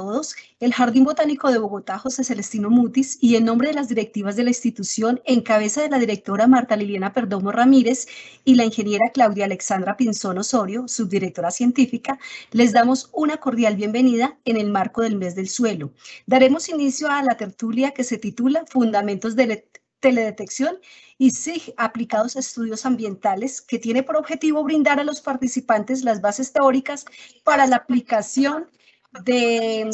todos. El Jardín Botánico de Bogotá, José Celestino Mutis, y en nombre de las directivas de la institución, en cabeza de la directora Marta Liliana Perdomo Ramírez y la ingeniera Claudia Alexandra Pinzón Osorio, subdirectora científica, les damos una cordial bienvenida en el marco del Mes del Suelo. Daremos inicio a la tertulia que se titula Fundamentos de Teledetección y SIG aplicados a estudios ambientales, que tiene por objetivo brindar a los participantes las bases teóricas para la aplicación de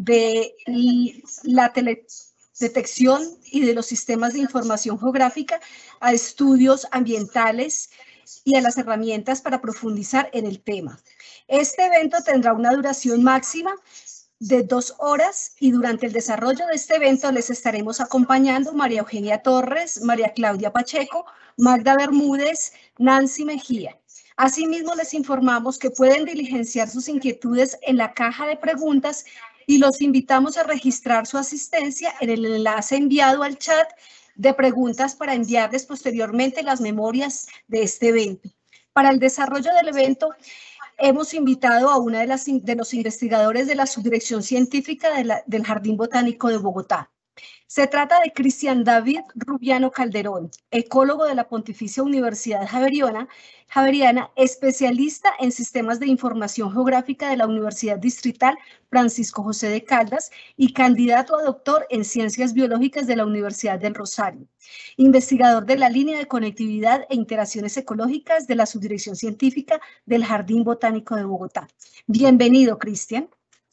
la teledetección y de los sistemas de información geográfica a estudios ambientales y a las herramientas para profundizar en el tema. Este evento tendrá una duración máxima de 2 horas y durante el desarrollo de este evento les estaremos acompañando María Eugenia Torres, María Claudia Pacheco, Magda Bermúdez, Nancy Mejía. Asimismo, les informamos que pueden diligenciar sus inquietudes en la caja de preguntas y los invitamos a registrar su asistencia en el enlace enviado al chat de preguntas para enviarles posteriormente las memorias de este evento. Para el desarrollo del evento, hemos invitado a una de los investigadores de la Subdirección Científica del Jardín Botánico de Bogotá. Se trata de Cristian David Rubiano Calderón, ecólogo de la Pontificia Universidad Javeriana, especialista en sistemas de información geográfica de la Universidad Distrital Francisco José de Caldas y candidato a doctor en Ciencias Biológicas de la Universidad del Rosario. Investigador de la línea de conectividad e interacciones ecológicas de la Subdirección Científica del Jardín Botánico de Bogotá. Bienvenido, Cristian.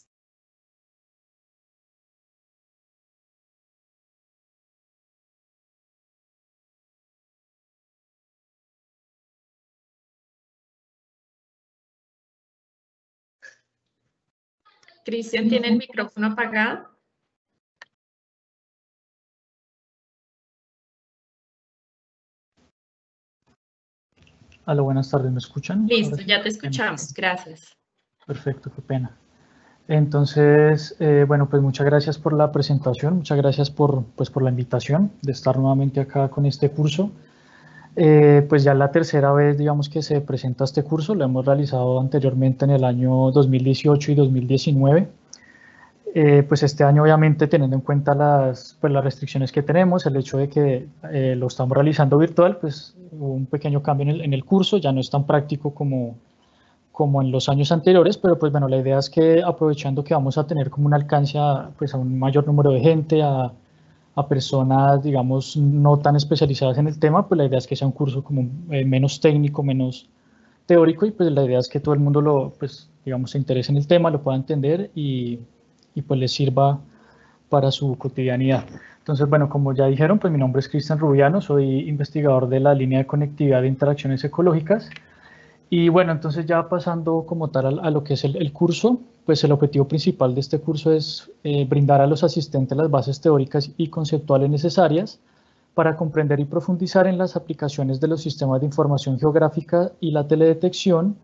Cristian tiene el micrófono apagado. Aló, buenas tardes, ¿me escuchan? Listo, ya te escuchamos, gracias. Perfecto, qué pena. Entonces, bueno, pues muchas gracias por la presentación, muchas gracias por la invitación de estar nuevamente acá con este curso. Pues ya la tercera vez, digamos, que se presenta este curso, lo hemos realizado anteriormente en el año 2018 y 2019. Pues este año, obviamente, teniendo en cuenta las restricciones que tenemos, el hecho de que lo estamos realizando virtual, pues hubo un pequeño cambio en el curso, ya no es tan práctico como en los años anteriores, pero pues bueno, la idea es que aprovechando que vamos a tener como un alcance pues a un mayor número de gente, a personas, digamos, no tan especializadas en el tema, pues la idea es que sea un curso como menos técnico, menos teórico, y pues la idea es que todo el mundo pues digamos, se interese en el tema, lo pueda entender y pues les sirva para su cotidianidad. Entonces, bueno, como ya dijeron, pues mi nombre es Cristian Rubiano, soy investigador de la línea de conectividad de interacciones ecológicas. Y bueno, entonces ya pasando como tal a lo que es el curso, pues el objetivo principal de este curso es brindar a los asistentes las bases teóricas y conceptuales necesarias para comprender y profundizar en las aplicaciones de los sistemas de información geográfica y la teledetección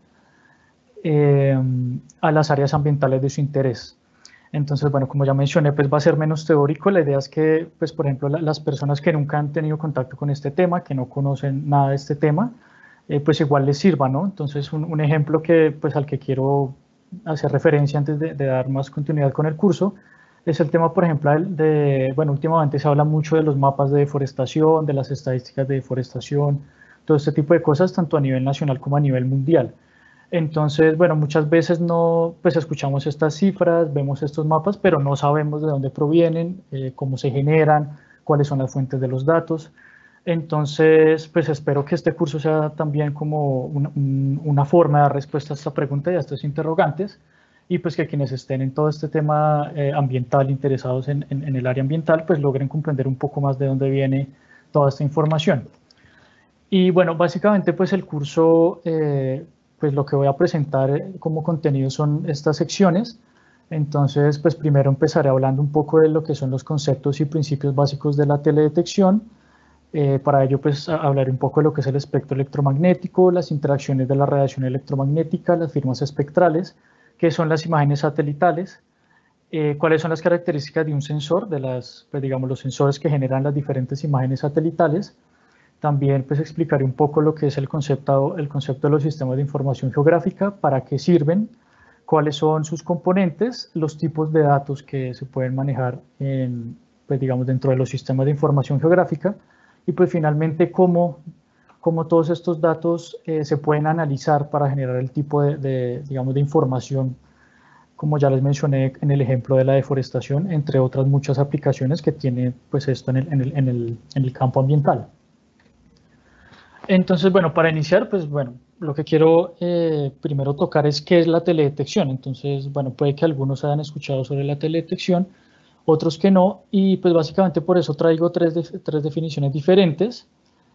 a las áreas ambientales de su interés. Entonces, bueno, como ya mencioné, pues va a ser menos teórico. La idea es que, pues, por ejemplo, las personas que nunca han tenido contacto con este tema, que no conocen nada de este tema, pues igual les sirva, ¿no? Entonces, un ejemplo pues, al que quiero hacer referencia antes de dar más continuidad con el curso, es el tema, por ejemplo, bueno, últimamente se habla mucho de los mapas de deforestación, de las estadísticas de deforestación, todo este tipo de cosas, tanto a nivel nacional como a nivel mundial. Entonces, bueno, muchas veces no, pues escuchamos estas cifras, vemos estos mapas, pero no sabemos de dónde provienen, cómo se generan, cuáles son las fuentes de los datos. Entonces, pues espero que este curso sea también como una forma de dar respuesta a esta pregunta y a estos interrogantes, y pues que quienes estén en todo este tema ambiental, interesados en el área ambiental, pues logren comprender un poco más de dónde viene toda esta información. Y bueno, básicamente pues el curso, pues lo que voy a presentar como contenido son estas secciones. Entonces, pues primero empezaré hablando un poco de lo que son los conceptos y principios básicos de la teledetección. Para ello, pues hablaré un poco de lo que es el espectro electromagnético, las interacciones de la radiación electromagnética, las firmas espectrales, qué son las imágenes satelitales, cuáles son las características de un sensor, pues digamos los sensores que generan las diferentes imágenes satelitales. También pues explicaré un poco lo que es el concepto de los sistemas de información geográfica, para qué sirven, cuáles son sus componentes, los tipos de datos que se pueden manejar en, pues digamos, dentro de los sistemas de información geográfica y pues finalmente cómo todos estos datos se pueden analizar para generar el tipo digamos, de información, como ya les mencioné en el ejemplo de la deforestación, entre otras muchas aplicaciones que tiene pues esto en el campo ambiental. Entonces, bueno, para iniciar, pues bueno, lo que quiero primero tocar es qué es la teledetección. Entonces, bueno, puede que algunos hayan escuchado sobre la teledetección, otros que no, y pues básicamente por eso traigo tres definiciones diferentes,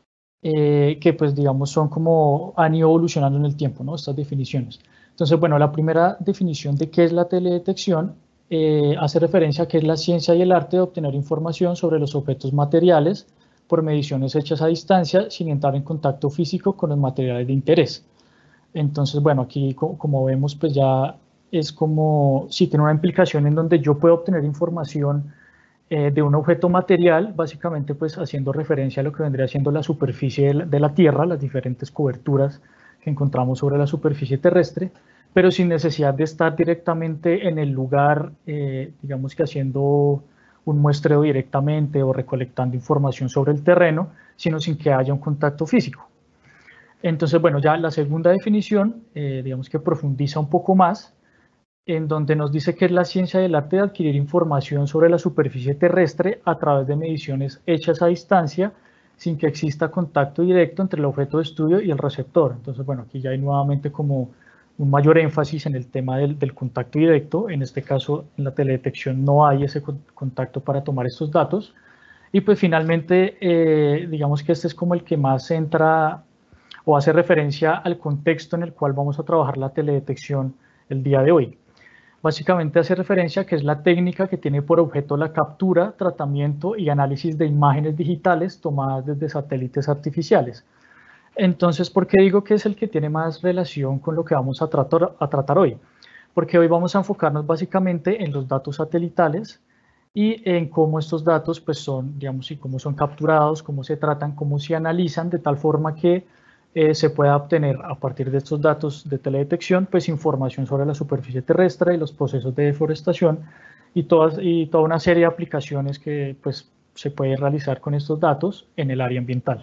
que pues digamos son como han ido evolucionando en el tiempo, ¿no? Estas definiciones. Entonces, bueno, la primera definición de qué es la teledetección hace referencia a que es la ciencia y el arte de obtener información sobre los objetos materiales por mediciones hechas a distancia sin entrar en contacto físico con los materiales de interés. Entonces, bueno, aquí como vemos, pues ya es como si tiene una implicación en donde yo puedo obtener información de un objeto material, básicamente pues haciendo referencia a lo que vendría siendo la superficie de la Tierra, las diferentes coberturas que encontramos sobre la superficie terrestre, pero sin necesidad de estar directamente en el lugar, digamos que haciendo un muestreo directamente o recolectando información sobre el terreno, sino sin que haya un contacto físico. Entonces, bueno, ya la segunda definición, digamos que profundiza un poco más, en donde nos dice que es la ciencia del arte de adquirir información sobre la superficie terrestre a través de mediciones hechas a distancia, sin que exista contacto directo entre el objeto de estudio y el receptor. Entonces, bueno, aquí ya hay nuevamente como un mayor énfasis en el tema del contacto directo. En este caso, en la teledetección no hay ese contacto para tomar estos datos. Y pues finalmente, digamos que este es como el que más entra o hace referencia al contexto en el cual vamos a trabajar la teledetección el día de hoy. Básicamente hace referencia a que es la técnica que tiene por objeto la captura, tratamiento y análisis de imágenes digitales tomadas desde satélites artificiales. Entonces, ¿por qué digo que es el que tiene más relación con lo que vamos a tratar hoy? Porque hoy vamos a enfocarnos básicamente en los datos satelitales y en cómo estos datos pues son, digamos, y cómo son capturados, cómo se tratan, cómo se analizan, de tal forma que se pueda obtener a partir de estos datos de teledetección pues información sobre la superficie terrestre y los procesos de deforestación y toda una serie de aplicaciones que pues se puede realizar con estos datos en el área ambiental.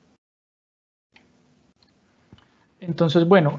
Entonces, bueno,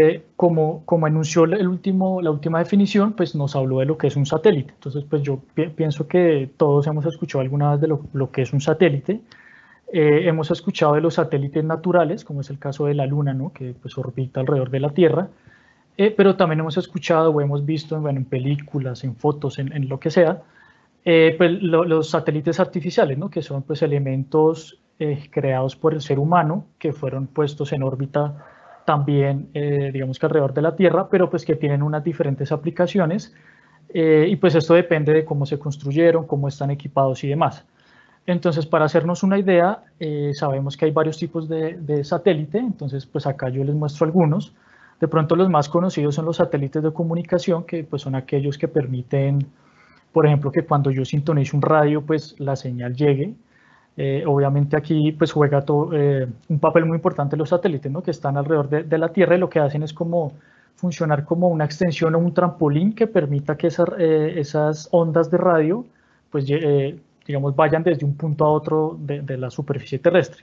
como enunció la última definición, pues nos habló de lo que es un satélite. Entonces, pues yo pienso que todos hemos escuchado alguna vez de lo que es un satélite. Hemos escuchado de los satélites naturales, como es el caso de la Luna, ¿no? Que pues orbita alrededor de la Tierra, pero también hemos escuchado o hemos visto en películas, en fotos, en lo que sea, pues los satélites artificiales, ¿no? Que son pues elementos creados por el ser humano que fueron puestos en órbita también, digamos que alrededor de la Tierra, pero pues que tienen unas diferentes aplicaciones y pues esto depende de cómo se construyeron, cómo están equipados y demás. Entonces, para hacernos una idea, sabemos que hay varios tipos de satélite, entonces pues acá yo les muestro algunos. De pronto los más conocidos son los satélites de comunicación, que pues son aquellos que permiten, por ejemplo, que cuando yo sintonizo un radio, pues la señal llegue. Obviamente aquí pues juega un papel muy importante los satélites, ¿no? Que están alrededor de la Tierra y lo que hacen es como funcionar como una extensión o un trampolín que permita que esas ondas de radio pues digamos vayan desde un punto a otro de la superficie terrestre.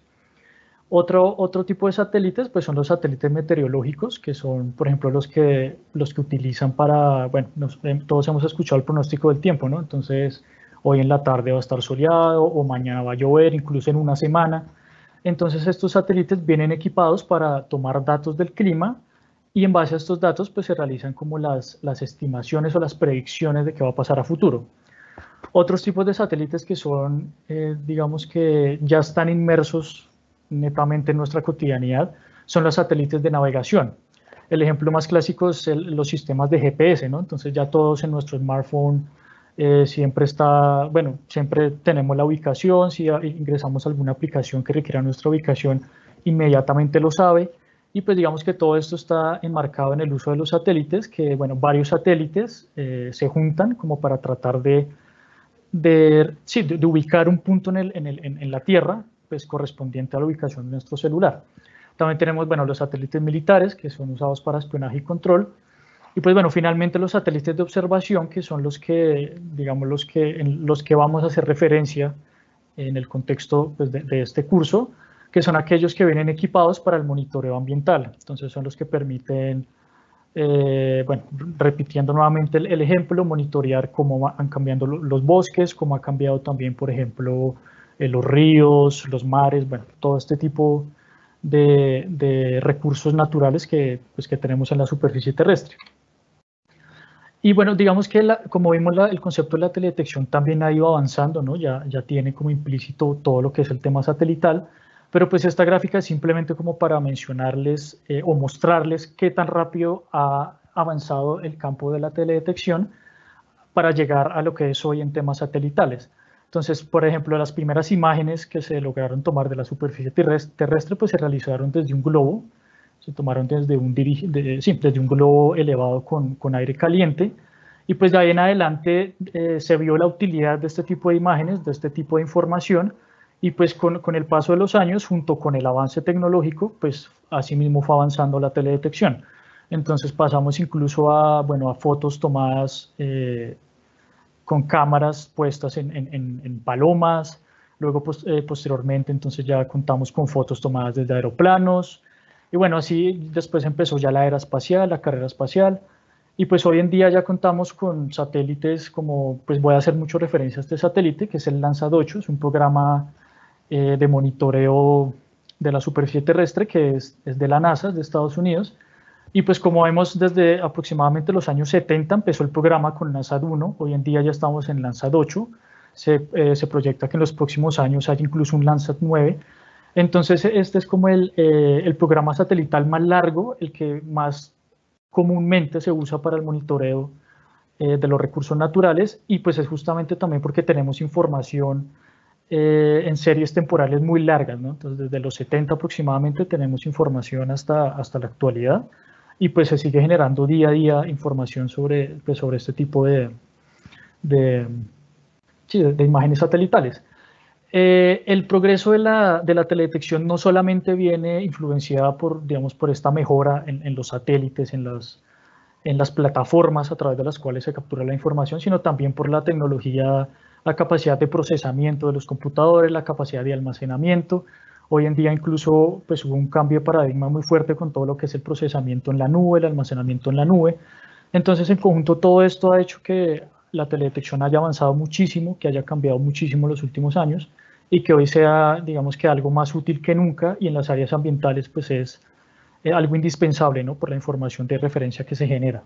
Otro tipo de satélites pues son los satélites meteorológicos, que son por ejemplo los que utilizan para, bueno, todos hemos escuchado el pronóstico del tiempo, ¿no? Entonces hoy en la tarde va a estar soleado o mañana va a llover, incluso en una semana. Entonces estos satélites vienen equipados para tomar datos del clima y en base a estos datos pues se realizan como las estimaciones o las predicciones de qué va a pasar a futuro. Otros tipos de satélites que son, digamos que ya están inmersos netamente en nuestra cotidianidad, son los satélites de navegación. El ejemplo más clásico es los sistemas de GPS, ¿no? Entonces ya todos en nuestro smartphone siempre tenemos la ubicación. Si ingresamos a alguna aplicación que requiera nuestra ubicación, inmediatamente lo sabe. Y pues digamos que todo esto está enmarcado en el uso de los satélites, que bueno, varios satélites se juntan como para tratar de ubicar un punto en la Tierra, pues correspondiente a la ubicación de nuestro celular. También tenemos, bueno, los satélites militares, que son usados para espionaje y control, Y pues bueno, finalmente los satélites de observación, que son los que, digamos, los que vamos a hacer referencia en el contexto pues, de este curso, que son aquellos que vienen equipados para el monitoreo ambiental. Entonces son los que permiten, bueno, repitiendo nuevamente el ejemplo, monitorear cómo van cambiando los bosques, cómo ha cambiado también, por ejemplo, los ríos, los mares, bueno, todo este tipo de recursos naturales que, pues, que tenemos en la superficie terrestre. Y bueno, digamos que como vimos el concepto de la teledetección también ha ido avanzando, ¿no? Ya tiene como implícito todo lo que es el tema satelital, pero pues esta gráfica es simplemente como para mencionarles o mostrarles qué tan rápido ha avanzado el campo de la teledetección para llegar a lo que es hoy en temas satelitales. Entonces, por ejemplo, las primeras imágenes que se lograron tomar de la superficie terrestre pues se realizaron desde un globo, se tomaron desde un globo elevado con aire caliente, y pues de ahí en adelante se vio la utilidad de este tipo de imágenes, de este tipo de información, y pues con el paso de los años, junto con el avance tecnológico, pues asimismo fue avanzando la teledetección. Entonces pasamos incluso a, bueno, a fotos tomadas con cámaras puestas en palomas, luego posteriormente entonces ya contamos con fotos tomadas desde aeroplanos, y bueno, así después empezó ya la era espacial, la carrera espacial, y pues hoy en día ya contamos con satélites como, pues voy a hacer mucho referencia a este satélite, que es el Landsat 8, es un programa de monitoreo de la superficie terrestre que es de la NASA, de Estados Unidos, y pues como vemos desde aproximadamente los años 70 empezó el programa con Landsat 1, hoy en día ya estamos en Landsat 8, se proyecta que en los próximos años haya incluso un Landsat 9, entonces este es como el programa satelital más largo, el que más comúnmente se usa para el monitoreo de los recursos naturales, y pues es justamente también porque tenemos información en series temporales muy largas, ¿no? Entonces desde los 70 aproximadamente tenemos información hasta la actualidad, y pues se sigue generando día a día información sobre este tipo de imágenes satelitales. El progreso de la teledetección no solamente viene influenciada digamos, por esta mejora en los satélites, en las plataformas a través de las cuales se captura la información, sino también por la tecnología, la capacidad de procesamiento de los computadores, la capacidad de almacenamiento. Hoy en día incluso pues, hubo un cambio de paradigma muy fuerte con todo lo que es el procesamiento en la nube, el almacenamiento en la nube. Entonces, en conjunto, todo esto ha hecho que la teledetección haya avanzado muchísimo, que haya cambiado muchísimo en los últimos años y que hoy sea, digamos que algo más útil que nunca, y en las áreas ambientales pues es algo indispensable, ¿no? Por la información de referencia que se genera.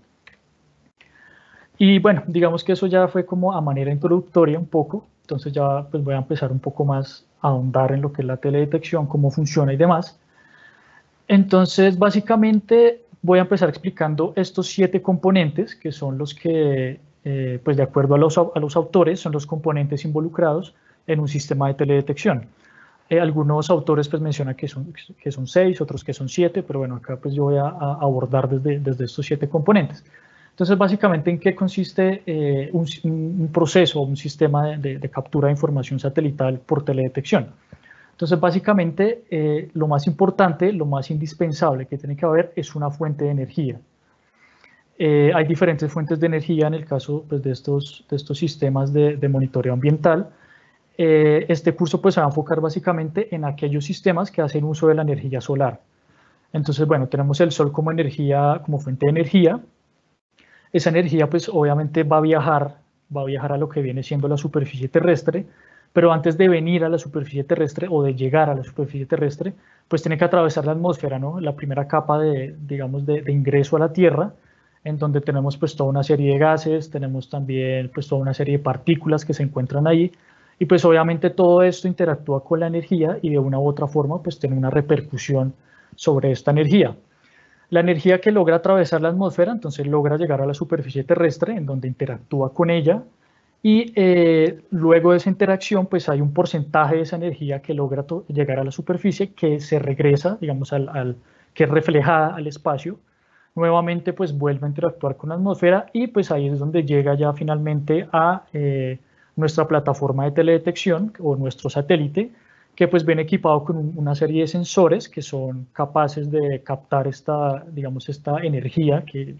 Y bueno, digamos que eso ya fue como a manera introductoria un poco, entonces ya pues voy a empezar un poco más a ahondar en lo que es la teledetección, cómo funciona y demás. Entonces, básicamente voy a empezar explicando estos 7 componentes, que son los que, pues de acuerdo a los autores, son los componentes involucrados en un sistema de teledetección. Algunos autores pues mencionan que son 6, otros que son 7, pero bueno, acá pues yo voy a abordar desde estos 7 componentes. Entonces, básicamente, ¿en qué consiste un proceso o un sistema de captura de información satelital por teledetección? Entonces, básicamente, lo más importante, lo más indispensable que tiene que haber es una fuente de energía. Hay diferentes fuentes de energía en el caso pues, de estos sistemas de monitoreo ambiental. Este curso pues, se va a enfocar básicamente en aquellos sistemas que hacen uso de la energía solar. Entonces, bueno, tenemos el sol como fuente de energía. Esa energía pues obviamente va a viajar a lo que viene siendo la superficie terrestre, pero antes de venir a la superficie terrestre o de llegar a la superficie terrestre, pues tiene que atravesar la atmósfera, ¿no? La primera capa digamos, de ingreso a la Tierra, en donde tenemos pues toda una serie de gases, tenemos también pues toda una serie de partículas que se encuentran ahí, y pues obviamente todo esto interactúa con la energía y de una u otra forma pues tiene una repercusión sobre esta energía. La energía que logra atravesar la atmósfera, entonces logra llegar a la superficie terrestre, en donde interactúa con ella, y luego de esa interacción, pues hay un porcentaje de esa energía que logra llegar a la superficie, que se regresa, digamos, que es reflejada al espacio. Nuevamente, pues vuelve a interactuar con la atmósfera, y pues ahí es donde llega ya finalmente a nuestra plataforma de teledetección, o nuestro satélite, que pues viene equipado con una serie de sensores que son capaces de captar esta energía que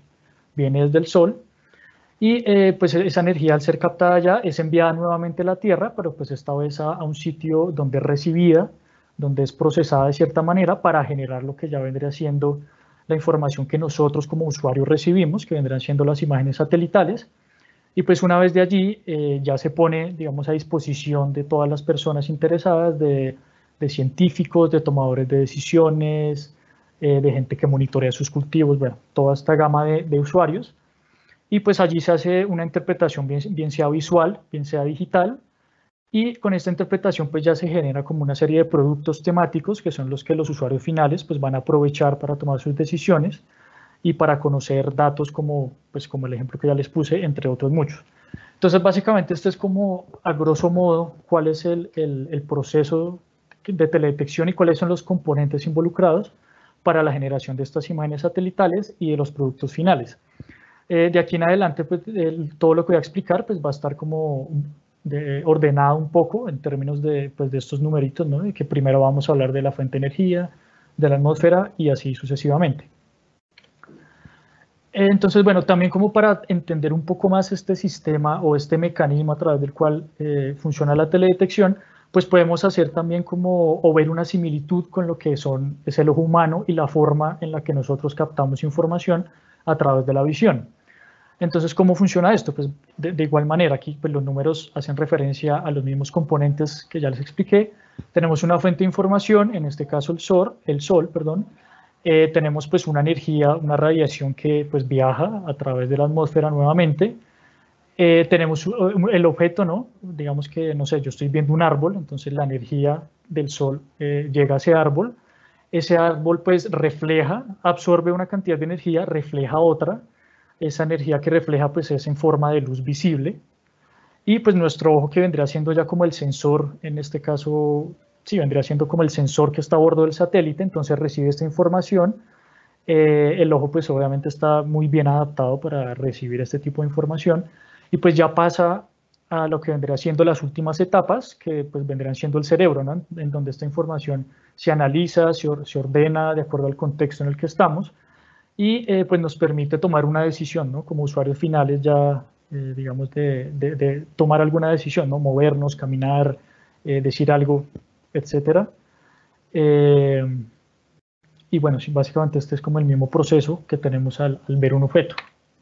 viene desde el Sol, y pues esa energía al ser captada ya es enviada nuevamente a la Tierra, pero pues esta vez a un sitio donde es recibida, donde es procesada de cierta manera para generar lo que ya vendría siendo la información que nosotros como usuarios recibimos, que vendrán siendo las imágenes satelitales. Y pues una vez de allí ya se pone, digamos, a disposición de todas las personas interesadas, de científicos, de tomadores de decisiones, de gente que monitorea sus cultivos, bueno, toda esta gama de usuarios. Y pues allí se hace una interpretación bien sea visual, bien sea digital, y con esta interpretación pues ya se genera como una serie de productos temáticos que son los que los usuarios finales pues van a aprovechar para tomar sus decisiones y para conocer datos como, pues, como el ejemplo que ya les puse, entre otros muchos. Entonces, básicamente, este es como, a grosso modo, cuál es el proceso de teledetección y cuáles son los componentes involucrados para la generación de estas imágenes satelitales y de los productos finales. De aquí en adelante, pues, todo lo que voy a explicar pues, va a estar como ordenado un poco en términos de, pues, de estos numeritos, ¿no? De que primero vamos a hablar de la fuente de energía, de la atmósfera y así sucesivamente. Entonces, bueno, también como para entender un poco más este sistema o este mecanismo a través del cual funciona la teledetección, pues podemos hacer también como, o ver una similitud con lo que es el ojo humano y la forma en la que nosotros captamos información a través de la visión. Entonces, ¿cómo funciona esto? Pues de igual manera, aquí pues, los números hacen referencia a los mismos componentes que ya les expliqué. Tenemos una fuente de información, en este caso el sol, perdón. Tenemos pues una energía, una radiación que pues viaja a través de la atmósfera nuevamente. Tenemos el objeto, ¿no? Digamos que, no sé, yo estoy viendo un árbol, entonces la energía del sol llega a ese árbol. Ese árbol pues refleja, absorbe una cantidad de energía, refleja otra. Esa energía que refleja pues es en forma de luz visible. Y pues nuestro ojo que vendría siendo ya como el sensor, en este caso, sí, vendría siendo como el sensor que está a bordo del satélite, entonces recibe esta información. El ojo pues obviamente está muy bien adaptado para recibir este tipo de información y pues ya pasa a lo que vendría siendo las últimas etapas, que pues vendrían siendo el cerebro, ¿no? En donde esta información se analiza, se ordena de acuerdo al contexto en el que estamos y pues nos permite tomar una decisión, ¿no? Como usuarios finales ya, digamos, de tomar alguna decisión, ¿no? Movernos, caminar, decir algo, etcétera. Y bueno, sí, básicamente este es como el mismo proceso que tenemos al ver un objeto.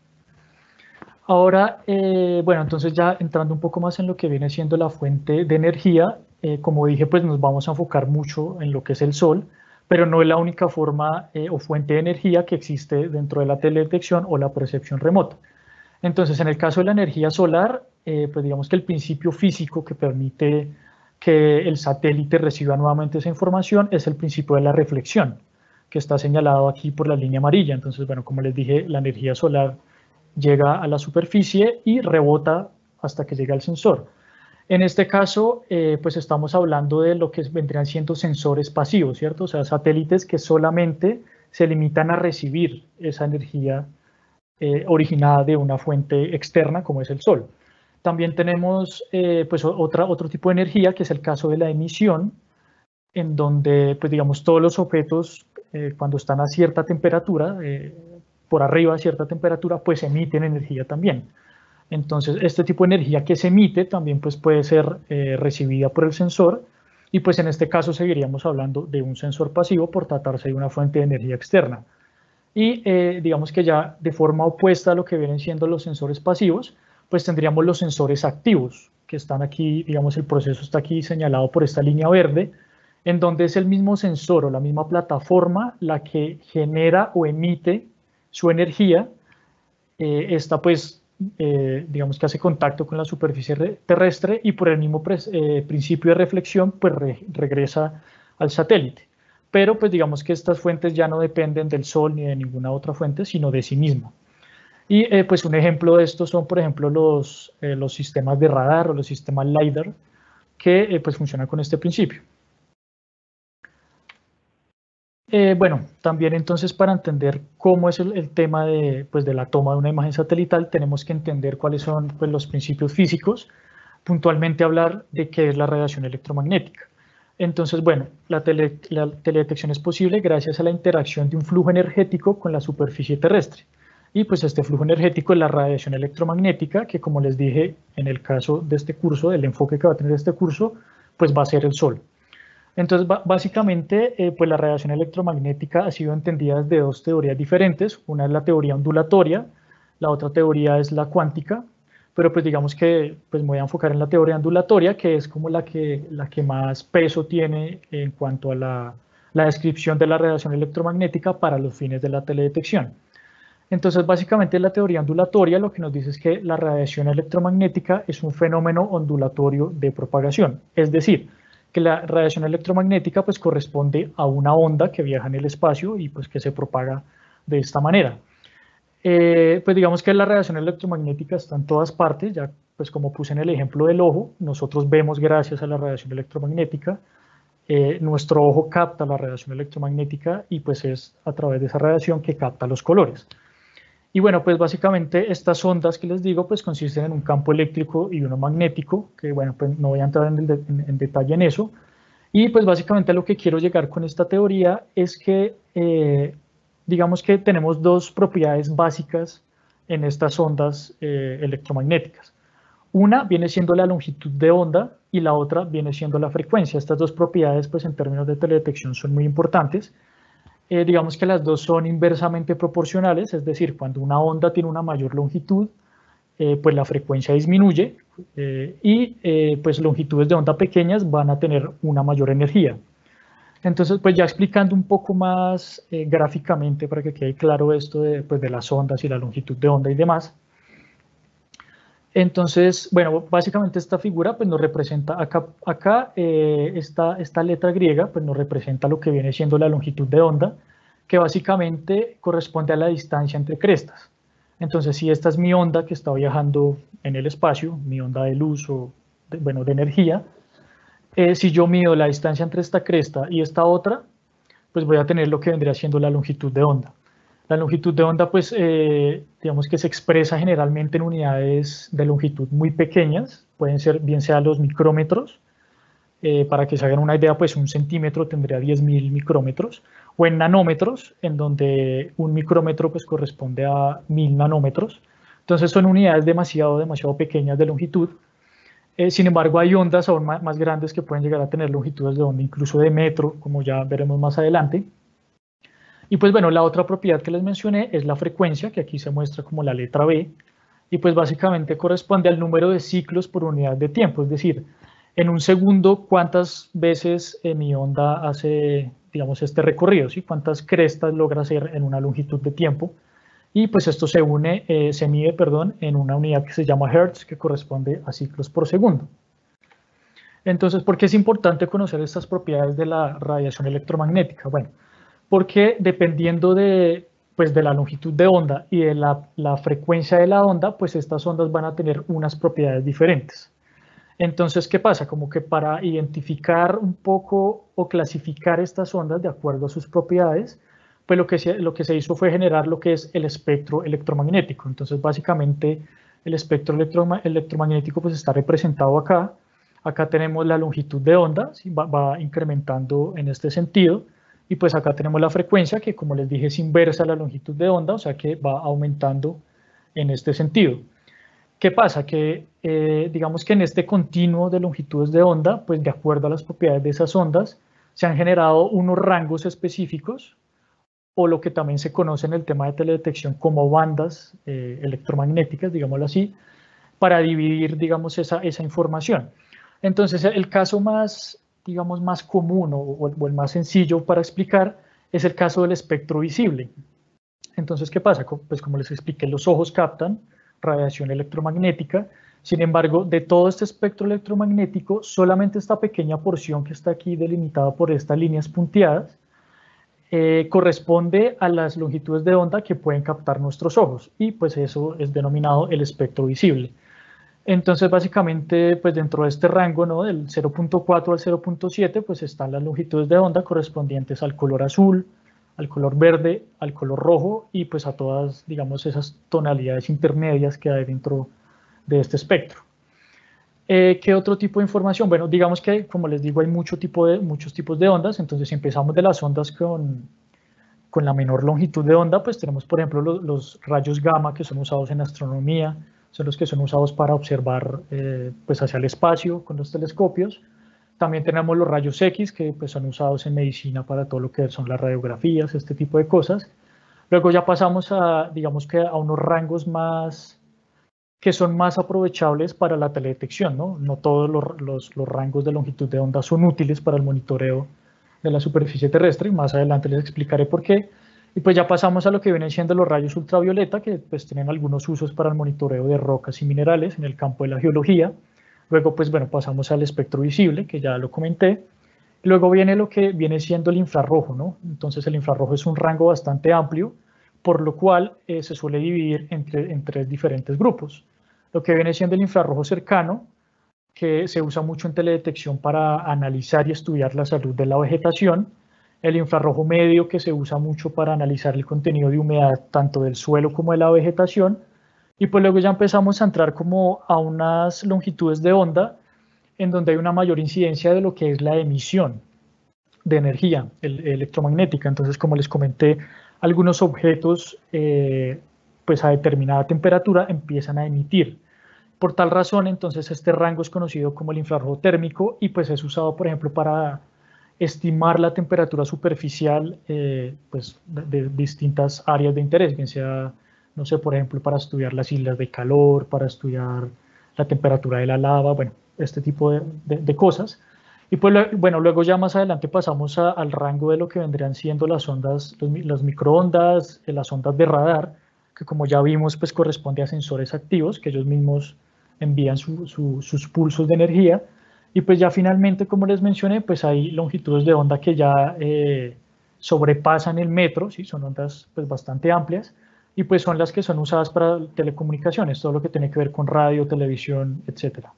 Ahora, bueno, entonces ya entrando un poco más en lo que viene siendo la fuente de energía, como dije, pues nos vamos a enfocar mucho en lo que es el sol, pero no es la única forma o fuente de energía que existe dentro de la teledetección o la percepción remota. Entonces, en el caso de la energía solar, pues digamos que el principio físico que permite que el satélite reciba nuevamente esa información es el principio de la reflexión, que está señalado aquí por la línea amarilla. Entonces, bueno, como les dije, la energía solar llega a la superficie y rebota hasta que llega al sensor. En este caso, pues estamos hablando de lo que vendrían siendo sensores pasivos, ¿cierto? O sea, satélites que solamente se limitan a recibir esa energía originada de una fuente externa como es el sol. También tenemos pues otro tipo de energía que es el caso de la emisión, en donde pues digamos todos los objetos cuando están a cierta temperatura, por arriba de cierta temperatura, pues emiten energía también. Entonces este tipo de energía que se emite también pues puede ser recibida por el sensor y pues en este caso seguiríamos hablando de un sensor pasivo por tratarse de una fuente de energía externa. Y digamos que ya de forma opuesta a lo que vienen siendo los sensores pasivos, pues tendríamos los sensores activos, que están aquí, digamos el proceso está aquí señalado por esta línea verde, en donde es el mismo sensor o la misma plataforma la que genera o emite su energía. Esta pues, digamos que hace contacto con la superficie terrestre y por el mismo principio de reflexión, pues regresa al satélite. Pero pues digamos que estas fuentes ya no dependen del sol ni de ninguna otra fuente, sino de sí misma. Y pues un ejemplo de esto son, por ejemplo, los sistemas de radar o los sistemas LiDAR, que pues funcionan con este principio. Bueno, también entonces para entender cómo es el tema pues de la toma de una imagen satelital, tenemos que entender cuáles son pues, los principios físicos, puntualmente hablar de qué es la radiación electromagnética. Entonces, bueno, la teledetección es posible gracias a la interacción de un flujo energético con la superficie terrestre. Y pues este flujo energético es la radiación electromagnética, que como les dije en el caso de este curso, el enfoque que va a tener este curso, pues va a ser el Sol. Entonces, básicamente, pues la radiación electromagnética ha sido entendida desde dos teorías diferentes. Una es la teoría ondulatoria, la otra teoría es la cuántica, pero pues digamos que pues me voy a enfocar en la teoría ondulatoria, que es como la que más peso tiene en cuanto a la descripción de la radiación electromagnética para los fines de la teledetección. Entonces, básicamente la teoría ondulatoria lo que nos dice es que la radiación electromagnética es un fenómeno ondulatorio de propagación, es decir, que la radiación electromagnética pues corresponde a una onda que viaja en el espacio y pues que se propaga de esta manera. Pues digamos que la radiación electromagnética está en todas partes, ya pues como puse en el ejemplo del ojo, nosotros vemos gracias a la radiación electromagnética, nuestro ojo capta la radiación electromagnética y pues es a través de esa radiación que capta los colores. Y bueno, pues básicamente estas ondas que les digo pues consisten en un campo eléctrico y uno magnético, que bueno, pues no voy a entrar en detalle en eso. Y pues básicamente a lo que quiero llegar con esta teoría es que digamos que tenemos dos propiedades básicas en estas ondas electromagnéticas. Una viene siendo la longitud de onda y la otra viene siendo la frecuencia. Estas dos propiedades pues en términos de teledetección son muy importantes. Digamos que las dos son inversamente proporcionales, es decir, cuando una onda tiene una mayor longitud, pues la frecuencia disminuye y pues longitudes de onda pequeñas van a tener una mayor energía. Entonces, pues ya explicando un poco más gráficamente para que quede claro esto de las ondas y la longitud de onda y demás. Entonces, bueno, básicamente esta figura pues nos representa, acá esta letra griega pues nos representa lo que viene siendo la longitud de onda, que básicamente corresponde a la distancia entre crestas. Entonces, si esta es mi onda que está viajando en el espacio, mi onda de luz o, de energía, si yo mido la distancia entre esta cresta y esta otra, pues voy a tener lo que vendría siendo la longitud de onda. La longitud de onda, pues, digamos que se expresa generalmente en unidades de longitud muy pequeñas, pueden ser bien sea los micrómetros, para que se hagan una idea, pues un centímetro tendría 10.000 micrómetros, o en nanómetros, en donde un micrómetro pues corresponde a 1000 nanómetros. Entonces son unidades demasiado pequeñas de longitud. Sin embargo, hay ondas aún más grandes que pueden llegar a tener longitudes de onda, incluso de metro, como ya veremos más adelante. Y pues bueno, la otra propiedad que les mencioné es la frecuencia, que aquí se muestra como la letra B, y pues básicamente corresponde al número de ciclos por unidad de tiempo, es decir, en un segundo cuántas veces mi onda hace, digamos, este recorrido, ¿sí? Cuántas crestas logra hacer en una longitud de tiempo, y pues esto se mide, en una unidad que se llama Hertz, que corresponde a ciclos por segundo. Entonces, ¿por qué es importante conocer estas propiedades de la radiación electromagnética? Bueno, porque dependiendo de la longitud de onda y de la frecuencia de la onda, pues estas ondas van a tener unas propiedades diferentes. Entonces, ¿qué pasa? Como que para identificar un poco o clasificar estas ondas de acuerdo a sus propiedades, pues lo que se hizo fue generar lo que es el espectro electromagnético. Entonces, básicamente, el espectro electromagnético pues está representado acá. Acá tenemos la longitud de onda, ¿sí? va incrementando en este sentido. Y pues acá tenemos la frecuencia, que como les dije es inversa a la longitud de onda, o sea que va aumentando en este sentido. ¿Qué pasa? Que digamos que en este continuo de longitudes de onda, pues de acuerdo a las propiedades de esas ondas, se han generado unos rangos específicos, o lo que también se conoce en el tema de teledetección como bandas electromagnéticas, digámoslo así, para dividir, digamos, esa información. Entonces, el caso más, digamos, más común o el más sencillo para explicar es el caso del espectro visible. Entonces, ¿qué pasa? Pues como les expliqué, los ojos captan radiación electromagnética. Sin embargo, de todo este espectro electromagnético, solamente esta pequeña porción que está aquí delimitada por estas líneas punteadas corresponde a las longitudes de onda que pueden captar nuestros ojos, y pues eso es denominado el espectro visible. Entonces, básicamente, pues dentro de este rango, ¿no? Del 0.4 al 0.7, pues están las longitudes de onda correspondientes al color azul, al color verde, al color rojo y pues a todas, digamos, esas tonalidades intermedias que hay dentro de este espectro. ¿Qué otro tipo de información? Bueno, digamos que, como les digo, hay muchos tipos de ondas. Entonces, si empezamos de las ondas con la menor longitud de onda, pues tenemos, por ejemplo, los rayos gamma que son usados en astronomía, son los que son usados para observar pues hacia el espacio con los telescopios. También tenemos los rayos X, que pues son usados en medicina para todo lo que son las radiografías, este tipo de cosas. Luego ya pasamos a, digamos que a unos rangos que son más aprovechables para la teledetección, ¿no? No todos los rangos de longitud de onda son útiles para el monitoreo de la superficie terrestre, más adelante les explicaré por qué. Y pues ya pasamos a lo que vienen siendo los rayos ultravioleta, que pues tienen algunos usos para el monitoreo de rocas y minerales en el campo de la geología. Luego pues bueno, pasamos al espectro visible, que ya lo comenté. Y luego viene lo que viene siendo el infrarrojo, ¿no? Entonces el infrarrojo es un rango bastante amplio, por lo cual se suele dividir en tres diferentes grupos. Lo que viene siendo el infrarrojo cercano, que se usa mucho en teledetección para analizar y estudiar la salud de la vegetación, el infrarrojo medio, que se usa mucho para analizar el contenido de humedad tanto del suelo como de la vegetación, y pues luego ya empezamos a entrar como a unas longitudes de onda en donde hay una mayor incidencia de lo que es la emisión de energía electromagnética. Entonces, como les comenté, algunos objetos pues a determinada temperatura empiezan a emitir. Por tal razón, entonces, este rango es conocido como el infrarrojo térmico y pues es usado, por ejemplo, para estimar la temperatura superficial pues, de distintas áreas de interés, bien sea, no sé, por ejemplo, para estudiar las islas de calor, para estudiar la temperatura de la lava, bueno, este tipo de cosas. Y pues, bueno, luego ya más adelante pasamos al rango de lo que vendrían siendo las ondas, las microondas, las ondas de radar, que como ya vimos, pues corresponde a sensores activos, que ellos mismos envían sus pulsos de energía. Y pues ya finalmente, como les mencioné, pues hay longitudes de onda que ya sobrepasan el metro, ¿sí? Son ondas pues bastante amplias, y pues son las que son usadas para telecomunicaciones, todo lo que tiene que ver con radio, televisión, etcétera.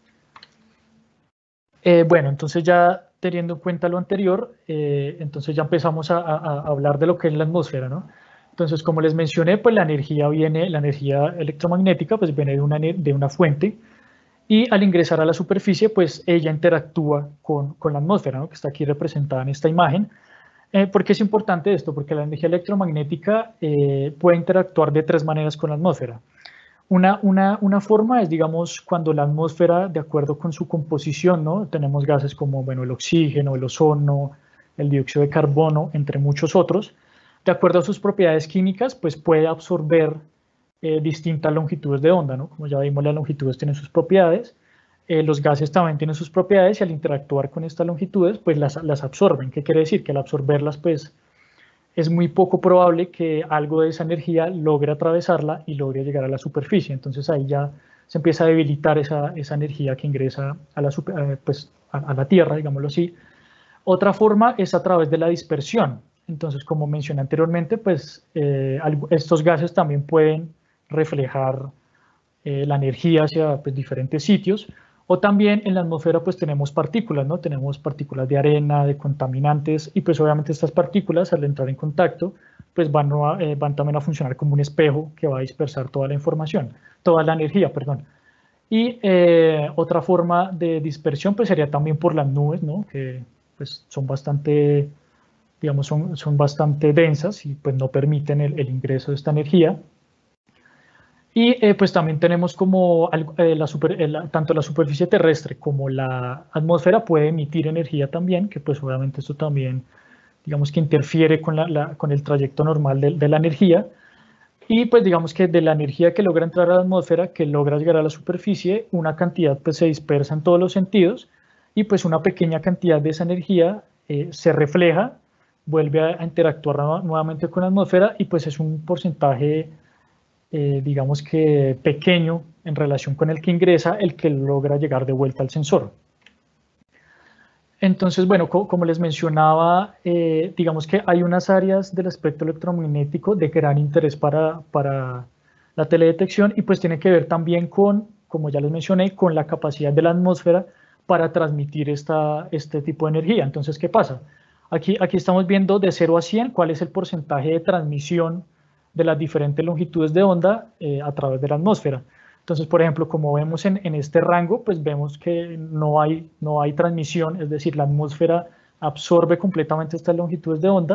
Bueno, entonces ya teniendo en cuenta lo anterior, entonces ya empezamos a hablar de lo que es la atmósfera, ¿no? Entonces, como les mencioné, pues la energía electromagnética, pues viene de una fuente, y al ingresar a la superficie, pues ella interactúa con la atmósfera, ¿no? Que está aquí representada en esta imagen. ¿Por qué es importante esto? Porque la energía electromagnética puede interactuar de tres maneras con la atmósfera. Una forma es, digamos, cuando la atmósfera, de acuerdo con su composición, ¿no? Tenemos gases como, bueno, el oxígeno, el ozono, el dióxido de carbono, entre muchos otros. De acuerdo a sus propiedades químicas, pues puede absorber distintas longitudes de onda, ¿no? Como ya vimos, las longitudes tienen sus propiedades, los gases también tienen sus propiedades y al interactuar con estas longitudes, pues las absorben. ¿Qué quiere decir? Que al absorberlas, pues es muy poco probable que algo de esa energía logre atravesarla y logre llegar a la superficie. Entonces ahí ya se empieza a debilitar esa energía que ingresa a la Tierra, digámoslo así. Otra forma es a través de la dispersión. Entonces, como mencioné anteriormente, pues estos gases también pueden reflejar la energía hacia pues, diferentes sitios. O también en la atmósfera pues tenemos partículas, ¿no? Tenemos partículas de arena, de contaminantes, y pues obviamente estas partículas al entrar en contacto pues van también a funcionar como un espejo que va a dispersar toda la información, toda la energía, perdón. Y otra forma de dispersión pues sería también por las nubes, ¿no? Que pues son bastante, digamos, son bastante densas y pues no permiten el ingreso de esta energía. Y pues también tenemos como tanto la superficie terrestre como la atmósfera puede emitir energía también, que pues obviamente esto también, digamos que interfiere con el trayecto normal de la energía. Y pues digamos que de la energía que logra entrar a la atmósfera, que logra llegar a la superficie, una cantidad pues se dispersa en todos los sentidos y pues una pequeña cantidad de esa energía se refleja, vuelve a interactuar nuevamente con la atmósfera y pues es un porcentaje digamos que pequeño en relación con el que ingresa, el que logra llegar de vuelta al sensor. Entonces, bueno, como les mencionaba, digamos que hay unas áreas del espectro electromagnético de gran interés para la teledetección y pues tiene que ver también con, como ya les mencioné, con la capacidad de la atmósfera para transmitir este tipo de energía. Entonces, ¿qué pasa? Aquí estamos viendo de 0 a 100 cuál es el porcentaje de transmisión de las diferentes longitudes de onda a través de la atmósfera. Entonces, por ejemplo, como vemos en este rango, pues vemos que no hay transmisión, es decir, la atmósfera absorbe completamente estas longitudes de onda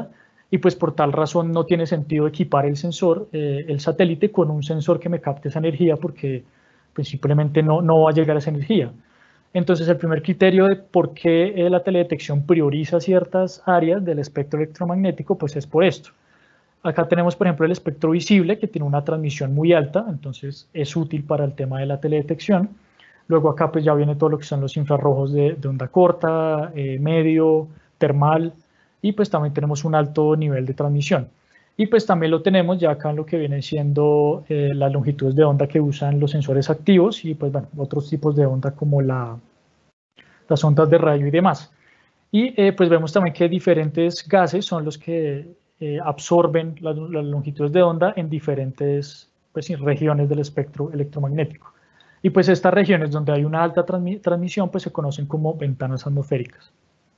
y pues por tal razón no tiene sentido equipar el sensor, el satélite, con un sensor que me capte esa energía porque pues simplemente no va a llegar a esa energía. Entonces el primer criterio de por qué la teledetección prioriza ciertas áreas del espectro electromagnético pues es por esto. Acá tenemos por ejemplo el espectro visible que tiene una transmisión muy alta, entonces es útil para el tema de la teledetección. Luego acá pues ya viene todo lo que son los infrarrojos de onda corta, medio, termal, y pues también tenemos un alto nivel de transmisión. Y pues también lo tenemos ya acá en lo que vienen siendo las longitudes de onda que usan los sensores activos y pues bueno, otros tipos de onda como las ondas de radio y demás. Y pues vemos también que diferentes gases son los que absorben las longitudes de onda en diferentes pues, regiones del espectro electromagnético. Y pues estas regiones donde hay una alta transmisión pues se conocen como ventanas atmosféricas.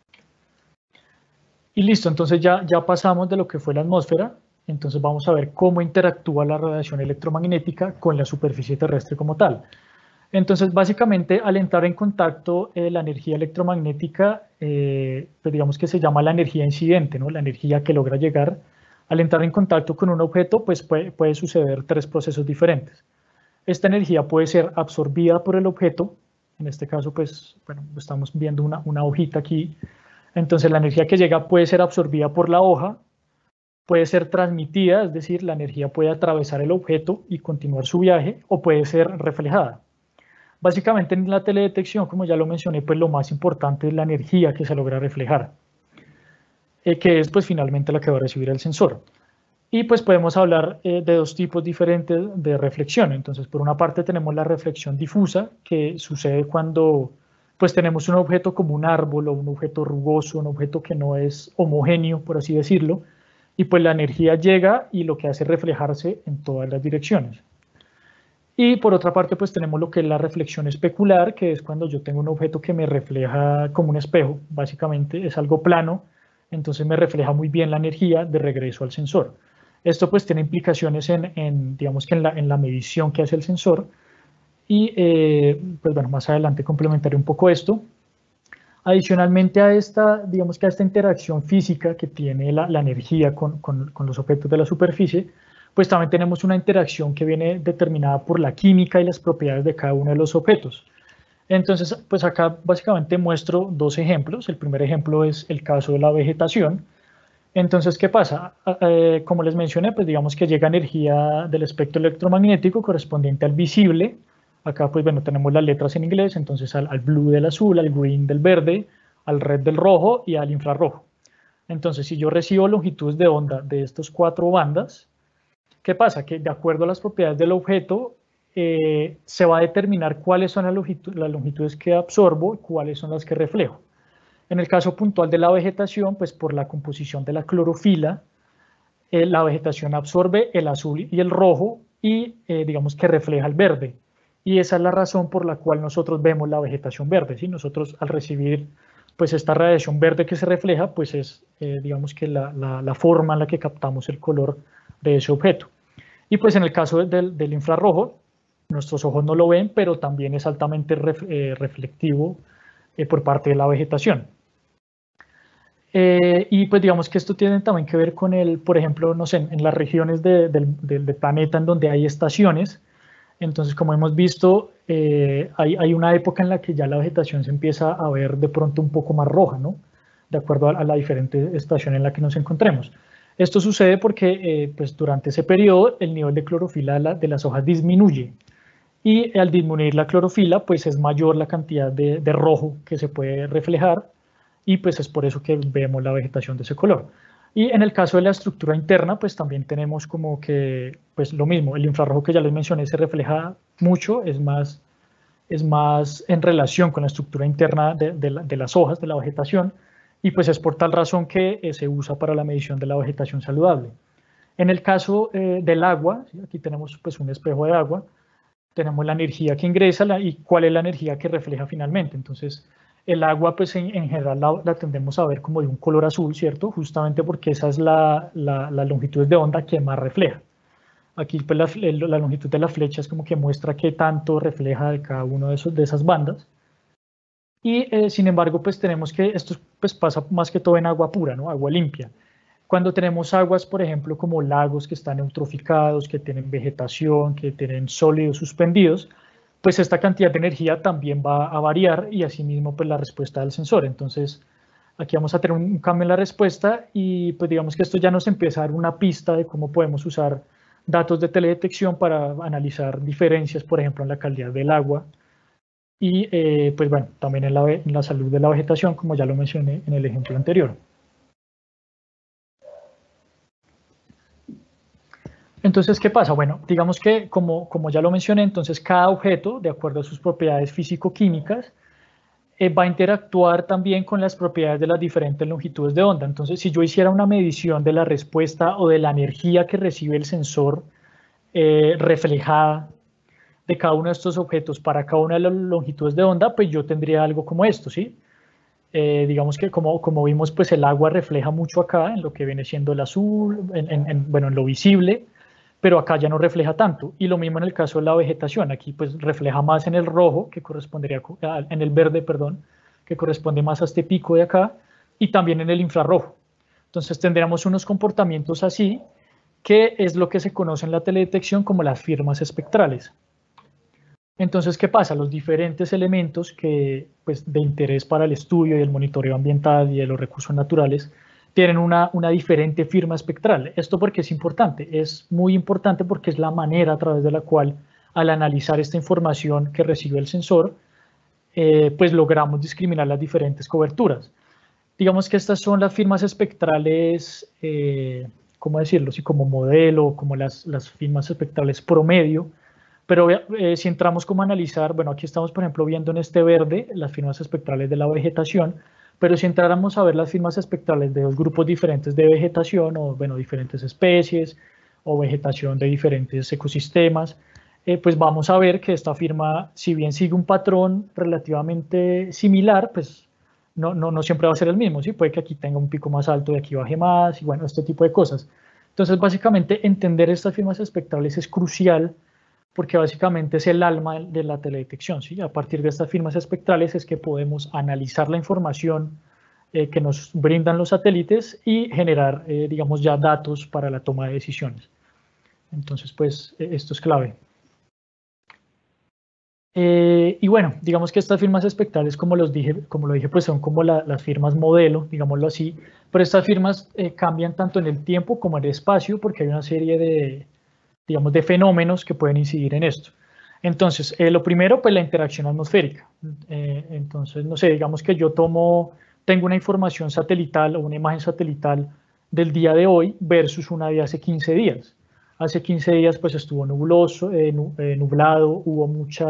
Y listo, entonces ya pasamos de lo que fue la atmósfera, entonces vamos a ver cómo interactúa la radiación electromagnética con la superficie terrestre como tal. Entonces, básicamente, al entrar en contacto la energía electromagnética, pues digamos que se llama la energía incidente, ¿no? La energía que logra llegar. Al entrar en contacto con un objeto, pues puede suceder tres procesos diferentes. Esta energía puede ser absorbida por el objeto, en este caso, pues, bueno, estamos viendo una hojita aquí. Entonces, la energía que llega puede ser absorbida por la hoja, puede ser transmitida, es decir, la energía puede atravesar el objeto y continuar su viaje, o puede ser reflejada. Básicamente en la teledetección, como ya lo mencioné, pues lo más importante es la energía que se logra reflejar, que es pues finalmente la que va a recibir el sensor. Y pues podemos hablar de dos tipos diferentes de reflexión. Entonces, por una parte tenemos la reflexión difusa, que sucede cuando pues tenemos un objeto como un árbol o un objeto rugoso, un objeto que no es homogéneo, por así decirlo, y pues la energía llega y lo que hace es reflejarse en todas las direcciones. Y por otra parte, pues tenemos lo que es la reflexión especular, que es cuando yo tengo un objeto que me refleja como un espejo, básicamente es algo plano, entonces me refleja muy bien la energía de regreso al sensor. Esto pues tiene implicaciones digamos que en la medición que hace el sensor y pues bueno, más adelante complementaré un poco esto. Adicionalmente a esta, digamos que a esta interacción física que tiene la energía con los objetos de la superficie, pues también tenemos una interacción que viene determinada por la química y las propiedades de cada uno de los objetos. Entonces, pues acá básicamente muestro dos ejemplos. El primer ejemplo es el caso de la vegetación. Entonces, ¿qué pasa? Como les mencioné, pues digamos que llega energía del espectro electromagnético correspondiente al visible. Acá, pues bueno, tenemos las letras en inglés, entonces al blue del azul, al green del verde, al red del rojo y al infrarrojo. Entonces, si yo recibo longitudes de onda de estas 4 bandas, ¿qué pasa? Que de acuerdo a las propiedades del objeto, se va a determinar cuáles son las longitudes que absorbo y cuáles son las que reflejo. En el caso puntual de la vegetación, pues por la composición de la clorofila, la vegetación absorbe el azul y el rojo y digamos que refleja el verde. Y esa es la razón por la cual nosotros vemos la vegetación verde. ¿Sí? Nosotros al recibir pues esta radiación verde que se refleja, pues es digamos que la forma en la que captamos el color de ese objeto. Y pues en el caso del infrarrojo, nuestros ojos no lo ven, pero también es altamente reflectivo por parte de la vegetación. Y pues digamos que esto tiene también que ver con por ejemplo, no sé, en las regiones del planeta en donde hay estaciones. Entonces, como hemos visto, hay una época en la que ya la vegetación se empieza a ver de pronto un poco más roja, ¿no? De acuerdo a la diferente estación en la que nos encontremos. Esto sucede porque pues durante ese periodo el nivel de clorofila de las hojas disminuye y al disminuir la clorofila pues es mayor la cantidad de rojo que se puede reflejar y pues es por eso que vemos la vegetación de ese color. Y en el caso de la estructura interna pues también tenemos como que pues lo mismo, el infrarrojo que ya les mencioné se refleja mucho, es más en relación con la estructura interna de las hojas, de la vegetación, y pues es por tal razón que se usa para la medición de la vegetación saludable. En el caso del agua, ¿sí? Aquí tenemos pues un espejo de agua, tenemos la energía que ingresa y cuál es la energía que refleja finalmente. Entonces, el agua pues en general la tendemos a ver como de un color azul, ¿cierto? Justamente porque esa es la longitud de onda que más refleja. Aquí pues la longitud de la flecha es como que muestra qué tanto refleja de cada uno de esas bandas. Y sin embargo, pues tenemos que esto pues pasa más que todo en agua pura, ¿no? Agua limpia. Cuando tenemos aguas, por ejemplo, como lagos que están eutroficados, que tienen vegetación, que tienen sólidos suspendidos, pues esta cantidad de energía también va a variar y asimismo pues la respuesta del sensor. Entonces, aquí vamos a tener un cambio en la respuesta y pues digamos que esto ya nos empieza a dar una pista de cómo podemos usar datos de teledetección para analizar diferencias, por ejemplo, en la calidad del agua y pues bueno, también en la salud de la vegetación, como ya lo mencioné en el ejemplo anterior. Entonces, ¿qué pasa? Bueno, digamos que como ya lo mencioné, entonces cada objeto, de acuerdo a sus propiedades físico-químicas, va a interactuar también con las propiedades de las diferentes longitudes de onda. Entonces, si yo hiciera una medición de la respuesta o de la energía que recibe el sensor reflejada de cada uno de estos objetos para cada una de las longitudes de onda, pues yo tendría algo como esto, ¿sí? Digamos que como vimos, pues el agua refleja mucho acá en lo que viene siendo el azul, bueno, en lo visible, pero acá ya no refleja tanto. Y lo mismo en el caso de la vegetación, aquí pues refleja más en el rojo, que correspondería, en el verde, perdón, que corresponde más a este pico de acá, y también en el infrarrojo. Entonces tendríamos unos comportamientos así, que es lo que se conoce en la teledetección como las firmas espectrales. Entonces, ¿qué pasa? Los diferentes elementos que, pues, de interés para el estudio y el monitoreo ambiental y de los recursos naturales tienen una diferente firma espectral. ¿Esto porque es importante? Es muy importante porque es la manera a través de la cual, al analizar esta información que recibe el sensor, pues logramos discriminar las diferentes coberturas. Digamos que estas son las firmas espectrales, ¿cómo decirlo? Sí, como modelo, como las firmas espectrales promedio. Pero si entramos como a analizar, bueno, aquí estamos, por ejemplo, viendo en este verde las firmas espectrales de la vegetación, pero si entráramos a ver las firmas espectrales de dos grupos diferentes de vegetación, o bueno, diferentes especies, o vegetación de diferentes ecosistemas, pues vamos a ver que esta firma, si bien sigue un patrón relativamente similar, pues no siempre va a ser el mismo, ¿sí? Puede que aquí tenga un pico más alto y aquí baje más, y bueno, este tipo de cosas. Entonces, básicamente, entender estas firmas espectrales es crucial porque básicamente es el alma de la teledetección, ¿sí? A partir de estas firmas espectrales es que podemos analizar la información que nos brindan los satélites y generar, digamos, ya datos para la toma de decisiones. Entonces, pues, esto es clave. Y bueno, digamos que estas firmas espectrales, como lo dije, pues son como las firmas modelo, digámoslo así, pero estas firmas cambian tanto en el tiempo como en el espacio, porque hay una serie de, digamos, de fenómenos que pueden incidir en esto. Entonces, lo primero, pues la interacción atmosférica. Entonces, no sé, digamos que yo tengo una información satelital o una imagen satelital del día de hoy versus una de hace 15 días. Hace 15 días pues estuvo nubloso, nublado, hubo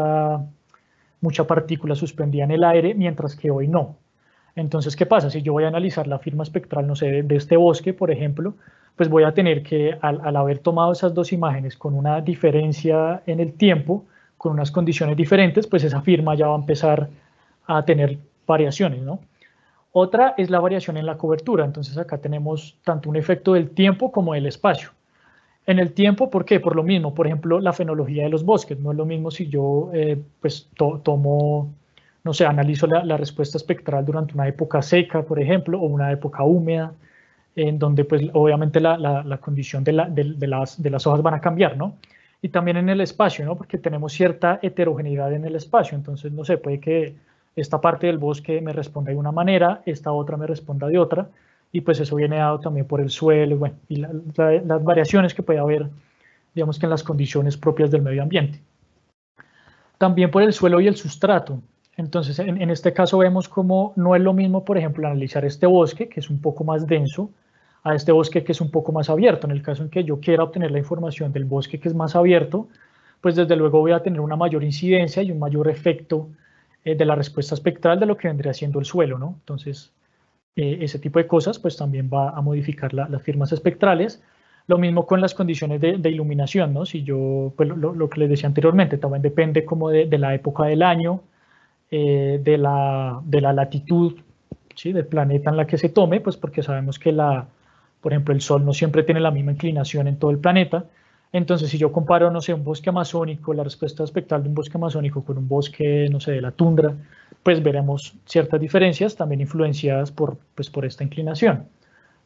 mucha partícula suspendida en el aire, mientras que hoy no. Entonces, ¿qué pasa? Si yo voy a analizar la firma espectral, no sé, de este bosque, por ejemplo, pues voy a tener que, al haber tomado esas dos imágenes con una diferencia en el tiempo, con unas condiciones diferentes, pues esa firma ya va a empezar a tener variaciones, ¿no? Otra es la variación en la cobertura. Entonces acá tenemos tanto un efecto del tiempo como del espacio. En el tiempo, ¿por qué? Por lo mismo, por ejemplo, la fenología de los bosques. No es lo mismo si yo pues tomo, no sé, analizo la respuesta espectral durante una época seca, por ejemplo, o una época húmeda, en donde pues obviamente la condición de las hojas van a cambiar, ¿no? Y también en el espacio, ¿no? Porque tenemos cierta heterogeneidad en el espacio. Entonces, no sé, puede que esta parte del bosque me responda de una manera, esta otra me responda de otra, y pues eso viene dado también por el suelo, bueno, y las variaciones que puede haber, digamos que en las condiciones propias del medio ambiente. También por el suelo y el sustrato. Entonces, en este caso vemos como no es lo mismo, por ejemplo, analizar este bosque, que es un poco más denso, a este bosque que es un poco más abierto. En el caso en que yo quiera obtener la información del bosque que es más abierto, pues desde luego voy a tener una mayor incidencia y un mayor efecto de la respuesta espectral de lo que vendría siendo el suelo, ¿no? Entonces, ese tipo de cosas pues también va a modificar las firmas espectrales. Lo mismo con las condiciones de iluminación, ¿no? Si yo, pues lo que les decía anteriormente, también depende como de la época del año, de la latitud, ¿sí? Del planeta en la que se tome, pues porque sabemos que por ejemplo, el Sol no siempre tiene la misma inclinación en todo el planeta. Entonces, si yo comparo, no sé, un bosque amazónico, la respuesta espectral de un bosque amazónico con un bosque, no sé, de la tundra, pues veremos ciertas diferencias también influenciadas por esta inclinación.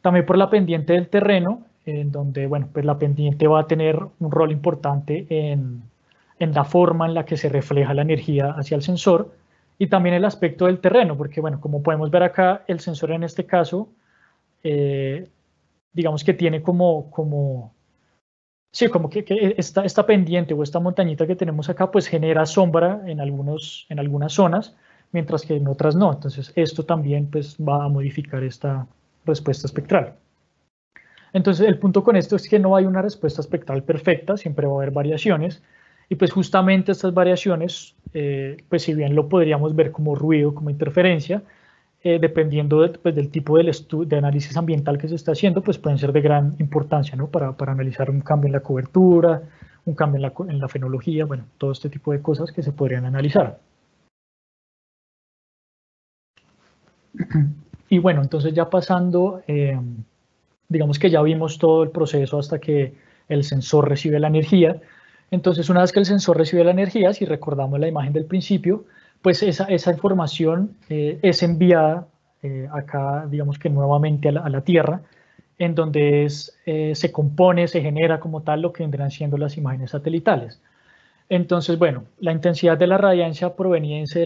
También por la pendiente del terreno, en donde, bueno, pues la pendiente va a tener un rol importante en la forma en la que se refleja la energía hacia el sensor, y también el aspecto del terreno, porque, bueno, como podemos ver acá, el sensor en este caso, digamos que tiene sí, como que esta pendiente o esta montañita que tenemos acá, pues genera sombra en algunas zonas, mientras que en otras no. Entonces, esto también pues va a modificar esta respuesta espectral. Entonces, el punto con esto es que no hay una respuesta espectral perfecta, siempre va a haber variaciones, y pues justamente estas variaciones, pues si bien lo podríamos ver como ruido, como interferencia, dependiendo pues, del tipo de análisis ambiental que se está haciendo, pues pueden ser de gran importancia, ¿no? Para analizar un cambio en la cobertura, un cambio en la fenología, bueno, todo este tipo de cosas que se podrían analizar. Y bueno, entonces ya pasando, digamos que ya vimos todo el proceso hasta que el sensor recibe la energía. Entonces, una vez que el sensor recibe la energía, si recordamos la imagen del principio, pues esa información es enviada acá, digamos que nuevamente a la Tierra, en donde se compone, se genera como tal lo que vendrán siendo las imágenes satelitales. Entonces, bueno, la intensidad de la radiancia proveniente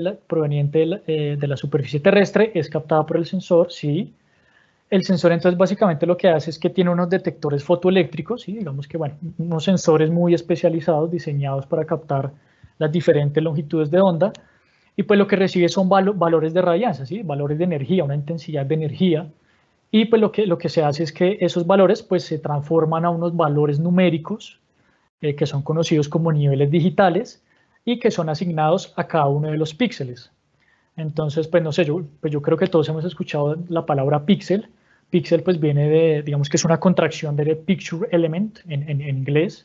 de la superficie terrestre es captada por el sensor, sí. El sensor entonces básicamente lo que hace es que tiene unos detectores fotoeléctricos, ¿sí? Digamos que bueno, unos sensores muy especializados diseñados para captar las diferentes longitudes de onda, y pues lo que recibe son valores de radiancia, ¿sí? Valores de energía, una intensidad de energía, y pues lo que se hace es que esos valores pues se transforman a unos valores numéricos que son conocidos como niveles digitales y que son asignados a cada uno de los píxeles. Entonces, pues no sé, yo creo que todos hemos escuchado la palabra píxel. Píxel pues viene digamos que es una contracción de picture element en inglés.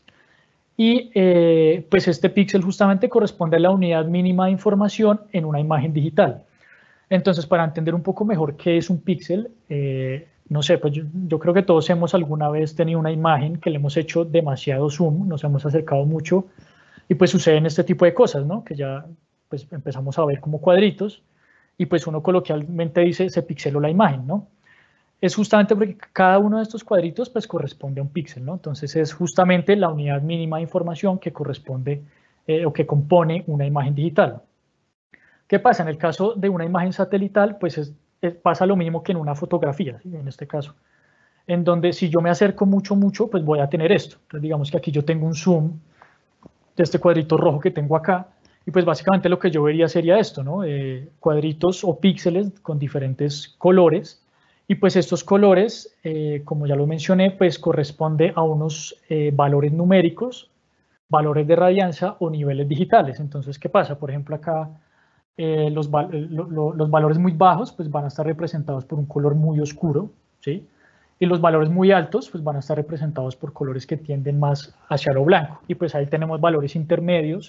Y pues este píxel justamente corresponde a la unidad mínima de información en una imagen digital. Entonces, para entender un poco mejor qué es un píxel, no sé, pues yo creo que todos hemos alguna vez tenido una imagen que le hemos hecho demasiado zoom, nos hemos acercado mucho y pues suceden este tipo de cosas, ¿no? Que ya pues empezamos a ver como cuadritos y pues uno coloquialmente dice se pixeló la imagen, ¿no? Es justamente porque cada uno de estos cuadritos pues corresponde a un píxel, ¿no? Entonces es justamente la unidad mínima de información que corresponde o que compone una imagen digital. ¿Qué pasa? En el caso de una imagen satelital, pues pasa lo mismo que en una fotografía, ¿sí? En este caso, en donde si yo me acerco mucho, pues voy a tener esto. Entonces digamos que aquí yo tengo un zoom de este cuadrito rojo que tengo acá, y pues básicamente lo que yo vería sería esto, ¿no? Cuadritos o píxeles con diferentes colores, y pues estos colores, como ya lo mencioné, pues corresponde a unos valores numéricos, valores de radiancia o niveles digitales. Entonces, ¿qué pasa? Por ejemplo, acá los valores muy bajos pues van a estar representados por un color muy oscuro, ¿sí? Y los valores muy altos pues van a estar representados por colores que tienden más hacia lo blanco. Y pues ahí tenemos valores intermedios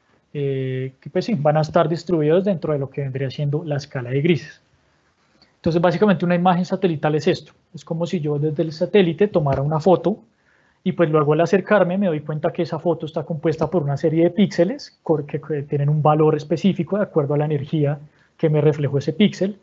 que pues sí, van a estar distribuidos dentro de lo que vendría siendo la escala de grises. Entonces básicamente una imagen satelital es esto. Es como si yo desde el satélite tomara una foto y pues luego al acercarme me doy cuenta que esa foto está compuesta por una serie de píxeles que tienen un valor específico de acuerdo a la energía que me reflejó ese píxel.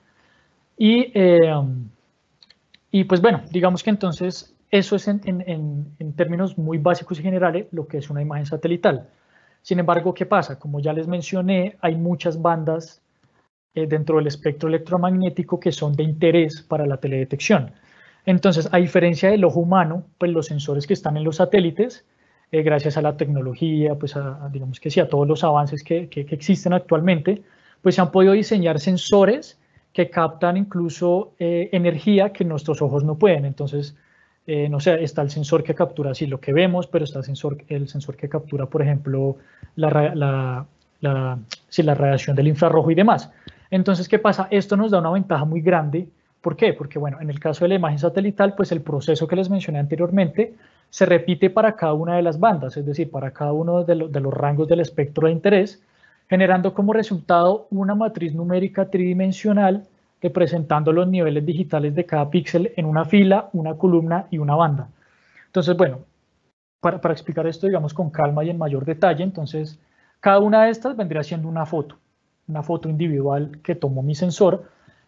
Y pues bueno, digamos que entonces eso es en términos muy básicos y generales lo que es una imagen satelital. Sin embargo, ¿qué pasa? Como ya les mencioné, hay muchas bandas dentro del espectro electromagnético que son de interés para la teledetección. Entonces, a diferencia del ojo humano, pues los sensores que están en los satélites, gracias a la tecnología, pues digamos que sí, a todos los avances que existen actualmente, pues se han podido diseñar sensores que captan incluso energía que nuestros ojos no pueden. Entonces, no sé, está el sensor que captura así lo que vemos, pero está el sensor que captura, por ejemplo, la radiación del infrarrojo y demás. Entonces, ¿qué pasa? Esto nos da una ventaja muy grande. ¿Por qué? Porque, bueno, en el caso de la imagen satelital, pues el proceso que les mencioné anteriormente se repite para cada una de las bandas, es decir, para cada uno de los rangos del espectro de interés, generando como resultado una matriz numérica tridimensional representando los niveles digitales de cada píxel en una fila, una columna y una banda. Entonces, bueno, para explicar esto, digamos, con calma y en mayor detalle, entonces, cada una de estas vendría siendo una foto individual que tomó mi sensor,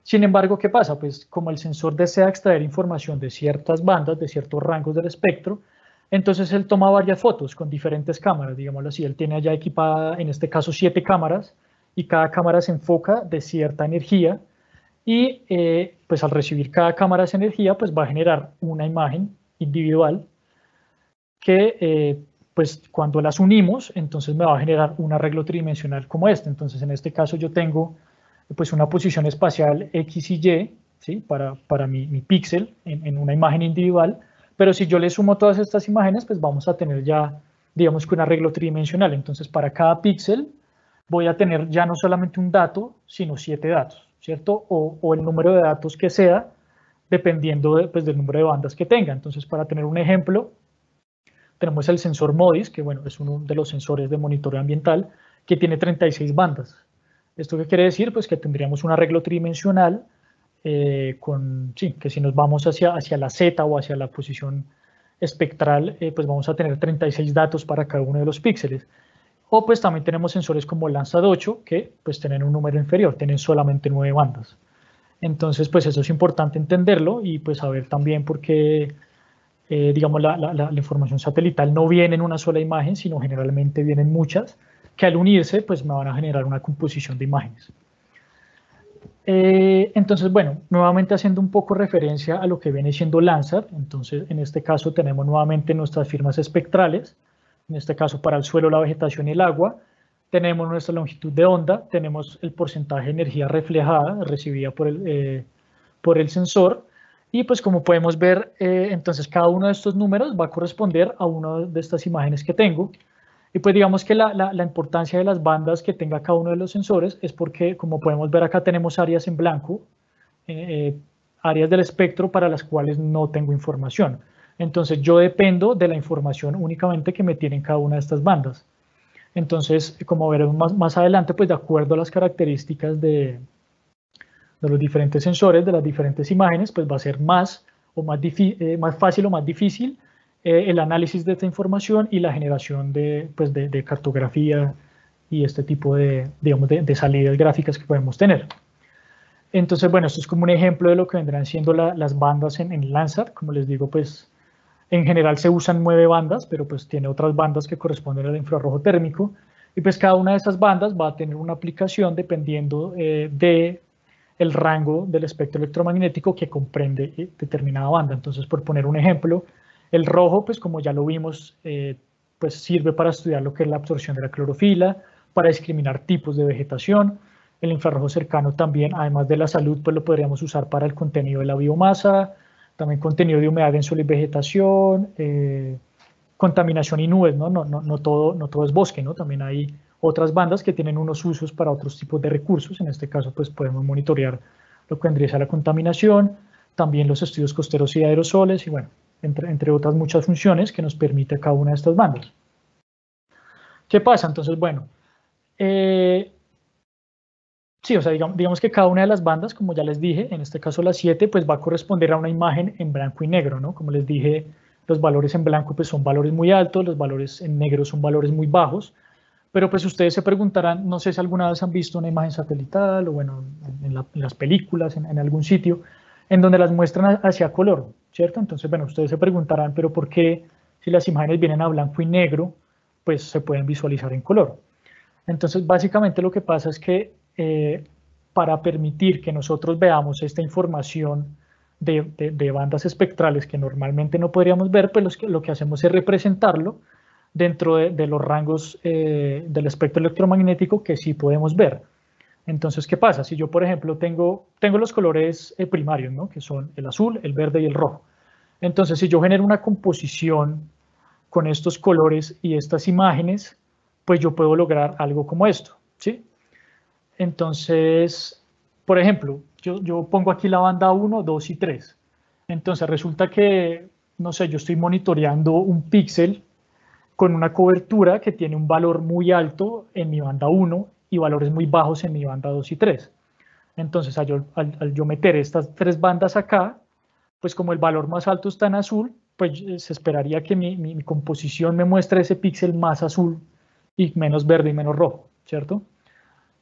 Sin embargo, ¿qué pasa? Pues como el sensor desea extraer información de ciertas bandas, de ciertos rangos del espectro, entonces él toma varias fotos con diferentes cámaras, digámoslo así. Él tiene allá equipada, en este caso, 7 cámaras, y cada cámara se enfoca de cierta energía, y pues al recibir cada cámara esa energía, pues va a generar una imagen individual que pues cuando las unimos, entonces me va a generar un arreglo tridimensional como este. Entonces en este caso yo tengo pues una posición espacial X y Y, ¿sí? para mi píxel en una imagen individual, pero si yo le sumo todas estas imágenes, pues vamos a tener ya, digamos que un arreglo tridimensional. Entonces para cada píxel voy a tener ya no solamente un dato, sino 7 datos, ¿cierto? O el número de datos que sea, dependiendo pues, del número de bandas que tenga. Entonces, para tener un ejemplo, tenemos el sensor MODIS, que bueno, es uno de los sensores de monitoreo ambiental, que tiene 36 bandas. ¿Esto qué quiere decir? Pues que tendríamos un arreglo tridimensional que si nos vamos hacia la Z o hacia la posición espectral, pues vamos a tener 36 datos para cada uno de los píxeles. O pues también tenemos sensores como el Landsat 8, que pues tienen un número inferior, tienen solamente 9 bandas. Entonces, pues eso es importante entenderlo y pues saber también por qué, digamos, la información satelital no viene en una sola imagen, sino generalmente vienen muchas, que al unirse, pues me van a generar una composición de imágenes. Entonces, bueno, nuevamente haciendo un poco referencia a lo que viene siendo Landsat, entonces en este caso tenemos nuevamente nuestras firmas espectrales, en este caso para el suelo, la vegetación y el agua, tenemos nuestra longitud de onda, tenemos el porcentaje de energía reflejada, recibida por el sensor, y pues como podemos ver, entonces cada uno de estos números va a corresponder a una de estas imágenes que tengo, y pues digamos que la importancia de las bandas que tenga cada uno de los sensores es porque, como podemos ver acá, tenemos áreas en blanco, áreas del espectro para las cuales no tengo información. Entonces yo dependo de la información únicamente que me tienen cada una de estas bandas. Entonces, como veremos más adelante, pues de acuerdo a las características de los diferentes sensores, de las diferentes imágenes, pues va a ser más fácil o más difícil el análisis de esta información y la generación de cartografía y este tipo de salidas gráficas que podemos tener. Entonces, bueno, esto es como un ejemplo de lo que vendrán siendo las bandas en Landsat. Como les digo, pues en general se usan 9 bandas, pero pues tiene otras bandas que corresponden al infrarrojo térmico. Y pues cada una de esas bandas va a tener una aplicación dependiendo del rango del espectro electromagnético que comprende determinada banda. Entonces, por poner un ejemplo, el rojo, pues como ya lo vimos, pues sirve para estudiar lo que es la absorción de la clorofila, para discriminar tipos de vegetación. El infrarrojo cercano también, además de la salud, pues lo podríamos usar para el contenido de la biomasa, también contenido de humedad en suelo y vegetación, contaminación y nubes, ¿no? No todo es bosque, ¿no? También hay otras bandas que tienen unos usos para otros tipos de recursos. En este caso, pues podemos monitorear lo que vendría a ser la contaminación, también los estudios costeros y aerosoles, y bueno, entre otras muchas funciones que nos permite cada una de estas bandas. ¿Qué pasa? Entonces, bueno, sí, o sea, digamos que cada una de las bandas, como ya les dije, en este caso las 7, pues va a corresponder a una imagen en blanco y negro, ¿no? Como les dije, los valores en blanco pues son valores muy altos, los valores en negro son valores muy bajos, pero pues ustedes se preguntarán, no sé si alguna vez han visto una imagen satelital o bueno, en las películas, en algún sitio, en donde las muestran hacia color, ¿cierto? Entonces, bueno, ustedes se preguntarán, pero ¿por qué si las imágenes vienen a blanco y negro, pues se pueden visualizar en color? Entonces, básicamente lo que pasa es que para permitir que nosotros veamos esta información de bandas espectrales que normalmente no podríamos ver, pues lo que hacemos es representarlo dentro de los rangos del espectro electromagnético que sí podemos ver. Entonces, ¿qué pasa? Si yo, por ejemplo, tengo los colores primarios, ¿no? Que son el azul, el verde y el rojo. Entonces, si yo genero una composición con estos colores y estas imágenes, pues yo puedo lograr algo como esto, ¿sí? Entonces, por ejemplo, yo pongo aquí la banda 1, 2 y 3. Entonces resulta que, no sé, yo estoy monitoreando un píxel con una cobertura que tiene un valor muy alto en mi banda 1 y valores muy bajos en mi banda 2 y 3. Entonces, al yo meter estas 3 bandas acá, pues como el valor más alto está en azul, pues se esperaría que mi composición me muestre ese píxel más azul y menos verde y menos rojo, ¿cierto?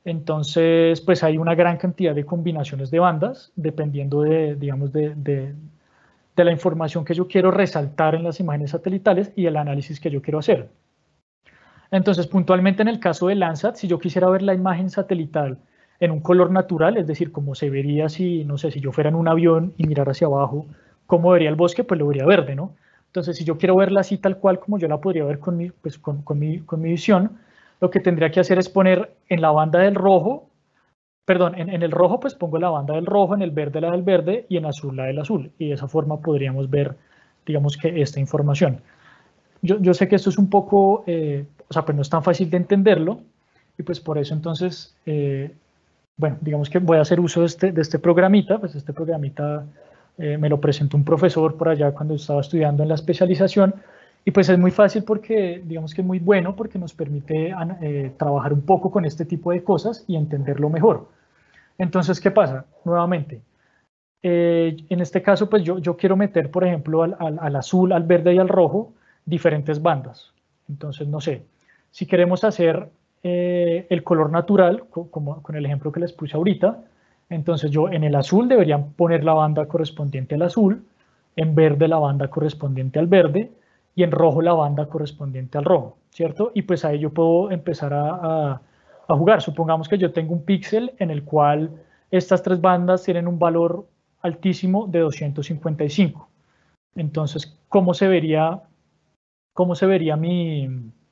Entonces, pues hay una gran cantidad de combinaciones de bandas, dependiendo de, digamos, de la información que yo quiero resaltar en las imágenes satelitales y el análisis que yo quiero hacer. Entonces, puntualmente en el caso de Landsat, si yo quisiera ver la imagen satelital en un color natural, es decir, como se vería si, no sé, si yo fuera en un avión y mirara hacia abajo, cómo vería el bosque, pues lo vería verde, ¿no? Entonces, si yo quiero verla así tal cual como yo la podría ver con mi visión, lo que tendría que hacer es poner en la banda del rojo, perdón, en el rojo pues pongo la banda del rojo, en el verde la del verde y en azul la del azul. Y de esa forma podríamos ver, digamos que esta información. Yo sé que esto es un poco, o sea, pues no es tan fácil de entenderlo y pues por eso entonces, bueno, digamos que voy a hacer uso de este programita, pues este programita me lo presentó un profesor por allá cuando estaba estudiando en la especialización y pues es muy fácil porque, digamos que es muy bueno porque nos permite trabajar un poco con este tipo de cosas y entenderlo mejor. Entonces, ¿qué pasa? Nuevamente, en este caso, pues yo quiero meter, por ejemplo, al azul, al verde y al rojo, diferentes bandas. Entonces, no sé, si queremos hacer el color natural, como con el ejemplo que les puse ahorita, entonces yo en el azul debería poner la banda correspondiente al azul, en verde la banda correspondiente al verde y en rojo la banda correspondiente al rojo, ¿cierto? Y pues ahí yo puedo empezar a jugar. Supongamos que yo tengo un píxel en el cual estas tres bandas tienen un valor altísimo de 255. Entonces, ¿cómo se vería mi...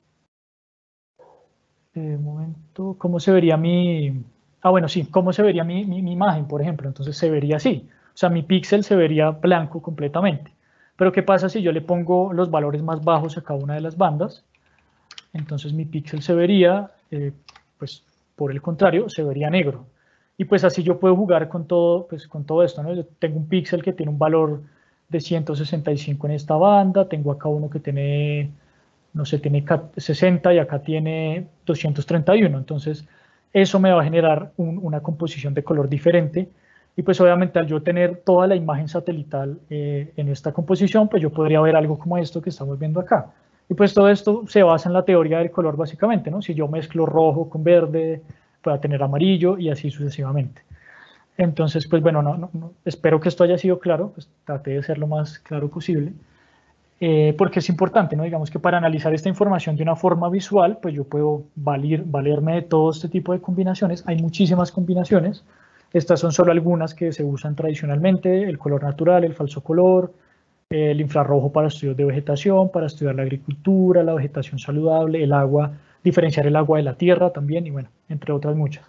momento, ¿cómo se vería mi... Ah, bueno, sí, ¿cómo se vería mi imagen, por ejemplo? Entonces se vería así. O sea, mi píxel se vería blanco completamente. Pero ¿qué pasa si yo le pongo los valores más bajos a cada una de las bandas? Entonces mi píxel se vería, pues por el contrario, se vería negro. Y pues así yo puedo jugar con todo, pues, con todo esto, ¿no? Yo tengo un píxel que tiene un valor de 165 en esta banda, tengo acá uno que tiene, no sé, tiene 60 y acá tiene 231. Entonces eso me va a generar una composición de color diferente. Y pues obviamente al yo tener toda la imagen satelital en esta composición, pues yo podría ver algo como esto que estamos viendo acá. Y pues todo esto se basa en la teoría del color básicamente, ¿no? Si yo mezclo rojo con verde, pueda tener amarillo y así sucesivamente. Entonces, pues bueno, espero que esto haya sido claro, pues traté de ser lo más claro posible, porque es importante, ¿no? Digamos que para analizar esta información de una forma visual, pues yo puedo valerme de todo este tipo de combinaciones. Hay muchísimas combinaciones. Estas son solo algunas que se usan tradicionalmente: el color natural, el falso color, el infrarrojo para estudios de vegetación, para estudiar la agricultura, la vegetación saludable, el agua, diferenciar el agua de la tierra también, y bueno, entre otras muchas.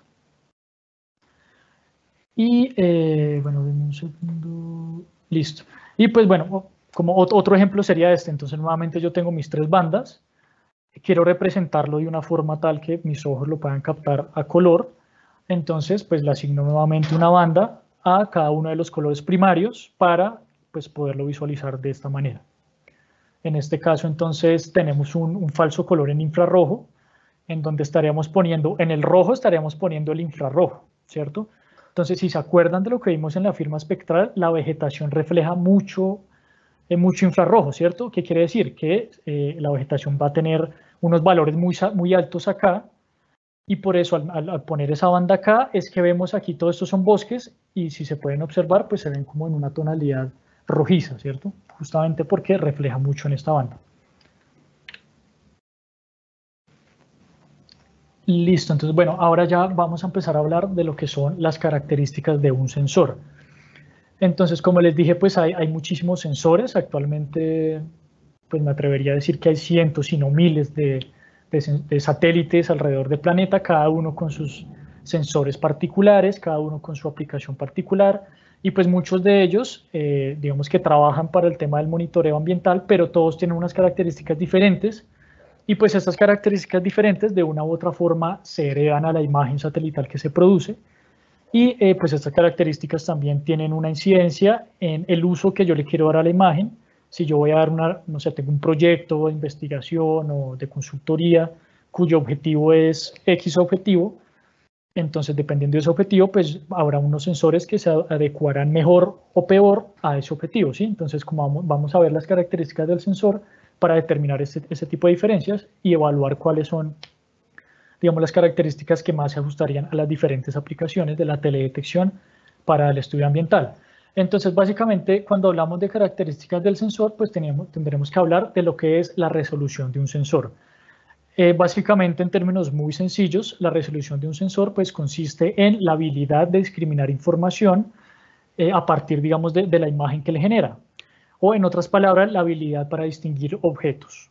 Y bueno, denme un segundo, listo. Y pues bueno, como otro ejemplo sería este. Entonces nuevamente yo tengo mis tres bandas, quiero representarlo de una forma tal que mis ojos lo puedan captar a color. Entonces pues le asigno nuevamente una banda a cada uno de los colores primarios para pues poderlo visualizar de esta manera. En este caso entonces tenemos un falso color en infrarrojo, en donde estaríamos poniendo, en el rojo estaríamos poniendo el infrarrojo, ¿cierto? Entonces, si se acuerdan de lo que vimos en la firma espectral, la vegetación refleja mucho infrarrojo, ¿cierto? ¿Qué quiere decir? Que la vegetación va a tener unos valores muy altos acá, y por eso al poner esa banda acá es que vemos aquí todos estos son bosques, y si se pueden observar, pues se ven como en una tonalidad rojiza, ¿cierto? Justamente porque refleja mucho en esta banda. Listo, entonces bueno, ahora ya vamos a empezar a hablar de lo que son las características de un sensor. Entonces, como les dije, pues hay muchísimos sensores. Actualmente, pues me atrevería a decir que hay cientos, si no miles de satélites alrededor del planeta, cada uno con sus sensores particulares, cada uno con su aplicación particular, y pues muchos de ellos, digamos que trabajan para el tema del monitoreo ambiental, pero todos tienen unas características diferentes. Y pues estas características diferentes de una u otra forma se heredan a la imagen satelital que se produce, y pues estas características también tienen una incidencia en el uso que yo le quiero dar a la imagen. Si yo voy a dar no sé, tengo un proyecto de investigación o de consultoría cuyo objetivo es X objetivo, entonces dependiendo de ese objetivo, pues habrá unos sensores que se adecuarán mejor o peor a ese objetivo, ¿sí? Entonces, como vamos a ver las características del sensor para determinar ese tipo de diferencias y evaluar cuáles son digamos, las características que más se ajustarían a las diferentes aplicaciones de la teledetección para el estudio ambiental. Entonces, básicamente, cuando hablamos de características del sensor, pues tendremos que hablar de lo que es la resolución de un sensor. Básicamente, en términos muy sencillos, la resolución de un sensor pues, consiste en la habilidad de discriminar información a partir, digamos, de la imagen que le genera. O, en otras palabras, la habilidad para distinguir objetos.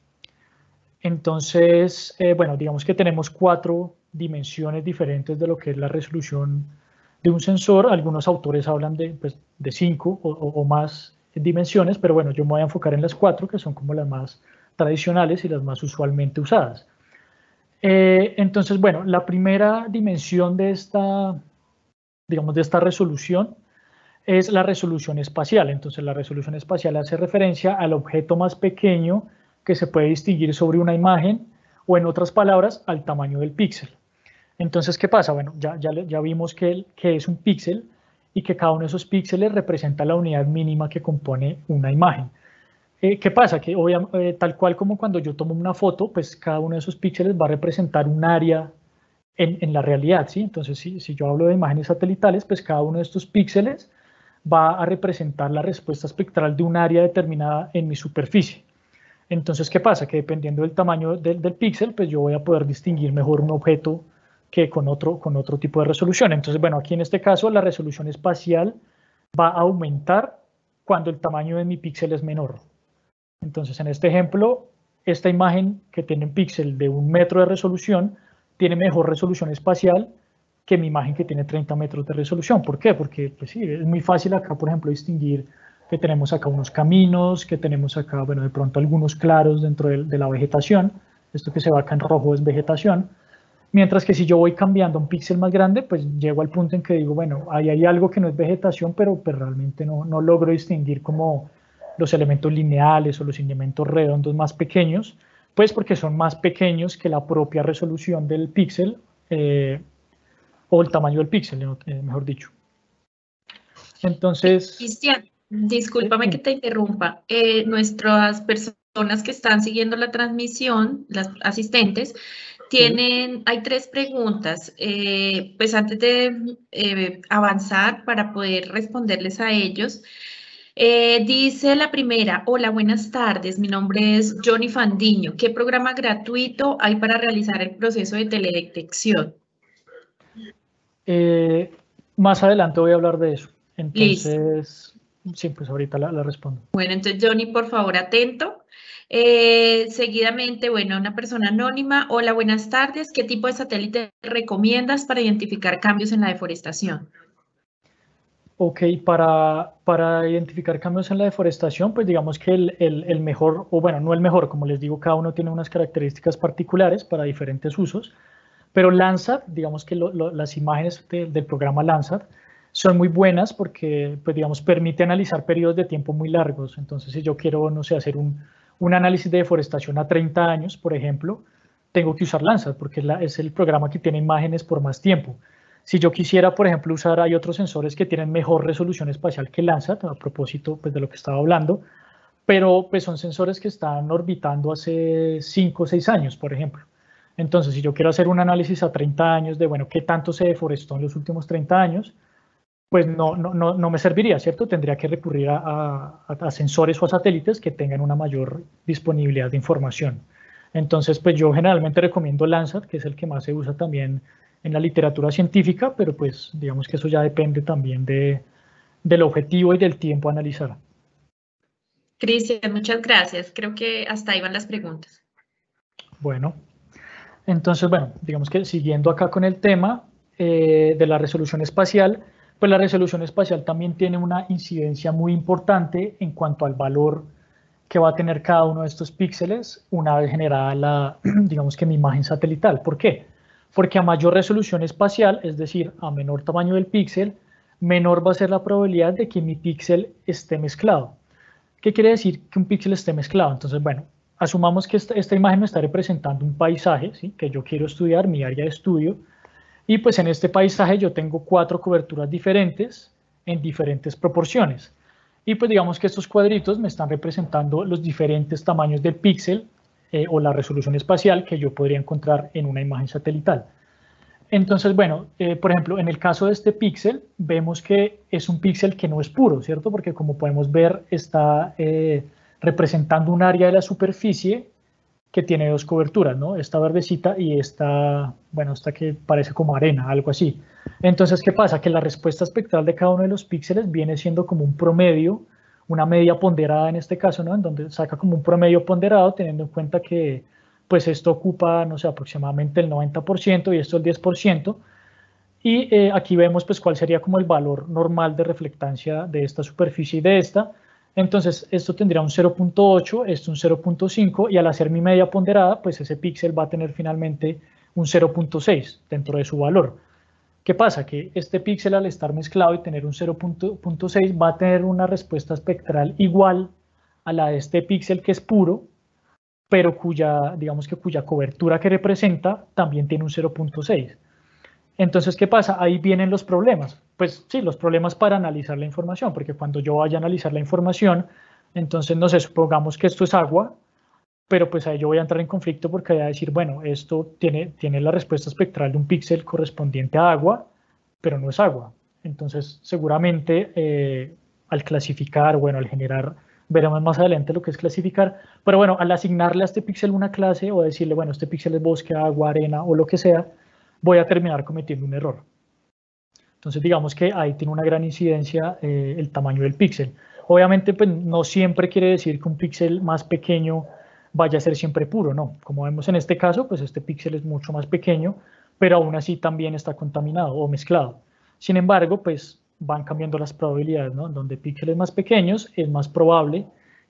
Entonces, bueno, digamos que tenemos 4 dimensiones diferentes de lo que es la resolución de un sensor. Algunos autores hablan de 5 o más dimensiones, pero bueno, yo me voy a enfocar en las 4, que son como las más tradicionales y las más usualmente usadas. Entonces, bueno, la primera dimensión de esta, digamos, de esta resolución es la resolución espacial. Entonces, la resolución espacial hace referencia al objeto más pequeño que se puede distinguir sobre una imagen, o en otras palabras, al tamaño del píxel. Entonces, ¿qué pasa? Bueno, ya vimos que es un píxel y que cada uno de esos píxeles representa la unidad mínima que compone una imagen. ¿Qué pasa? Que tal cual como cuando yo tomo una foto, pues cada uno de esos píxeles va a representar un área en la realidad, ¿sí? Entonces, si yo hablo de imágenes satelitales, pues cada uno de estos píxeles va a representar la respuesta espectral de un área determinada en mi superficie. Entonces, ¿qué pasa? Que dependiendo del tamaño del píxel, pues yo voy a poder distinguir mejor un objeto que con otro tipo de resolución. Entonces, bueno, aquí en este caso la resolución espacial va a aumentar cuando el tamaño de mi píxel es menor. Entonces, en este ejemplo, esta imagen que tiene un píxel de 1 metro de resolución tiene mejor resolución espacial que mi imagen que tiene 30 metros de resolución. ¿Por qué? Porque pues sí, es muy fácil acá, por ejemplo, distinguir que tenemos acá unos caminos, que tenemos acá, bueno, de pronto algunos claros dentro de la vegetación. Esto que se va acá en rojo es vegetación. Mientras que si yo voy cambiando a un píxel más grande, pues llego al punto en que digo, bueno, ahí hay algo que no es vegetación, pero realmente no logro distinguir como los elementos lineales o los elementos redondos más pequeños, pues porque son más pequeños que la propia resolución del píxel o el tamaño del píxel, mejor dicho. Entonces... Cristian, discúlpame que te interrumpa. Nuestras personas que están siguiendo la transmisión, las asistentes, hay 3 preguntas. Pues antes de avanzar para poder responderles a ellos, dice la primera: hola, buenas tardes, mi nombre es Johnny Fandiño. ¿Qué programa gratuito hay para realizar el proceso de teledetección? Más adelante voy a hablar de eso. Entonces, listo. Sí, pues ahorita la respondo. Bueno, entonces Johnny, por favor, atento. Seguidamente, bueno, una persona anónima. Hola, buenas tardes. ¿Qué tipo de satélite recomiendas para identificar cambios en la deforestación? Ok, para identificar cambios en la deforestación, pues digamos que el mejor, o bueno, no el mejor, como les digo, cada uno tiene unas características particulares para diferentes usos, pero Landsat, digamos que las imágenes del programa Landsat son muy buenas porque, pues digamos, permite analizar periodos de tiempo muy largos. Entonces, si yo quiero, no sé, hacer un análisis de deforestación a 30 años, por ejemplo, tengo que usar Landsat porque es el programa que tiene imágenes por más tiempo. Si yo quisiera, por ejemplo, hay otros sensores que tienen mejor resolución espacial que Landsat, a propósito pues, de lo que estaba hablando, pero pues, son sensores que están orbitando hace 5 o 6 años, por ejemplo. Entonces, si yo quiero hacer un análisis a 30 años de, bueno, qué tanto se deforestó en los últimos 30 años, pues no me serviría, ¿cierto? Tendría que recurrir a sensores o a satélites que tengan una mayor disponibilidad de información. Entonces, pues yo generalmente recomiendo Landsat, que es el que más se usa también en la literatura científica, pero pues digamos que eso ya depende también del objetivo y del tiempo a analizar. Cristian, muchas gracias. Creo que hasta ahí van las preguntas. Bueno, entonces, bueno, digamos que siguiendo acá con el tema de la resolución espacial, pues la resolución espacial también tiene una incidencia muy importante en cuanto al valor que va a tener cada uno de estos píxeles una vez generada digamos que mi imagen satelital. ¿Por qué? Porque a mayor resolución espacial, es decir, a menor tamaño del píxel, menor va a ser la probabilidad de que mi píxel esté mezclado. ¿Qué quiere decir que un píxel esté mezclado? Entonces, bueno, asumamos que esta imagen me está representando un paisaje, ¿sí? Que yo quiero estudiar, mi área de estudio, y pues en este paisaje yo tengo 4 coberturas diferentes en diferentes proporciones. Y pues digamos que estos cuadritos me están representando los diferentes tamaños del píxel o la resolución espacial que yo podría encontrar en una imagen satelital. Entonces, bueno, por ejemplo, en el caso de este píxel, vemos que es un píxel que no es puro, ¿cierto? Porque como podemos ver, está representando un área de la superficie que tiene dos coberturas, ¿no? Esta verdecita y esta, bueno, esta que parece como arena, algo así. Entonces, ¿qué pasa? Que la respuesta espectral de cada uno de los píxeles viene siendo como un promedio, una media ponderada en este caso, ¿no? En donde saca como un promedio ponderado, teniendo en cuenta que pues esto ocupa, no sé, aproximadamente el 90% y esto el 10%. Y aquí vemos pues cuál sería como el valor normal de reflectancia de esta superficie y de esta. Entonces esto tendría un 0.8, esto un 0.5 y al hacer mi media ponderada pues ese píxel va a tener finalmente un 0.6 dentro de su valor. ¿Qué pasa? Que este píxel al estar mezclado y tener un 0.6 va a tener una respuesta espectral igual a la de este píxel que es puro, pero digamos que cuya cobertura que representa también tiene un 0.6. Entonces, ¿qué pasa? Ahí vienen los problemas. Pues sí, los problemas para analizar la información, porque cuando yo vaya a analizar la información, entonces, no sé, supongamos que esto es agua, pero pues ahí yo voy a entrar en conflicto porque voy a decir, bueno, esto tiene la respuesta espectral de un píxel correspondiente a agua, pero no es agua. Entonces, seguramente al clasificar, bueno, al generar, veremos más adelante lo que es clasificar, pero bueno, al asignarle a este píxel una clase o decirle, bueno, este píxel es bosque, agua, arena o lo que sea, voy a terminar cometiendo un error. Entonces, digamos que ahí tiene una gran incidencia el tamaño del píxel. Obviamente, pues no siempre quiere decir que un píxel más pequeño vaya a ser siempre puro, no. Como vemos en este caso, pues este píxel es mucho más pequeño, pero aún así también está contaminado o mezclado. Sin embargo, pues van cambiando las probabilidades, ¿no? Donde píxeles más pequeños es más probable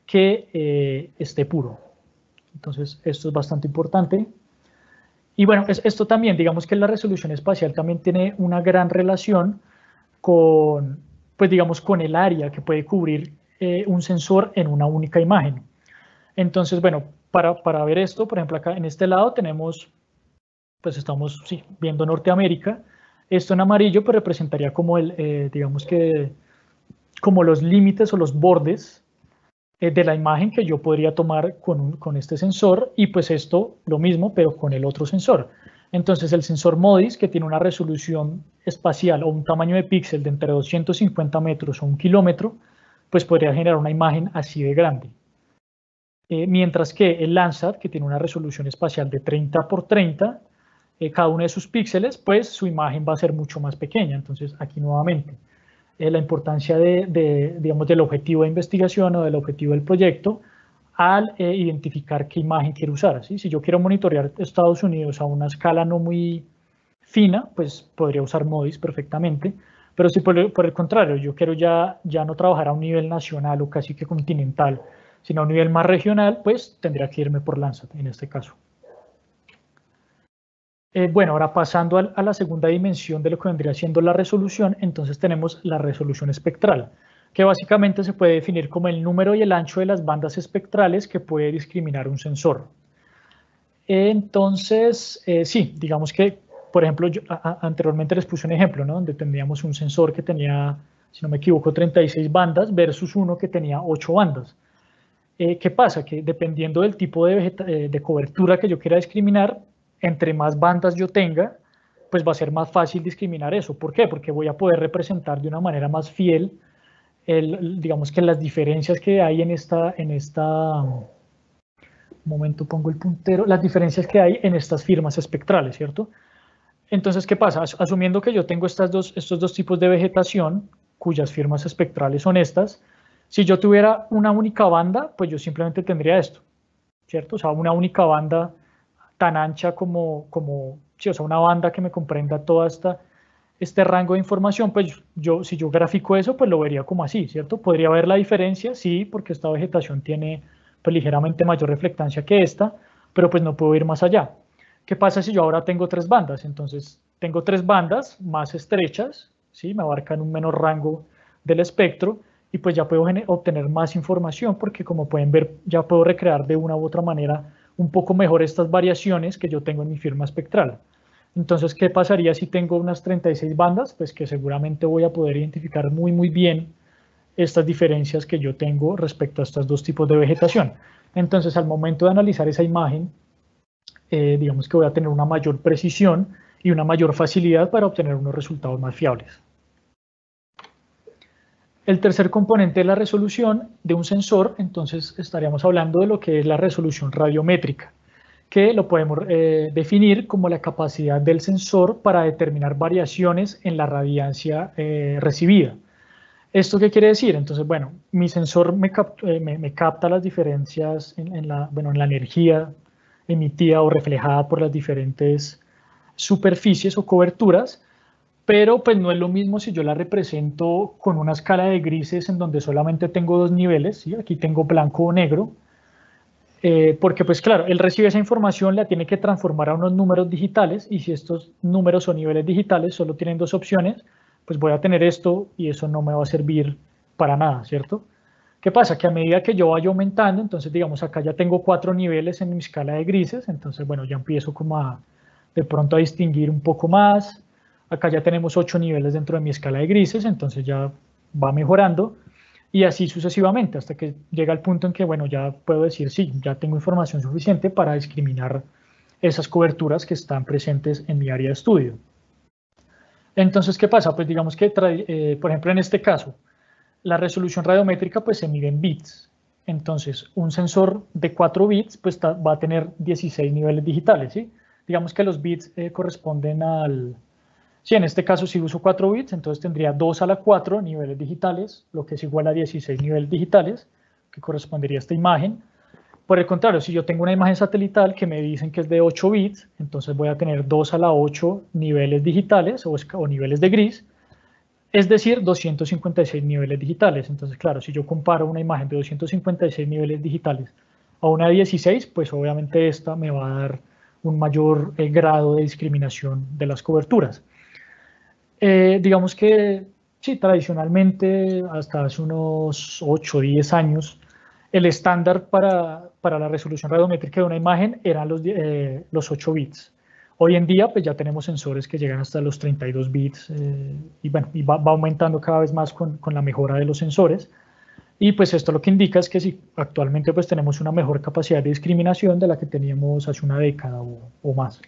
que esté puro. Entonces, esto es bastante importante. Y bueno, esto también, digamos que la resolución espacial también tiene una gran relación con, pues digamos, con el área que puede cubrir un sensor en una única imagen. Entonces, bueno, para ver esto, por ejemplo, acá en este lado tenemos, pues estamos viendo Norteamérica. Esto en amarillo pues representaría como digamos que, como los límites o los bordes de la imagen que yo podría tomar con este sensor y pues esto lo mismo pero con el otro sensor. Entonces el sensor MODIS, que tiene una resolución espacial o un tamaño de píxel de entre 250 metros o 1 kilómetro, pues podría generar una imagen así de grande. Mientras que el Landsat, que tiene una resolución espacial de 30 por 30, cada uno de sus píxeles, pues su imagen va a ser mucho más pequeña. Entonces aquí nuevamente la importancia digamos, del objetivo de investigación o del objetivo del proyecto al identificar qué imagen quiero usar, ¿sí? Si yo quiero monitorear Estados Unidos a una escala no muy fina, pues podría usar MODIS perfectamente, pero si por el contrario yo quiero ya no trabajar a un nivel nacional o casi que continental, sino a un nivel más regional, pues tendría que irme por Landsat en este caso. Bueno, ahora pasando a la segunda dimensión de lo que vendría siendo la resolución, entonces tenemos la resolución espectral, que básicamente se puede definir como el número y el ancho de las bandas espectrales que puede discriminar un sensor. Entonces, sí, digamos que, por ejemplo, yo anteriormente les puse un ejemplo, ¿no? Donde tendríamos un sensor que tenía, si no me equivoco, 36 bandas versus uno que tenía 8 bandas. ¿Qué pasa? Que dependiendo del tipo de cobertura que yo quiera discriminar, entre más bandas yo tenga, pues va a ser más fácil discriminar eso. ¿Por qué? Porque voy a poder representar de una manera más fiel, digamos que las diferencias que hay en esta, un momento pongo el puntero, las diferencias que hay en estas firmas espectrales, ¿cierto? Entonces, ¿qué pasa? Asumiendo que yo tengo estos dos tipos de vegetación, cuyas firmas espectrales son estas, si yo tuviera una única banda, pues yo simplemente tendría esto, ¿cierto? O sea, una única banda tan ancha sí, o sea, una banda que me comprenda todo este rango de información, pues si yo grafico eso, pues lo vería como así, ¿cierto? Podría ver la diferencia, sí, porque esta vegetación tiene pues ligeramente mayor reflectancia que esta, pero pues no puedo ir más allá. ¿Qué pasa si yo ahora tengo 3 bandas? Entonces, tengo 3 bandas más estrechas, ¿sí? Me abarcan un menor rango del espectro y pues ya puedo obtener más información porque como pueden ver, ya puedo recrear de una u otra manera un poco mejor estas variaciones que yo tengo en mi firma espectral. Entonces, ¿qué pasaría si tengo unas 36 bandas? Pues que seguramente voy a poder identificar muy bien estas diferencias que yo tengo respecto a estos dos tipos de vegetación. Entonces, al momento de analizar esa imagen, digamos que voy a tener una mayor precisión y una mayor facilidad para obtener unos resultados más fiables. El tercer componente de la resolución de un sensor, entonces estaríamos hablando de lo que es la resolución radiométrica, que lo podemos definir como la capacidad del sensor para determinar variaciones en la radiancia recibida. ¿Esto qué quiere decir? Entonces, bueno, mi sensor me capta las diferencias en la energía emitida o reflejada por las diferentes superficies o coberturas, pero pues no es lo mismo si yo la represento con una escala de grises en donde solamente tengo dos niveles, ¿sí? Aquí tengo blanco o negro, porque pues claro, él recibe esa información, la tiene que transformar a unos números digitales, y si estos números o niveles digitales solo tienen dos opciones, pues voy a tener esto y eso no me va a servir para nada, ¿cierto? ¿Qué pasa? Que a medida que yo vaya aumentando, entonces digamos acá ya tengo 4 niveles en mi escala de grises, entonces bueno, ya empiezo como de pronto a distinguir un poco más. Acá ya tenemos 8 niveles dentro de mi escala de grises, entonces ya va mejorando, y así sucesivamente hasta que llega el punto en que, bueno, ya puedo decir, sí, ya tengo información suficiente para discriminar esas coberturas que están presentes en mi área de estudio. Entonces, ¿qué pasa? Pues digamos que, por ejemplo, en este caso, la resolución radiométrica pues se mide en bits. Entonces, un sensor de 4 bits pues va a tener 16 niveles digitales, ¿sí? Digamos que los bits corresponden al... Sí, en este caso si uso 4 bits, entonces tendría 2 a la 4 niveles digitales, lo que es igual a 16 niveles digitales, que correspondería a esta imagen. Por el contrario, si yo tengo una imagen satelital que me dicen que es de 8 bits, entonces voy a tener 2 a la 8 niveles digitales o niveles de gris, es decir, 256 niveles digitales. Entonces, claro, si yo comparo una imagen de 256 niveles digitales a una de 16, pues obviamente esta me va a dar un mayor grado de discriminación de las coberturas. Digamos que, sí, tradicionalmente, hasta hace unos 8 o 10 años, el estándar para la resolución radiométrica de una imagen eran los 8 bits. Hoy en día, pues ya tenemos sensores que llegan hasta los 32 bits y bueno, va aumentando cada vez más con la mejora de los sensores. Y pues esto lo que indica es que sí, actualmente pues tenemos una mejor capacidad de discriminación de la que teníamos hace una década o más.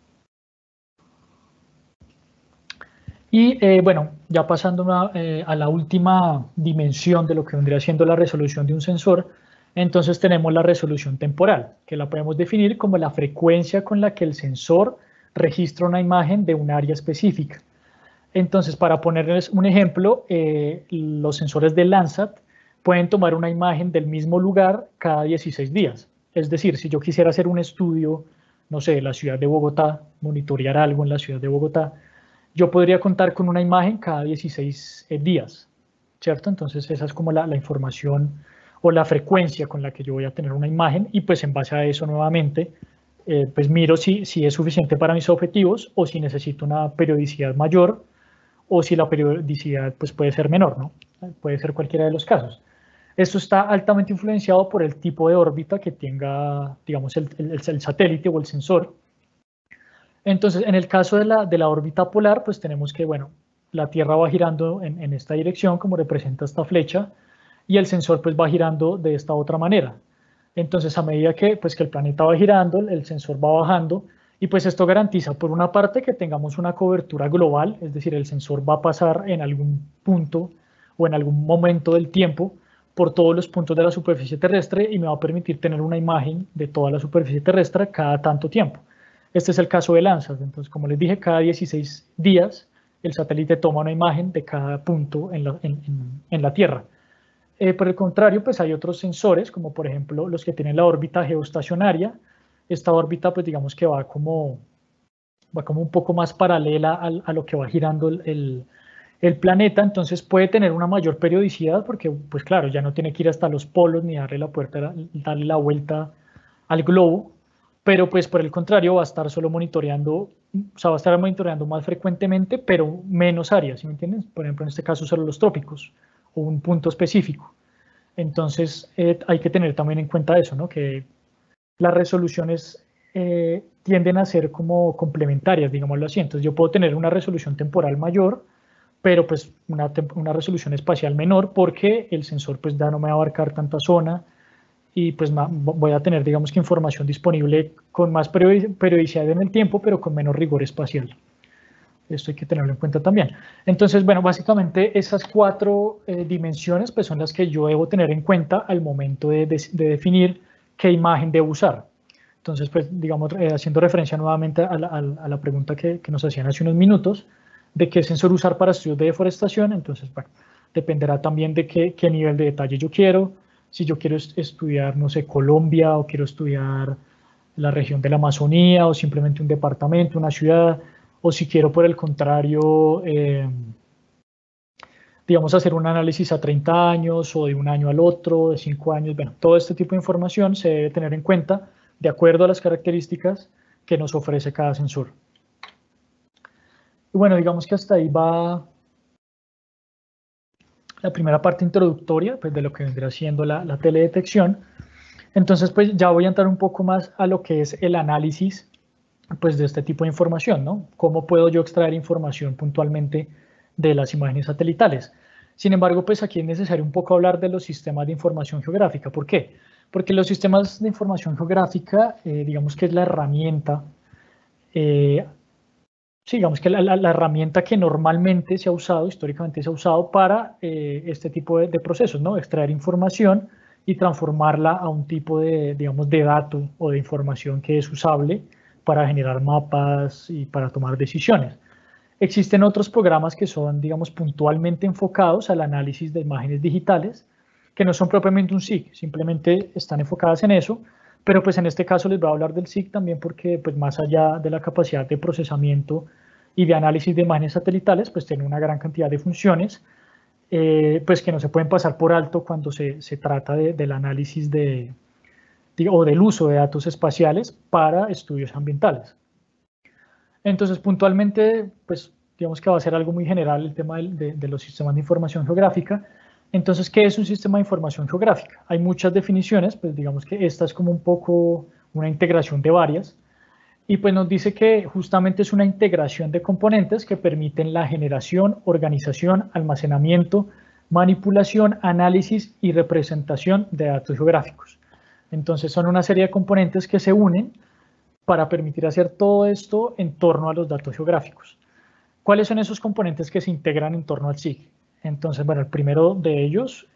Y bueno, ya pasando a la última dimensión de lo que vendría siendo la resolución de un sensor, entonces tenemos la resolución temporal, que la podemos definir como la frecuencia con la que el sensor registra una imagen de un área específica. Entonces, para ponerles un ejemplo, los sensores de Landsat pueden tomar una imagen del mismo lugar cada 16 días. Es decir, si yo quisiera hacer un estudio, no sé, de la ciudad de Bogotá, monitorear algo en la ciudad de Bogotá, yo podría contar con una imagen cada 16 días, ¿cierto? Entonces esa es como la información o la frecuencia con la que yo voy a tener una imagen, y pues en base a eso nuevamente, pues miro si es suficiente para mis objetivos o si necesito una periodicidad mayor o si la periodicidad pues puede ser menor, ¿no? Puede ser cualquiera de los casos. Esto está altamente influenciado por el tipo de órbita que tenga, digamos, el satélite o el sensor. Entonces, en el caso de la órbita polar, pues tenemos que, bueno, la Tierra va girando en esta dirección, como representa esta flecha, y el sensor pues va girando de esta otra manera. Entonces, a medida que el planeta va girando, el sensor va bajando, y pues esto garantiza, por una parte, que tengamos una cobertura global, es decir, el sensor va a pasar en algún punto o en algún momento del tiempo por todos los puntos de la superficie terrestre y me va a permitir tener una imagen de toda la superficie terrestre cada tanto tiempo. Este es el caso de Landsat. Entonces, como les dije, cada 16 días el satélite toma una imagen de cada punto en la Tierra. Por el contrario, pues hay otros sensores, como por ejemplo los que tienen la órbita geoestacionaria. Esta órbita, pues digamos que va como un poco más paralela a lo que va girando el planeta, entonces puede tener una mayor periodicidad porque, pues claro, ya no tiene que ir hasta los polos ni darle la vuelta al globo, pero pues por el contrario va a estar solo monitoreando, o sea, va a estar monitoreando más frecuentemente, pero menos áreas, ¿sí me entiendes? Por ejemplo, en este caso solo los trópicos o un punto específico. Entonces hay que tener también en cuenta eso, ¿no? Que las resoluciones tienden a ser como complementarias, digámoslo así. Entonces yo puedo tener una resolución temporal mayor, pero pues una resolución espacial menor porque el sensor pues ya no me va a abarcar tanta zona y pues voy a tener, digamos que información disponible con más periodicidad en el tiempo, pero con menos rigor espacial. Esto hay que tenerlo en cuenta también. Entonces, bueno, básicamente esas 4 dimensiones pues son las que yo debo tener en cuenta al momento de definir qué imagen debo usar. Entonces, pues, digamos, haciendo referencia nuevamente a la pregunta que nos hacían hace unos minutos, de qué sensor usar para estudios de deforestación, entonces, bueno, dependerá también de qué nivel de detalle yo quiero. Si yo quiero estudiar, no sé, Colombia, o quiero estudiar la región de la Amazonía, o simplemente un departamento, una ciudad, o si quiero, por el contrario, digamos, hacer un análisis a 30 años, o de un año al otro, de 5 años, bueno, todo este tipo de información se debe tener en cuenta de acuerdo a las características que nos ofrece cada sensor. Y bueno, digamos que hasta ahí va la primera parte introductoria, pues, de lo que vendrá siendo la teledetección. Entonces, pues ya voy a entrar un poco más a lo que es el análisis, pues, de este tipo de información, ¿no? ¿Cómo puedo yo extraer información puntualmente de las imágenes satelitales? Sin embargo, pues aquí es necesario un poco hablar de los sistemas de información geográfica. ¿Por qué? Porque los sistemas de información geográfica, digamos que es la herramienta, sí, digamos que la herramienta que normalmente se ha usado, históricamente se ha usado para este tipo de procesos, ¿no? Extraer información y transformarla a un tipo de, digamos, de dato o de información que es usable para generar mapas y para tomar decisiones. Existen otros programas que son, digamos, puntualmente enfocados al análisis de imágenes digitales, que no son propiamente un SIG, simplemente están enfocadas en eso, pero pues en este caso les voy a hablar del SIG también porque pues más allá de la capacidad de procesamiento y de análisis de imágenes satelitales, pues tiene una gran cantidad de funciones, pues que no se pueden pasar por alto cuando se trata del análisis o del uso de datos espaciales para estudios ambientales. Entonces, puntualmente, pues digamos que va a ser algo muy general el tema de los sistemas de información geográfica. Entonces, ¿qué es un sistema de información geográfica? Hay muchas definiciones, pues digamos que esta es como un poco una integración de varias, y pues nos dice que justamente es una integración de componentes que permiten la generación, organización, almacenamiento, manipulación, análisis y representación de datos geográficos. Entonces, son una serie de componentes que se unen para permitir hacer todo esto en torno a los datos geográficos. ¿Cuáles son esos componentes que se integran en torno al SIG? Entonces, bueno, el primero de ellos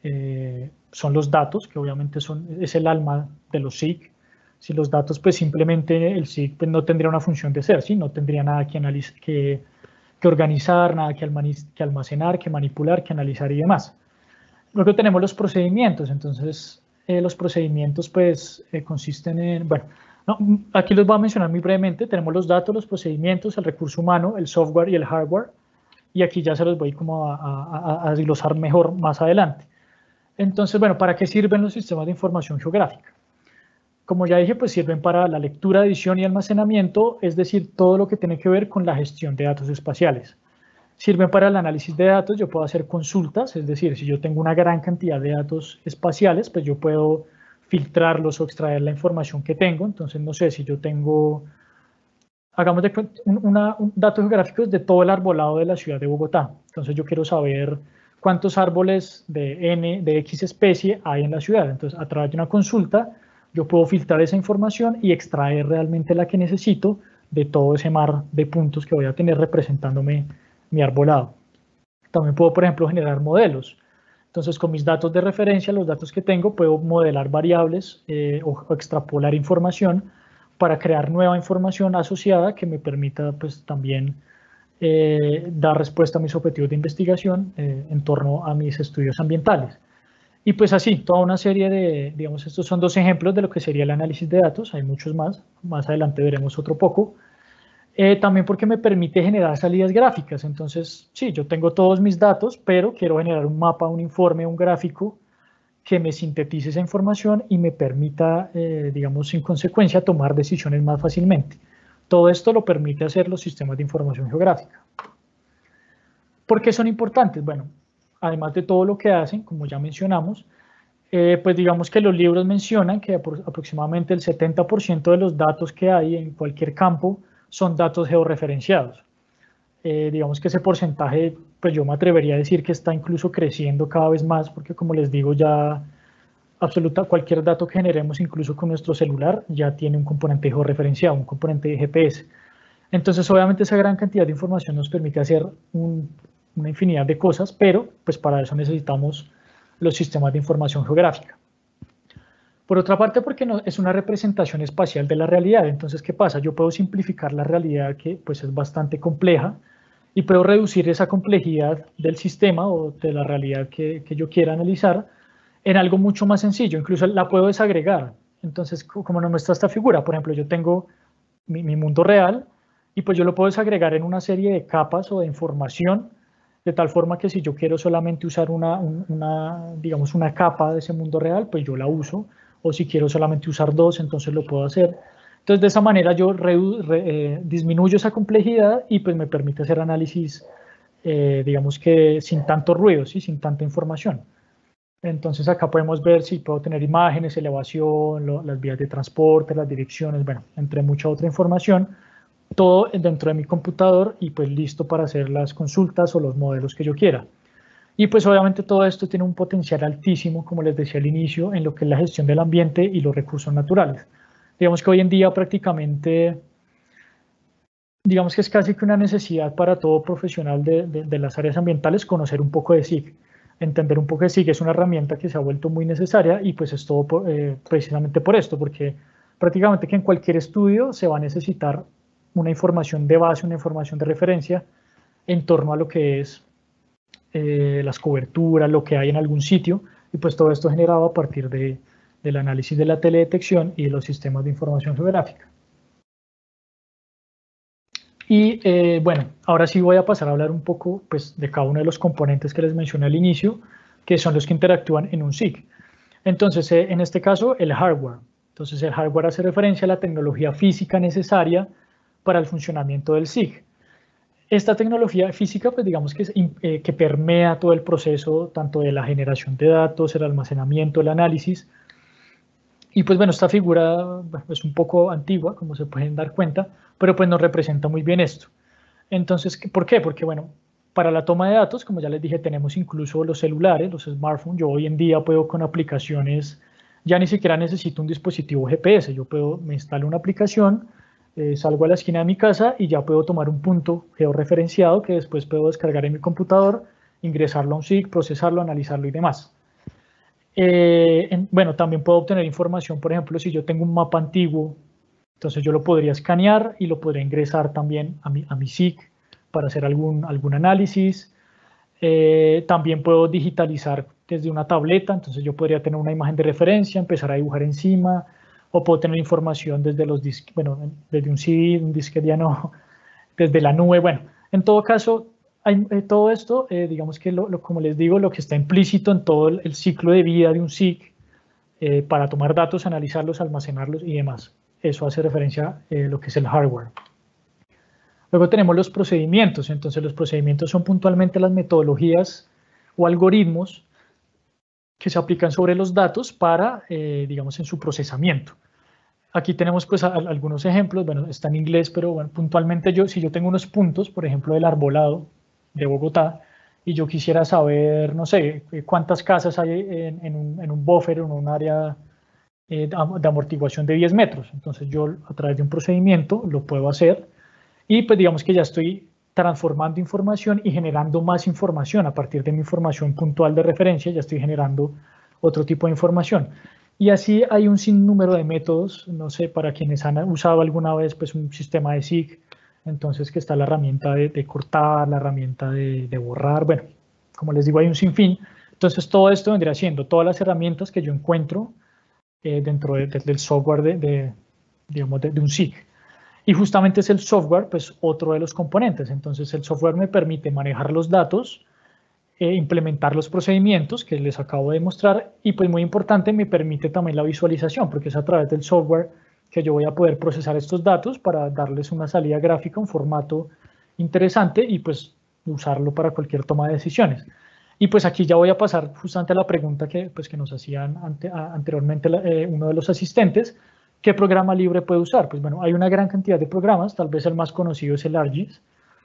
son los datos, que obviamente es el alma de los SIG. Si los datos, pues simplemente el SIG pues, no tendría una función de ser, ¿sí? No tendría nada que organizar, nada que almacenar, que manipular, que analizar y demás. Luego tenemos los procedimientos. Entonces, los procedimientos pues consisten en, bueno, no, aquí los voy a mencionar muy brevemente. Tenemos los datos, los procedimientos, el recurso humano, el software y el hardware. Y aquí ya se los voy como a desglosar mejor más adelante. Entonces, bueno, ¿para qué sirven los sistemas de información geográfica? Como ya dije, pues sirven para la lectura, edición y almacenamiento, es decir, todo lo que tiene que ver con la gestión de datos espaciales. Sirven para el análisis de datos, yo puedo hacer consultas, es decir, si yo tengo una gran cantidad de datos espaciales, pues yo puedo filtrarlos o extraer la información que tengo. Entonces, no sé, si yo tengo, hagamos de cuenta, datos geográficos de todo el arbolado de la ciudad de Bogotá. Entonces, yo quiero saber cuántos árboles de X especie hay en la ciudad. Entonces, a través de una consulta, yo puedo filtrar esa información y extraer realmente la que necesito de todo ese mar de puntos que voy a tener representándome mi arbolado. También puedo, por ejemplo, generar modelos. Entonces, con mis datos de referencia, los datos que tengo, puedo modelar variables o extrapolar información para crear nueva información asociada que me permita, pues, también dar respuesta a mis objetivos de investigación en torno a mis estudios ambientales. Y pues así, toda una serie de, digamos, estos son 2 ejemplos de lo que sería el análisis de datos. Hay muchos más adelante veremos otro poco. También porque me permite generar salidas gráficas. Entonces, sí, yo tengo todos mis datos, pero quiero generar un mapa, un informe, un gráfico que me sintetice esa información y me permita, digamos, en consecuencia, tomar decisiones más fácilmente. Todo esto lo permite hacer los sistemas de información geográfica. ¿Por qué son importantes? Bueno, además de todo lo que hacen, como ya mencionamos, pues digamos que los libros mencionan que aproximadamente el 70% de los datos que hay en cualquier campo son datos georreferenciados. digamos que ese porcentaje, pues yo me atrevería a decir que está incluso creciendo cada vez más, porque como les digo, ya cualquier dato que generemos, incluso con nuestro celular, ya tiene un componente georreferenciado, un componente de GPS. Entonces, obviamente, esa gran cantidad de información nos permite hacer una infinidad de cosas, pero pues para eso necesitamos los sistemas de información geográfica. Por otra parte, porque es una representación espacial de la realidad. Entonces, ¿qué pasa? Yo puedo simplificar la realidad, que pues es bastante compleja, y puedo reducir esa complejidad del sistema o de la realidad que yo quiera analizar en algo mucho más sencillo. Incluso la puedo desagregar. Entonces, como nos muestra esta figura, por ejemplo, yo tengo mi mundo real, y pues yo lo puedo desagregar en una serie de capas o de información, de tal forma que si yo quiero solamente usar digamos, una capa de ese mundo real, pues yo la uso, o si quiero solamente usar dos, entonces lo puedo hacer. Entonces, de esa manera yo disminuyo esa complejidad y pues me permite hacer análisis, digamos que sin tanto ruido, ¿sí? Sin tanta información. Entonces acá podemos ver si puedo tener imágenes, elevación, las vías de transporte, las direcciones, bueno, entre mucha otra información, todo dentro de mi computador y pues listo para hacer las consultas o los modelos que yo quiera. Y pues obviamente todo esto tiene un potencial altísimo, como les decía al inicio, en lo que es la gestión del ambiente y los recursos naturales. Digamos que hoy en día prácticamente, digamos que es casi que una necesidad para todo profesional de las áreas ambientales conocer un poco de SIG. Entender un poco de SIG es una herramienta que se ha vuelto muy necesaria y pues es todo precisamente por esto, porque prácticamente que en cualquier estudio se va a necesitar una información de base, una información de referencia en torno a lo que es las coberturas, lo que hay en algún sitio, y pues todo esto generado a partir del análisis de la teledetección y de los sistemas de información geográfica. Y bueno, ahora sí voy a pasar a hablar un poco pues, de cada uno de los componentes que les mencioné al inicio, que son los que interactúan en un SIG. Entonces, en este caso, el hardware. Entonces, el hardware hace referencia a la tecnología física necesaria para el funcionamiento del SIG. Esta tecnología física, pues digamos que permea todo el proceso, tanto de la generación de datos, el almacenamiento, el análisis. Y pues bueno, esta figura es un poco antigua, como se pueden dar cuenta, pero pues nos representa muy bien esto. Entonces, ¿por qué? Porque bueno, para la toma de datos, como ya les dije, tenemos incluso los celulares, los smartphones. Yo hoy en día puedo con aplicaciones, ya ni siquiera necesito un dispositivo GPS. Me instalo una aplicación, salgo a la esquina de mi casa y ya puedo tomar un punto georreferenciado que después puedo descargar en mi computador, ingresarlo a un SIG, procesarlo, analizarlo y demás. Bueno, también puedo obtener información, por ejemplo, si yo tengo un mapa antiguo, entonces yo lo podría escanear y lo podría ingresar también a mi SIG para hacer algún análisis. También puedo digitalizar desde una tableta, entonces yo podría tener una imagen de referencia, empezar a dibujar encima, o puedo tener información desde los discos, bueno, desde un CD, un disquete ya no, desde la nube. Bueno, en todo caso, todo esto, digamos que como les digo, lo que está implícito en todo el ciclo de vida de un SIG para tomar datos, analizarlos, almacenarlos y demás. Eso hace referencia a lo que es el hardware. Luego tenemos los procedimientos. Entonces, los procedimientos son puntualmente las metodologías o algoritmos que se aplican sobre los datos para, digamos, en su procesamiento. Aquí tenemos pues algunos ejemplos, bueno, está en inglés, pero bueno, puntualmente si yo tengo unos puntos, por ejemplo, del arbolado de Bogotá, y yo quisiera saber, no sé, cuántas casas hay en un buffer, en un área de amortiguación de 10 metros. Entonces yo a través de un procedimiento lo puedo hacer y pues digamos que ya estoy transformando información y generando más información a partir de mi información puntual de referencia, ya estoy generando otro tipo de información. Y así hay un sinnúmero de métodos, no sé, para quienes han usado alguna vez pues, un sistema de SIG, entonces que está la herramienta de cortar, la herramienta de borrar, bueno, como les digo, hay un sinfín. Entonces todo esto vendría siendo todas las herramientas que yo encuentro dentro del software digamos, de un SIG. Y justamente es el software, pues otro de los componentes. Entonces el software me permite manejar los datos, implementar los procedimientos que les acabo de mostrar y pues muy importante me permite también la visualización porque es a través del software que yo voy a poder procesar estos datos para darles una salida gráfica, un formato interesante y pues usarlo para cualquier toma de decisiones. Y pues aquí ya voy a pasar justamente a la pregunta que nos hacían anteriormente uno de los asistentes. ¿Qué programa libre puede usar? Pues bueno, hay una gran cantidad de programas, tal vez el más conocido es el ArcGIS.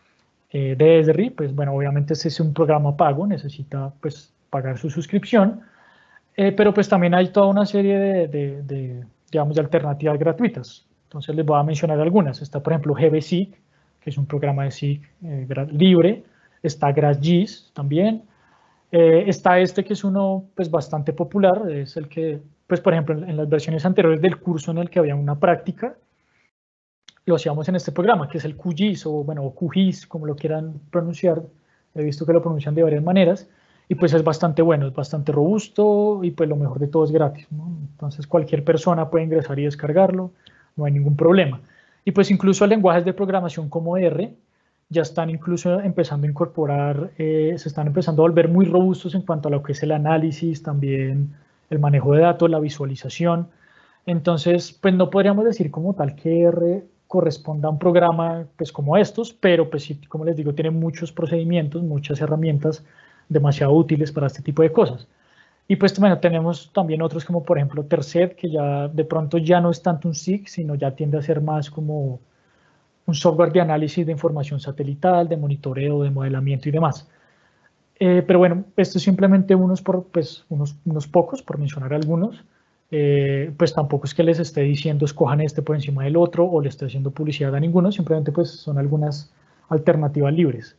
de Esri, pues bueno, obviamente este es un programa pago, necesita pues pagar su suscripción, pero pues también hay toda una serie digamos, de alternativas gratuitas. Entonces les voy a mencionar algunas. Está, por ejemplo, GBSIG, que es un programa de SIG libre. Está GrassGIS también. Está este que es uno pues bastante popular, es el que, pues por ejemplo, en las versiones anteriores del curso en el que había una práctica, lo hacíamos en este programa, que es el QGIS o bueno, QGIS, como lo quieran pronunciar. He visto que lo pronuncian de varias maneras y pues es bastante bueno, es bastante robusto y pues lo mejor de todo es gratis, ¿no? Entonces cualquier persona puede ingresar y descargarlo, no hay ningún problema. Y pues incluso lenguajes de programación como R ya están incluso empezando a incorporar, se están empezando a volver muy robustos en cuanto a lo que es el análisis, también el manejo de datos, la visualización. Entonces, pues no podríamos decir como tal que R corresponda a un programa pues como estos, pero pues sí, como les digo, tiene muchos procedimientos, muchas herramientas demasiado útiles para este tipo de cosas. Y pues bueno, tenemos también otros como por ejemplo Tercet, que ya de pronto ya no es tanto un SIG, sino ya tiende a ser más como un software de análisis de información satelital, de monitoreo, de modelamiento y demás. Pero bueno, esto es simplemente unos pocos, por mencionar algunos. Pues tampoco es que les esté diciendo escojan este por encima del otro o le esté haciendo publicidad a ninguno, simplemente pues son algunas alternativas libres.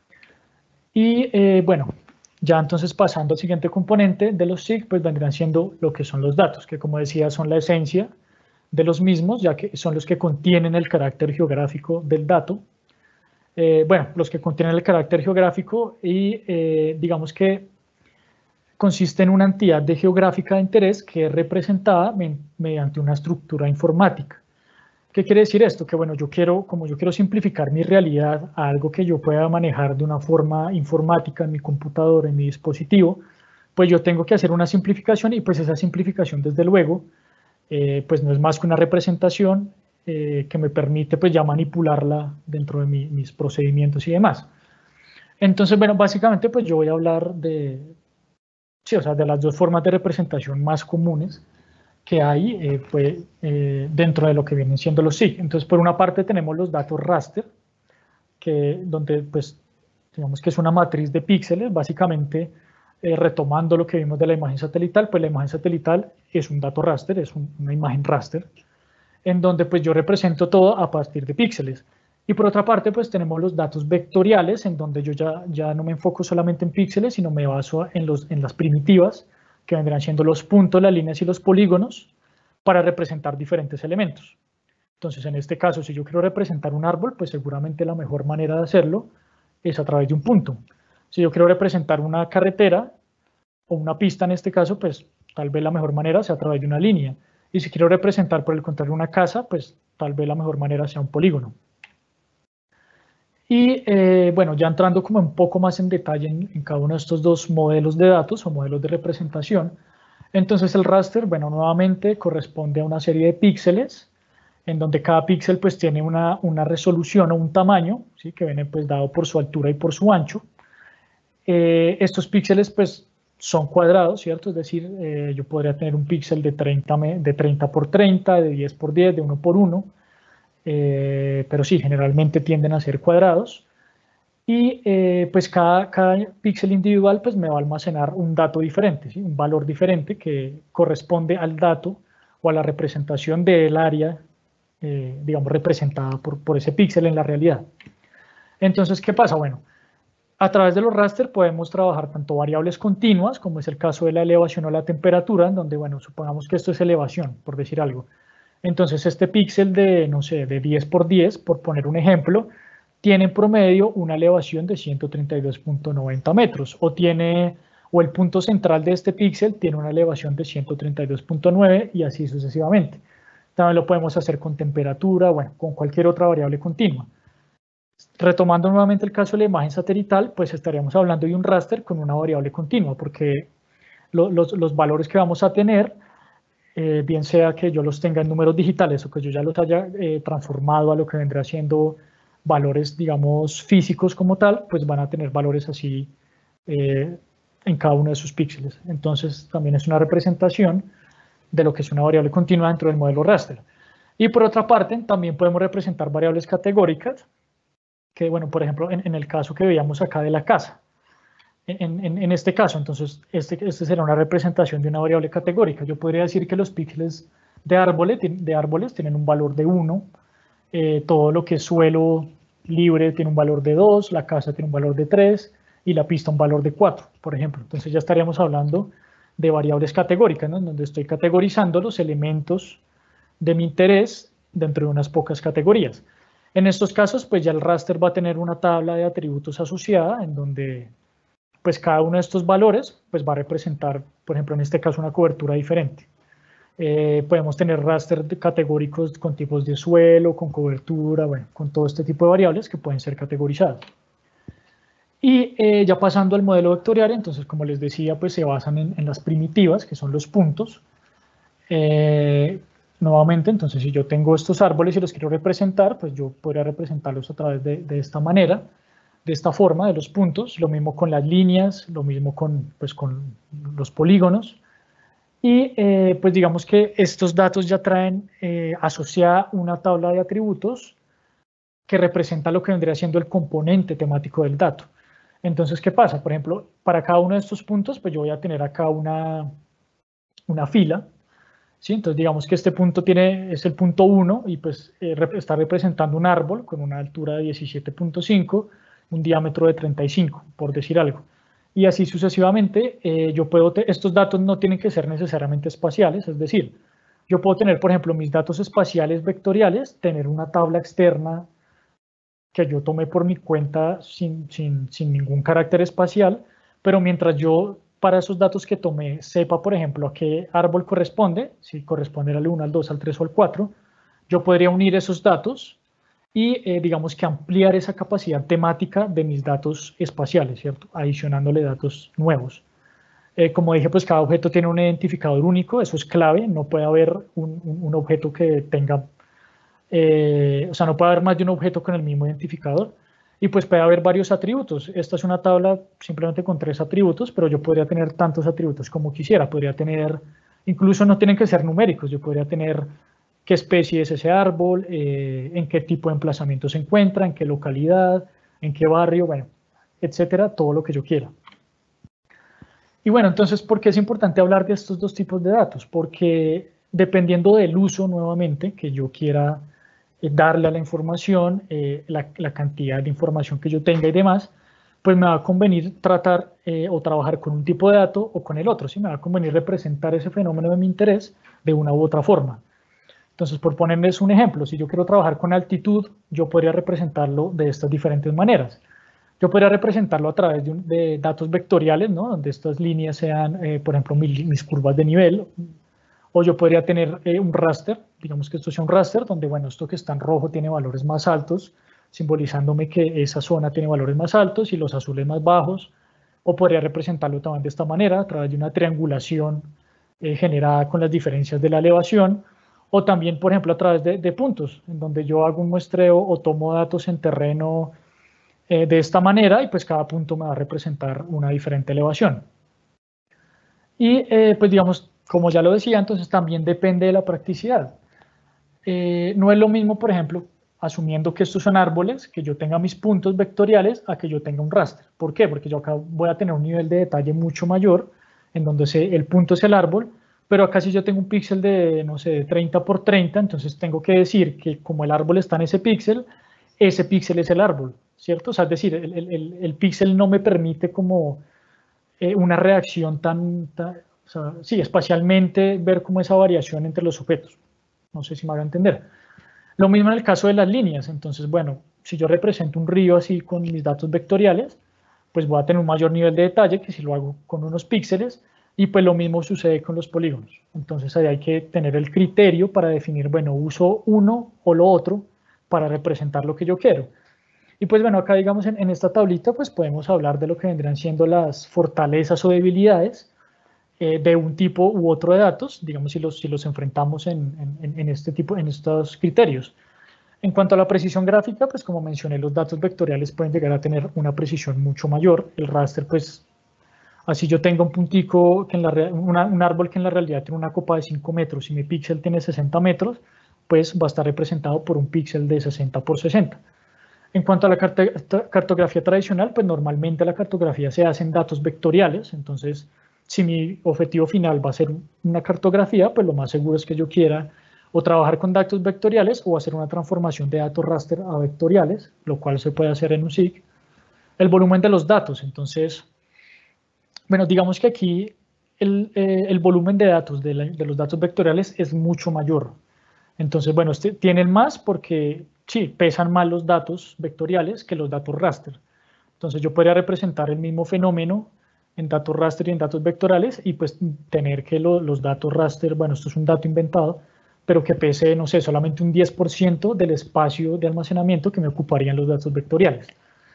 Y bueno, ya entonces pasando al siguiente componente de los SIG, pues vendrán siendo lo que son los datos, que como decía son la esencia de los mismos, ya que son los que contienen el carácter geográfico del dato. Bueno, los que contienen el carácter geográfico y digamos que consiste en una entidad de geográfica de interés que es representada mediante una estructura informática. ¿Qué quiere decir esto? Que bueno, como yo quiero simplificar mi realidad a algo que yo pueda manejar de una forma informática en mi computador, en mi dispositivo, pues yo tengo que hacer una simplificación y pues esa simplificación desde luego pues no es más que una representación que me permite pues ya manipularla dentro de mis procedimientos y demás. Entonces, bueno, básicamente pues yo voy a hablar sí, o sea, de las dos formas de representación más comunes que hay dentro de lo que vienen siendo los SIG. Entonces, por una parte tenemos los datos raster, donde pues digamos que es una matriz de píxeles, básicamente retomando lo que vimos de la imagen satelital, pues la imagen satelital es un dato raster, es una imagen raster, en donde pues yo represento todo a partir de píxeles. Y por otra parte, pues tenemos los datos vectoriales, en donde yo ya no me enfoco solamente en píxeles, sino me baso en las primitivas, que vendrán siendo los puntos, las líneas y los polígonos, para representar diferentes elementos. Entonces, en este caso, si yo quiero representar un árbol, pues seguramente la mejor manera de hacerlo es a través de un punto. Si yo quiero representar una carretera, o una pista en este caso, pues tal vez la mejor manera sea a través de una línea. Y si quiero representar, por el contrario, una casa, pues tal vez la mejor manera sea un polígono. Y bueno, ya entrando como un poco más en detalle en cada uno de estos dos modelos de datos o modelos de representación, entonces el raster, bueno, nuevamente corresponde a una serie de píxeles, en donde cada píxel pues tiene una resolución o un tamaño, ¿sí? Que viene pues dado por su altura y por su ancho. Estos píxeles pues son cuadrados, ¿cierto? Es decir, yo podría tener un píxel de 30 por 30, de 10 por 10, de 1 por 1, pero sí, generalmente tienden a ser cuadrados. Y pues cada píxel individual pues me va a almacenar un dato diferente, ¿sí? Un valor diferente que corresponde al dato o a la representación del área, digamos, representada por ese píxel en la realidad. Entonces, ¿qué pasa? Bueno, a través de los raster podemos trabajar tanto variables continuas, como es el caso de la elevación o la temperatura, en donde, bueno, supongamos que esto es elevación, por decir algo. Entonces, este píxel de, no sé, de 10 por 10, por poner un ejemplo, tiene en promedio una elevación de 132.90 metros, o el punto central de este píxel tiene una elevación de 132.9 y así sucesivamente. También lo podemos hacer con temperatura, bueno, con cualquier otra variable continua. Retomando nuevamente el caso de la imagen satelital, pues estaríamos hablando de un raster con una variable continua, porque los valores que vamos a tener, bien sea que yo los tenga en números digitales o que yo ya los haya transformado a lo que vendrá siendo valores, digamos, físicos como tal, pues van a tener valores así en cada uno de sus píxeles. Entonces, también es una representación de lo que es una variable continua dentro del modelo raster. Y por otra parte, también podemos representar variables categóricas, que bueno, por ejemplo, en el caso que veíamos acá de la casa. En este caso, entonces, este será una representación de una variable categórica. Yo podría decir que los píxeles de árboles tienen un valor de 1, todo lo que es suelo libre tiene un valor de 2, la casa tiene un valor de 3 y la pista un valor de 4, por ejemplo. Entonces ya estaríamos hablando de variables categóricas, ¿no? En donde estoy categorizando los elementos de mi interés dentro de unas pocas categorías. En estos casos, pues ya el raster va a tener una tabla de atributos asociada en donde pues cada uno de estos valores pues va a representar, por ejemplo, en este caso una cobertura diferente. Podemos tener raster categóricos con tipos de suelo, con cobertura, bueno, con todo este tipo de variables que pueden ser categorizadas. Y ya pasando al modelo vectorial, entonces como les decía, pues se basan en las primitivas, que son los puntos. Nuevamente, entonces si yo tengo estos árboles y los quiero representar, pues yo podría representarlos a través de esta manera, de esta forma, de los puntos, lo mismo con las líneas, lo mismo con los polígonos. Y pues digamos que estos datos ya traen asociada una tabla de atributos que representa lo que vendría siendo el componente temático del dato. Entonces, ¿qué pasa? Por ejemplo, para cada uno de estos puntos, pues yo voy a tener acá una fila, ¿sí? Entonces, digamos que este punto es el punto 1 y pues está representando un árbol con una altura de 17.5, un diámetro de 35, por decir algo. Y así sucesivamente, estos datos no tienen que ser necesariamente espaciales, es decir, yo puedo tener, por ejemplo, mis datos espaciales vectoriales, tener una tabla externa que yo tomé por mi cuenta sin ningún carácter espacial, pero mientras yo para esos datos que tomé sepa, por ejemplo, a qué árbol corresponde, si corresponde al 1, al 2, al 3 o al 4, yo podría unir esos datos y digamos que ampliar esa capacidad temática de mis datos espaciales, ¿cierto? Adicionándole datos nuevos. Como dije, pues cada objeto tiene un identificador único, eso es clave, no puede haber un objeto que tenga, o sea, no puede haber más de un objeto con el mismo identificador, y pues puede haber varios atributos. Esta es una tabla simplemente con 3 atributos, pero yo podría tener tantos atributos como quisiera, podría tener, incluso no tienen que ser numéricos, yo podría tener qué especie es ese árbol, en qué tipo de emplazamiento se encuentra, en qué localidad, en qué barrio, bueno, etcétera, todo lo que yo quiera. Y bueno, entonces, ¿por qué es importante hablar de estos dos tipos de datos? Porque dependiendo del uso, nuevamente, que yo quiera darle a la información, la cantidad de información que yo tenga y demás, pues me va a convenir tratar o trabajar con un tipo de dato o con el otro, ¿sí? Me va a convenir representar ese fenómeno de mi interés de una u otra forma. Entonces, por ponerles un ejemplo, si yo quiero trabajar con altitud, yo podría representarlo de estas diferentes maneras. Yo podría representarlo a través de datos vectoriales, ¿no? Donde estas líneas sean, por ejemplo, mis curvas de nivel. O yo podría tener un raster, digamos que esto sea un raster, donde, bueno, esto que está en rojo tiene valores más altos, simbolizándome que esa zona tiene valores más altos y los azules más bajos. O podría representarlo también de esta manera, a través de una triangulación generada con las diferencias de la elevación. O también, por ejemplo, a través de puntos, en donde yo hago un muestreo o tomo datos en terreno de esta manera y pues cada punto me va a representar una diferente elevación. Y pues digamos, como ya lo decía, entonces también depende de la practicidad. No es lo mismo, por ejemplo, asumiendo que estos son árboles, que yo tenga mis puntos vectoriales a que yo tenga un raster. ¿Por qué? Porque yo acá voy a tener un nivel de detalle mucho mayor, en donde el punto es el árbol, pero acá si yo tengo un píxel de, no sé, de 30 por 30, entonces tengo que decir que como el árbol está en ese píxel es el árbol, ¿cierto? O sea, es decir, el píxel no me permite como una reacción o sea, sí, espacialmente ver como esa variación entre los objetos. No sé si me haga entender. Lo mismo en el caso de las líneas. Entonces, bueno, si yo represento un río así con mis datos vectoriales, pues voy a tener un mayor nivel de detalle que si lo hago con unos píxeles, y pues lo mismo sucede con los polígonos. Entonces ahí hay que tener el criterio para definir, bueno, uso uno o lo otro para representar lo que yo quiero. Y pues bueno, acá digamos en esta tablita pues podemos hablar de lo que vendrán siendo las fortalezas o debilidades de un tipo u otro de datos, digamos si los enfrentamos en estos criterios. En cuanto a la precisión gráfica, pues como mencioné, los datos vectoriales pueden llegar a tener una precisión mucho mayor. El raster, pues, así yo tengo un puntico, un árbol que en la realidad tiene una copa de 5 metros y mi píxel tiene 60 metros, pues va a estar representado por un píxel de 60 por 60. En cuanto a la cartografía tradicional, pues normalmente la cartografía se hace en datos vectoriales, entonces si mi objetivo final va a ser una cartografía, pues lo más seguro es que yo quiera o trabajar con datos vectoriales o hacer una transformación de datos raster a vectoriales, lo cual se puede hacer en un SIG. El volumen de los datos, entonces, bueno, digamos que aquí el volumen de datos de los datos vectoriales es mucho mayor. Entonces, bueno, tienen más porque sí, pesan más los datos vectoriales que los datos raster. Entonces yo podría representar el mismo fenómeno en datos raster y en datos vectoriales y pues tener que los datos raster, bueno, esto es un dato inventado, pero que pese, no sé, solamente un 10% del espacio de almacenamiento que me ocuparían los datos vectoriales.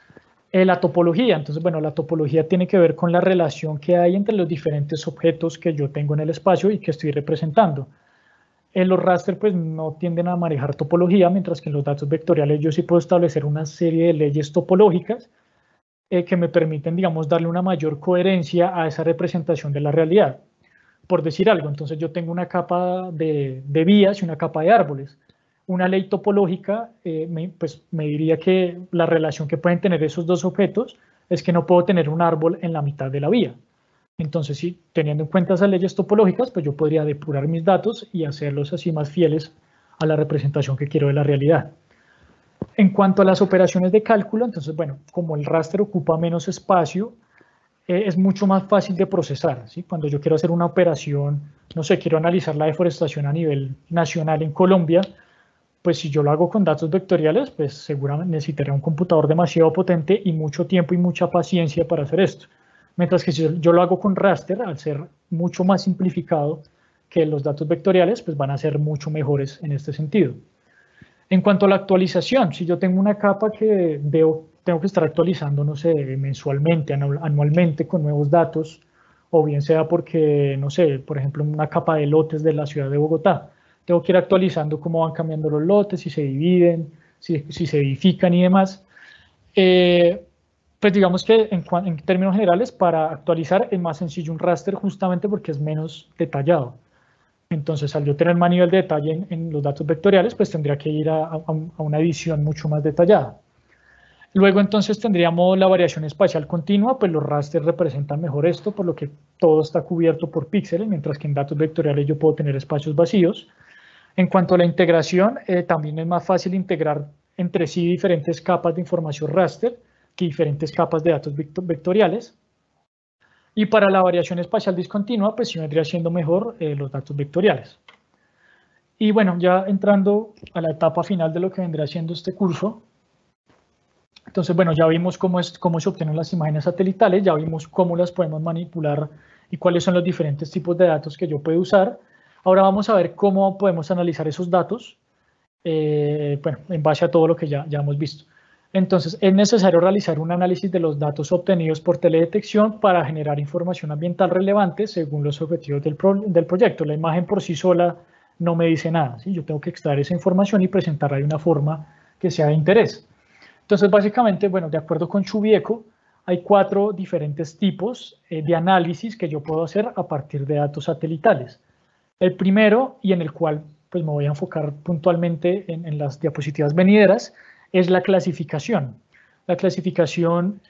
La topología, entonces, bueno, la topología tiene que ver con la relación que hay entre los diferentes objetos que yo tengo en el espacio y que estoy representando. En los raster pues no tienden a manejar topología, mientras que en los datos vectoriales yo sí puedo establecer una serie de leyes topológicas que me permiten, digamos, darle una mayor coherencia a esa representación de la realidad. Por decir algo, entonces yo tengo una capa de vías y una capa de árboles. Una ley topológica pues me diría que la relación que pueden tener esos dos objetos es que no puedo tener un árbol en la mitad de la vía. Entonces, sí, teniendo en cuenta esas leyes topológicas, pues yo podría depurar mis datos y hacerlos así más fieles a la representación que quiero de la realidad. En cuanto a las operaciones de cálculo, entonces, bueno, como el raster ocupa menos espacio, es mucho más fácil de procesar, ¿sí? Cuando yo quiero hacer una operación, no sé, quiero analizar la deforestación a nivel nacional en Colombia, pues si yo lo hago con datos vectoriales, pues seguramente necesitaré un computador demasiado potente y mucho tiempo y mucha paciencia para hacer esto. Mientras que si yo lo hago con raster, al ser mucho más simplificado que los datos vectoriales, pues van a ser mucho mejores en este sentido. En cuanto a la actualización, si yo tengo una capa que tengo que estar actualizando, no sé, mensualmente, anualmente con nuevos datos, o bien sea porque, no sé, por ejemplo, una capa de lotes de la ciudad de Bogotá, tengo que ir actualizando cómo van cambiando los lotes, si se dividen, si se edifican y demás. Pues digamos que en términos generales, para actualizar es más sencillo un raster justamente porque es menos detallado. Entonces, al yo tener más nivel de detalle en los datos vectoriales, pues tendría que ir a una edición mucho más detallada. Luego, entonces, tendríamos la variación espacial continua, pues los rasters representan mejor esto, por lo que todo está cubierto por píxeles, mientras que en datos vectoriales yo puedo tener espacios vacíos. En cuanto a la integración, también es más fácil integrar entre sí diferentes capas de información raster que diferentes capas de datos vectoriales. Y para la variación espacial discontinua, pues sí vendría siendo mejor los datos vectoriales. Y bueno, ya entrando a la etapa final de lo que vendrá siendo este curso. Entonces, bueno, ya vimos cómo se obtienen las imágenes satelitales, ya vimos cómo las podemos manipular y cuáles son los diferentes tipos de datos que yo puedo usar. Ahora vamos a ver cómo podemos analizar esos datos, bueno, en base a todo lo que ya hemos visto. Entonces, es necesario realizar un análisis de los datos obtenidos por teledetección para generar información ambiental relevante según los objetivos del proyecto. La imagen por sí sola no me dice nada, ¿sí? Yo tengo que extraer esa información y presentarla de una forma que sea de interés. Entonces, básicamente, bueno, de acuerdo con Chubieco, hay 4 diferentes tipos de análisis que yo puedo hacer a partir de datos satelitales. El primero, y en el cual pues, me voy a enfocar puntualmente en las diapositivas venideras, es la clasificación. La clasificación,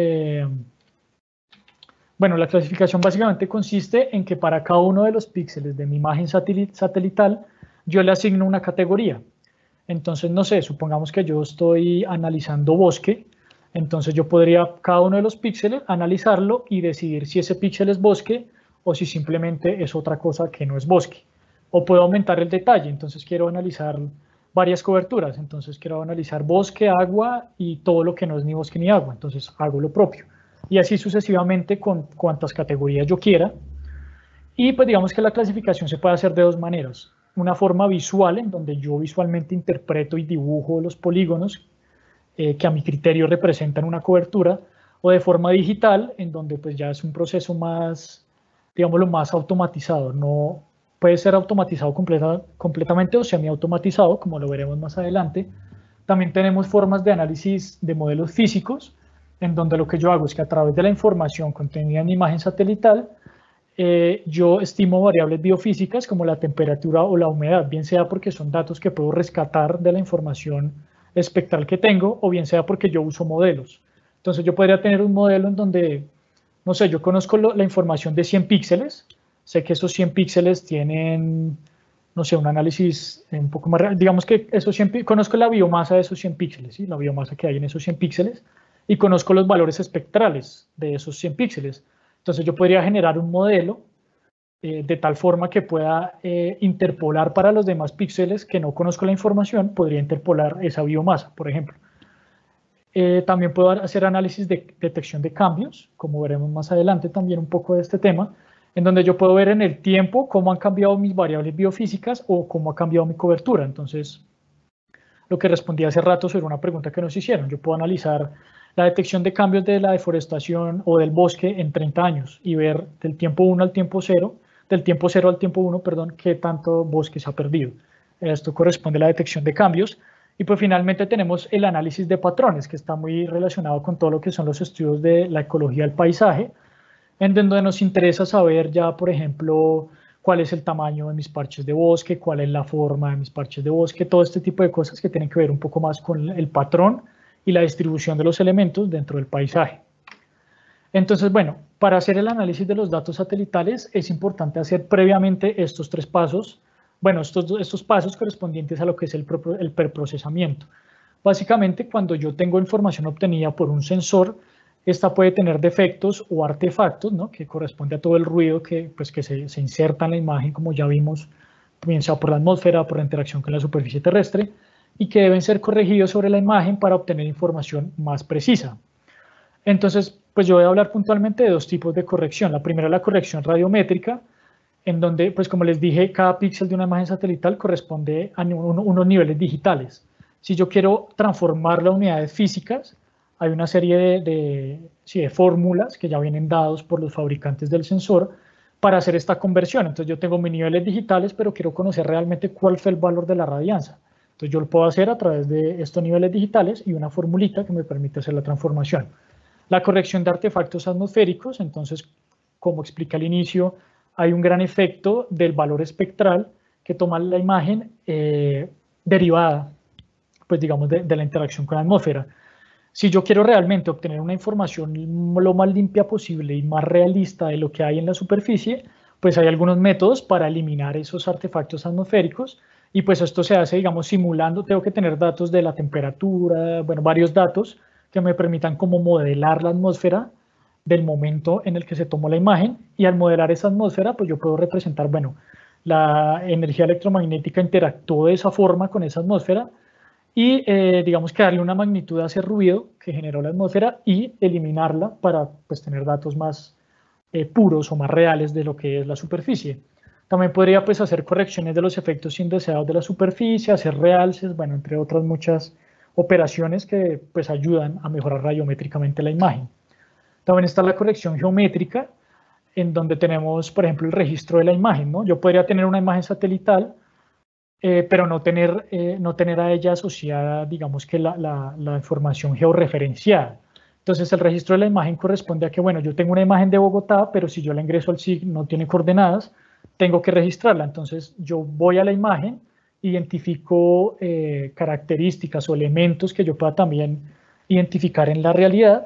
bueno, la clasificación básicamente consiste en que para cada uno de los píxeles de mi imagen satelital, yo le asigno una categoría. Entonces, no sé, supongamos que yo estoy analizando bosque, entonces yo podría cada uno de los píxeles analizarlo y decidir si ese píxel es bosque o si simplemente es otra cosa que no es bosque. O puedo aumentar el detalle, entonces quiero analizar varias coberturas, entonces quiero analizar bosque, agua y todo lo que no es ni bosque ni agua, entonces hago lo propio. Y así sucesivamente con cuantas categorías yo quiera. Y pues digamos que la clasificación se puede hacer de 2 maneras. Una forma visual, en donde yo visualmente interpreto y dibujo los polígonos que a mi criterio representan una cobertura, o de forma digital, en donde pues ya es un proceso más, digámoslo, más automatizado. No puede ser automatizado completamente o semiautomatizado, como lo veremos más adelante. También tenemos formas de análisis de modelos físicos, en donde lo que yo hago es que a través de la información contenida en mi imagen satelital, yo estimo variables biofísicas como la temperatura o la humedad, bien sea porque son datos que puedo rescatar de la información espectral que tengo, o bien sea porque yo uso modelos. Entonces yo podría tener un modelo en donde, no sé, yo conozco la información de 100 píxeles, sé que esos 100 píxeles tienen, no sé, un análisis un poco más real. Digamos que esos 100, conozco la biomasa de esos 100 píxeles, ¿sí? La biomasa que hay en esos 100 píxeles, y conozco los valores espectrales de esos 100 píxeles. Entonces yo podría generar un modelo de tal forma que pueda interpolar para los demás píxeles que no conozco la información, podría interpolar esa biomasa, por ejemplo. También puedo hacer análisis de detección de cambios, como veremos más adelante también un poco de este tema, en donde yo puedo ver en el tiempo cómo han cambiado mis variables biofísicas o cómo ha cambiado mi cobertura. Entonces, lo que respondí hace rato sobre una pregunta que nos hicieron, yo puedo analizar la detección de cambios de la deforestación o del bosque en 30 años y ver del tiempo 1 al tiempo 0, del tiempo 0 al tiempo 1, perdón, qué tanto bosque se ha perdido. Esto corresponde a la detección de cambios. Y pues finalmente tenemos el análisis de patrones, que está muy relacionado con todo lo que son los estudios de la ecología del paisaje, en donde nos interesa saber ya, por ejemplo, cuál es el tamaño de mis parches de bosque, cuál es la forma de mis parches de bosque, todo este tipo de cosas que tienen que ver un poco más con el patrón y la distribución de los elementos dentro del paisaje. Entonces, bueno, para hacer el análisis de los datos satelitales es importante hacer previamente estos 3 pasos. Bueno, estos pasos correspondientes a lo que es el preprocesamiento. Básicamente, cuando yo tengo información obtenida por un sensor, esta puede tener defectos o artefactos, ¿no? Que corresponde a todo el ruido que se inserta en la imagen, como ya vimos, bien sea por la atmósfera, por la interacción con la superficie terrestre, y que deben ser corregidos sobre la imagen para obtener información más precisa. Entonces, pues yo voy a hablar puntualmente de 2 tipos de corrección. La primera es la corrección radiométrica, en donde, pues como les dije, cada píxel de una imagen satelital corresponde a unos niveles digitales. Si yo quiero transformarla a unidades físicas, hay una serie de fórmulas que ya vienen dados por los fabricantes del sensor para hacer esta conversión. Entonces yo tengo mis niveles digitales, pero quiero conocer realmente cuál fue el valor de la radianza. Entonces yo lo puedo hacer a través de estos niveles digitales y una formulita que me permite hacer la transformación. La corrección de artefactos atmosféricos, entonces, como expliqué al inicio, hay un gran efecto del valor espectral que toma la imagen derivada, pues digamos, de la interacción con la atmósfera. Si yo quiero realmente obtener una información lo más limpia posible y más realista de lo que hay en la superficie, pues hay algunos métodos para eliminar esos artefactos atmosféricos y pues esto se hace, digamos, simulando, tengo que tener datos de la temperatura, bueno, varios datos que me permitan como modelar la atmósfera del momento en el que se tomó la imagen, y al modelar esa atmósfera, pues yo puedo representar, bueno, la energía electromagnética interactuó de esa forma con esa atmósfera y digamos que darle una magnitud a ese ruido que generó la atmósfera y eliminarla para pues tener datos más puros o más reales de lo que es la superficie. También podría pues hacer correcciones de los efectos indeseados de la superficie, hacer realces, bueno, entre otras muchas operaciones que pues ayudan a mejorar radiométricamente la imagen. También está la corrección geométrica, en donde tenemos, por ejemplo, el registro de la imagen, ¿no? Yo podría tener una imagen satelital, pero no tener a ella asociada, digamos que la información georreferenciada. Entonces, el registro de la imagen corresponde a que, bueno, yo tengo una imagen de Bogotá, pero si yo la ingreso al SIG no tiene coordenadas, tengo que registrarla. Entonces, yo voy a la imagen, identifico características o elementos que yo pueda también identificar en la realidad.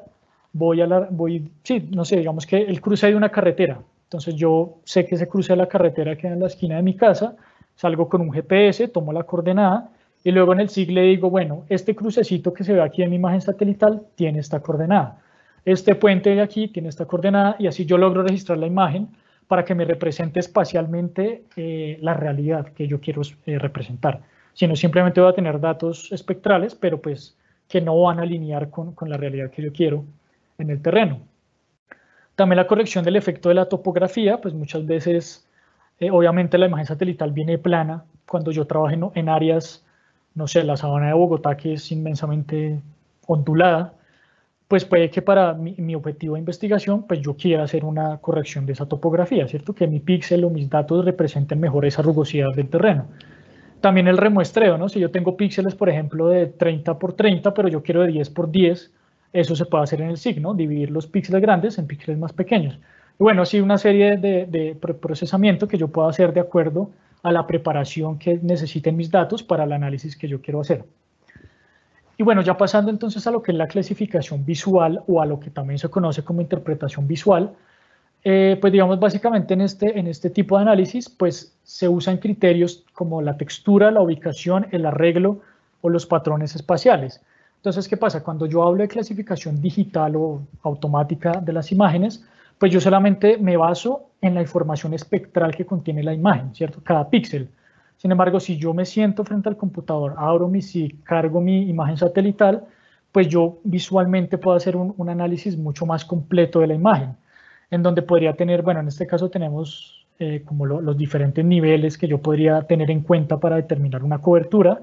Sí, no sé, digamos que el cruce de una carretera. Entonces, yo sé que ese cruce de la carretera queda en la esquina de mi casa, salgo con un GPS, tomo la coordenada y luego en el SIG le digo, bueno, este crucecito que se ve aquí en mi imagen satelital tiene esta coordenada. Este puente de aquí tiene esta coordenada y así yo logro registrar la imagen para que me represente espacialmente la realidad que yo quiero representar. Si no, simplemente voy a tener datos espectrales, pero pues que no van a alinear con la realidad que yo quiero en el terreno. También la corrección del efecto de la topografía, pues muchas veces, obviamente la imagen satelital viene plana. Cuando yo trabajo en áreas, no sé, la sabana de Bogotá, que es inmensamente ondulada, pues puede que para mi objetivo de investigación, pues yo quiera hacer una corrección de esa topografía, ¿cierto? Que mi píxel o mis datos representen mejor esa rugosidad del terreno. También el remuestreo, ¿no? Si yo tengo píxeles, por ejemplo, de 30 por 30, pero yo quiero de 10 por 10, eso se puede hacer en el SIG, ¿no? Dividir los píxeles grandes en píxeles más pequeños. Y bueno, así una serie de procesamiento que yo puedo hacer de acuerdo a la preparación que necesiten mis datos para el análisis que yo quiero hacer. Y bueno, ya pasando entonces a lo que es la clasificación visual o a lo que también se conoce como interpretación visual, pues digamos básicamente en este tipo de análisis pues se usan criterios como la textura, la ubicación, el arreglo o los patrones espaciales. Entonces, ¿qué pasa? Cuando yo hablo de clasificación digital o automática de las imágenes, pues yo solamente me baso en la información espectral que contiene la imagen, ¿cierto? Cada píxel. Sin embargo, si yo me siento frente al computador, abro mi SIG, cargo mi imagen satelital, pues yo visualmente puedo hacer un análisis mucho más completo de la imagen, en donde podría tener, bueno, en este caso tenemos como los diferentes niveles que yo podría tener en cuenta para determinar una cobertura.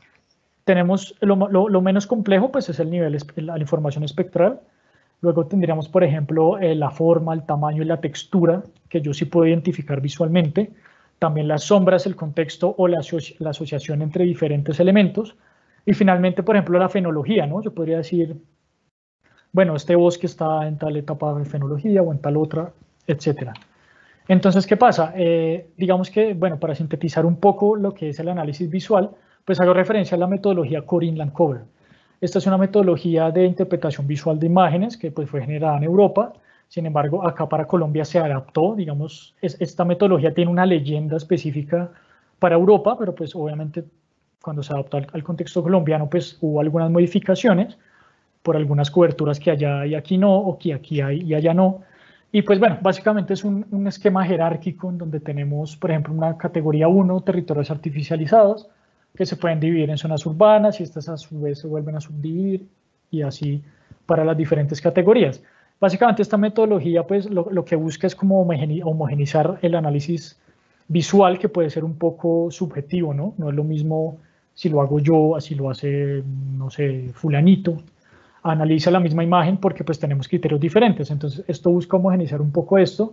Tenemos lo menos complejo, pues es el nivel, la información espectral. Luego tendríamos, por ejemplo, la forma, el tamaño y la textura, que yo sí puedo identificar visualmente. También las sombras, el contexto o la asociación entre diferentes elementos. Y finalmente, por ejemplo, la fenología, ¿no? Yo podría decir, bueno, este bosque está en tal etapa de fenología o en tal otra, etcétera. Entonces, ¿qué pasa? Digamos que, bueno, para sintetizar un poco lo que es el análisis visual, pues hago referencia a la metodología Corin-Lancover. Esta es una metodología de interpretación visual de imágenes que pues, fue generada en Europa. Sin embargo, acá para Colombia se adaptó, digamos, esta metodología tiene una leyenda específica para Europa, pero pues obviamente cuando se adaptó al contexto colombiano, pues hubo algunas modificaciones por algunas coberturas que allá y aquí no, o que aquí hay y allá no. Y pues bueno, básicamente es un esquema jerárquico en donde tenemos, por ejemplo, una categoría 1, territorios artificializados, que se pueden dividir en zonas urbanas y estas a su vez se vuelven a subdividir y así para las diferentes categorías. Básicamente esta metodología pues lo que busca es como homogenizar el análisis visual, que puede ser un poco subjetivo, ¿no? No es lo mismo si lo hago yo, así lo hace, no sé, fulanito. Analiza la misma imagen porque pues tenemos criterios diferentes. Entonces esto busca homogeneizar un poco esto.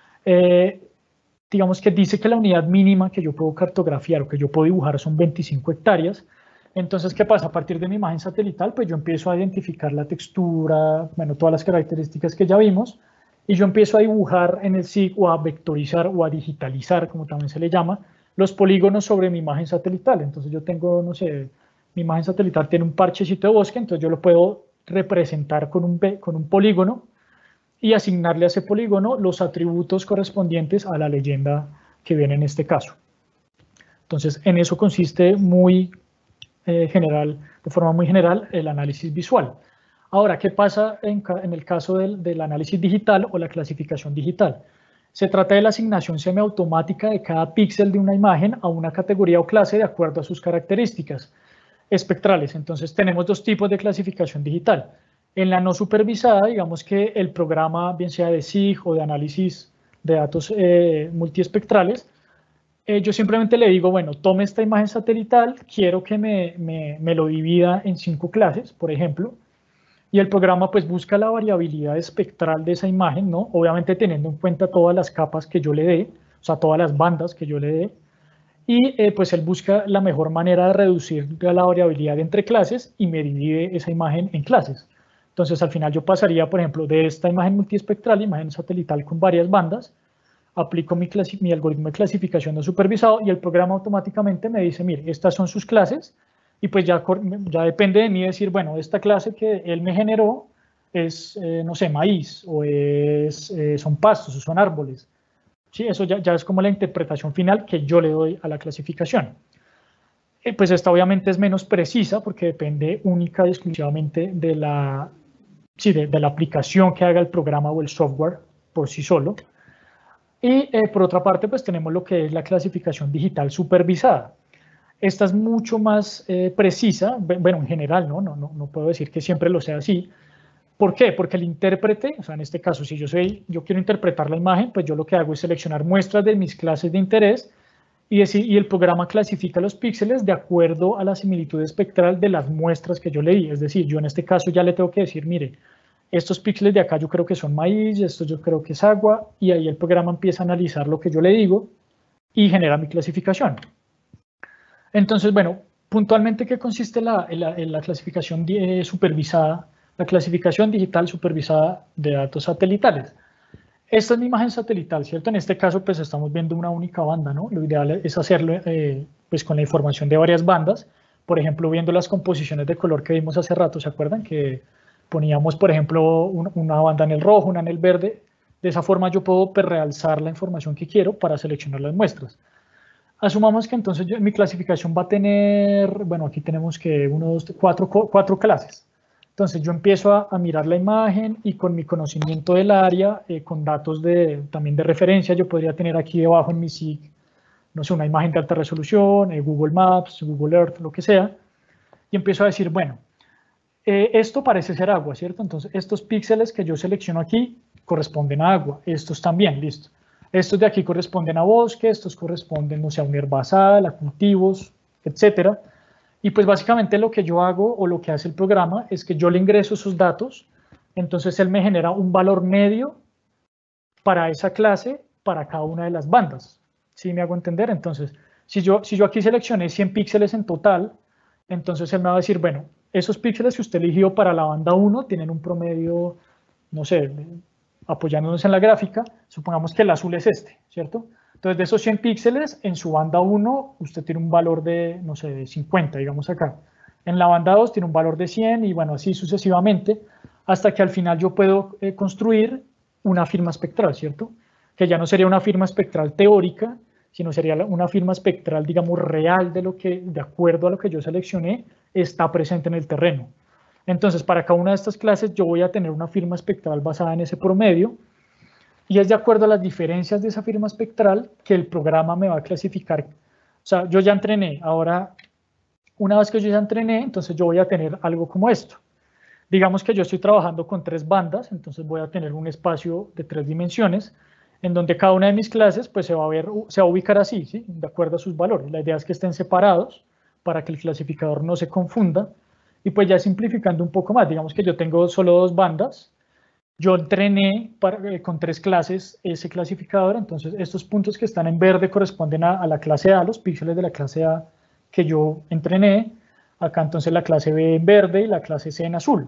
Digamos que dice que la unidad mínima que yo puedo cartografiar o que yo puedo dibujar son 25 hectáreas. Entonces, ¿qué pasa? A partir de mi imagen satelital, pues yo empiezo a identificar la textura, bueno, todas las características que ya vimos, y yo empiezo a dibujar en el SIG o a vectorizar o a digitalizar, como también se le llama, los polígonos sobre mi imagen satelital. Entonces yo tengo, no sé, mi imagen satelital tiene un parchecito de bosque, entonces yo lo puedo representar con un polígono y asignarle a ese polígono los atributos correspondientes a la leyenda que viene en este caso. Entonces, en eso consiste muy general, de forma muy general, el análisis visual. Ahora, ¿qué pasa en el caso del análisis digital o la clasificación digital? Se trata de la asignación semiautomática de cada píxel de una imagen a una categoría o clase de acuerdo a sus características espectrales. Entonces, tenemos dos tipos de clasificación digital. En la no supervisada, digamos que el programa, bien sea de SIG o de análisis de datos multiespectrales, yo simplemente le digo, bueno, tome esta imagen satelital, quiero que me lo divida en 5 clases, por ejemplo, y el programa pues busca la variabilidad espectral de esa imagen, ¿no? Obviamente teniendo en cuenta todas las capas que yo le dé, o sea, todas las bandas que yo le dé, y pues él busca la mejor manera de reducir la variabilidad entre clases y me divide esa imagen en clases. Entonces, al final yo pasaría, por ejemplo, de esta imagen multiespectral, imagen satelital con varias bandas, aplico mi algoritmo de clasificación no supervisado y el programa automáticamente me dice, mire, estas son sus clases, y pues ya depende de mí decir, bueno, esta clase que él me generó es, no sé, maíz, o son pastos, o son árboles. Sí, eso ya es como la interpretación final que yo le doy a la clasificación. Pues esta obviamente es menos precisa porque depende única y exclusivamente de la aplicación que haga el programa o el software por sí solo. Y por otra parte, pues tenemos lo que es la clasificación digital supervisada. Esta es mucho más precisa, bueno, en general, no puedo decir que siempre lo sea así. ¿Por qué? Porque el intérprete, o sea, en este caso, si yo quiero interpretar la imagen, pues yo lo que hago es seleccionar muestras de mis clases de interés y el programa clasifica los píxeles de acuerdo a la similitud espectral de las muestras que yo le di. Es decir, yo en este caso ya le tengo que decir, mire, estos píxeles de acá yo creo que son maíz, estos yo creo que es agua, y ahí el programa empieza a analizar lo que yo le digo y genera mi clasificación. Entonces, bueno, puntualmente, ¿qué consiste la clasificación supervisada? La clasificación digital supervisada de datos satelitales. Esta es mi imagen satelital, ¿cierto? En este caso, pues estamos viendo una única banda, ¿no? Lo ideal es hacerlo pues con la información de varias bandas por ejemplo, viendo las composiciones de color que vimos hace rato, ¿se acuerdan? Que poníamos, por ejemplo, una banda en el rojo, una en el verde. De esa forma yo puedo realzar la información que quiero para seleccionar las muestras. Asumamos que entonces mi clasificación va a tener, bueno, aquí tenemos que 1, 2, 4 clases. Entonces yo empiezo a mirar la imagen y con mi conocimiento del área, con datos también de referencia, yo podría tener aquí debajo en mi SIG, no sé, una imagen de alta resolución, Google Maps, Google Earth, lo que sea, y empiezo a decir, bueno, esto parece ser agua, ¿cierto? Entonces estos píxeles que yo selecciono aquí corresponden a agua, estos también, listo. Estos de aquí corresponden a bosque, estos corresponden, no sé, a una herbazal, a cultivos, etcétera. Y pues básicamente lo que yo hago o lo que hace el programa es que yo le ingreso esos datos, entonces él me genera un valor medio para esa clase, para cada una de las bandas. ¿Sí me hago entender? Entonces, si yo aquí seleccioné 100 píxeles en total, entonces él me va a decir, bueno, esos píxeles que usted eligió para la banda 1 tienen un promedio, no sé, apoyándonos en la gráfica, supongamos que el azul es este, ¿cierto? Entonces, de esos 100 píxeles, en su banda 1, usted tiene un valor de, no sé, de 50, digamos acá. En la banda 2 tiene un valor de 100 y bueno, así sucesivamente, hasta que al final yo puedo construir una firma espectral, ¿cierto? Que ya no sería una firma espectral teórica, sino sería una firma espectral, digamos, real de lo que, de acuerdo a lo que yo seleccioné, está presente en el terreno. Entonces, para cada una de estas clases yo voy a tener una firma espectral basada en ese promedio y es de acuerdo a las diferencias de esa firma espectral que el programa me va a clasificar. O sea, yo ya entrené, ahora, una vez que yo ya entrené, entonces yo voy a tener algo como esto. Digamos que yo estoy trabajando con 3 bandas, entonces voy a tener un espacio de 3 dimensiones, en donde cada una de mis clases pues se va a ubicar así, ¿sí? De acuerdo a sus valores. La idea es que estén separados para que el clasificador no se confunda. Y pues ya simplificando un poco más, digamos que yo tengo solo 2 bandas, yo entrené con 3 clases ese clasificador, entonces estos puntos que están en verde corresponden a la clase A, los píxeles de la clase A que yo entrené, acá entonces la clase B en verde y la clase C en azul.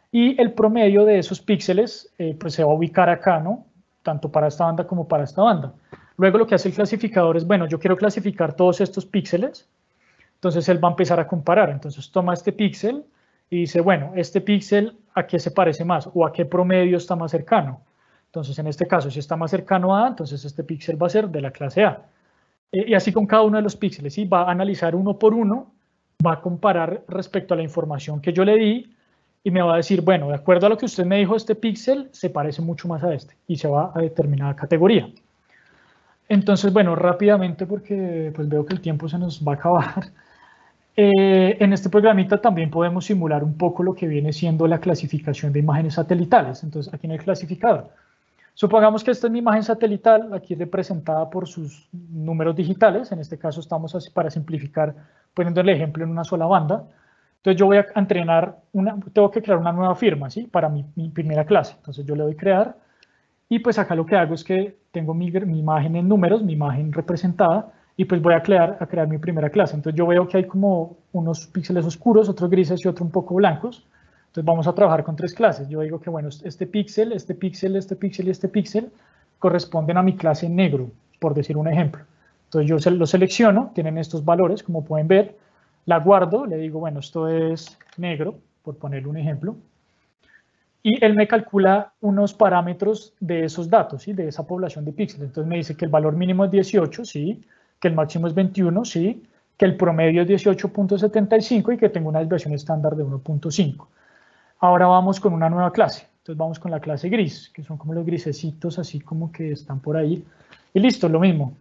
Y el promedio de esos píxeles pues se va a ubicar acá, ¿no? Tanto para esta banda como para esta banda. Luego lo que hace el clasificador es, bueno, yo quiero clasificar todos estos píxeles, entonces él va a empezar a comparar. Entonces toma este píxel y dice, bueno, este píxel ¿a qué se parece más? ¿O a qué promedio está más cercano? Entonces en este caso, si está más cercano a A, entonces este píxel va a ser de la clase A. Y así con cada uno de los píxeles, ¿sí? Va a analizar uno por uno, va a comparar respecto a la información que yo le di y me va a decir, bueno, de acuerdo a lo que usted me dijo, este píxel se parece mucho más a este y se va a determinada categoría. Entonces, bueno, rápidamente porque pues veo que el tiempo se nos va a acabar. En este programita también podemos simular un poco lo que viene siendo la clasificación de imágenes satelitales. Entonces, aquí en el clasificador. Supongamos que esta es mi imagen satelital, aquí representada por sus números digitales. En este caso estamos así para simplificar, poniendo el ejemplo en una sola banda. Entonces yo voy a entrenar, tengo que crear una nueva firma, ¿sí? Para mi primera clase. Entonces yo le doy crear y pues acá lo que hago es que tengo mi imagen en números, mi imagen representada, y pues voy a crear mi primera clase. Entonces yo veo que hay como unos píxeles oscuros, otros grises y otros un poco blancos. Entonces vamos a trabajar con 3 clases. Yo digo que bueno, este píxel, este píxel, este píxel y este píxel corresponden a mi clase negro, por decir un ejemplo. Entonces yo lo selecciono, tienen estos valores, como pueden ver, la guardo, le digo, bueno, esto es negro, por ponerle un ejemplo, y él me calcula unos parámetros de esos datos, ¿sí? De esa población de píxeles. Entonces me dice que el valor mínimo es 18, sí, que el máximo es 21, sí, que el promedio es 18.75 y que tengo una desviación estándar de 1.5. Ahora vamos con una nueva clase. Entonces vamos con la clase gris, que son como los grisecitos así como que están por ahí. Y listo, lo mismo.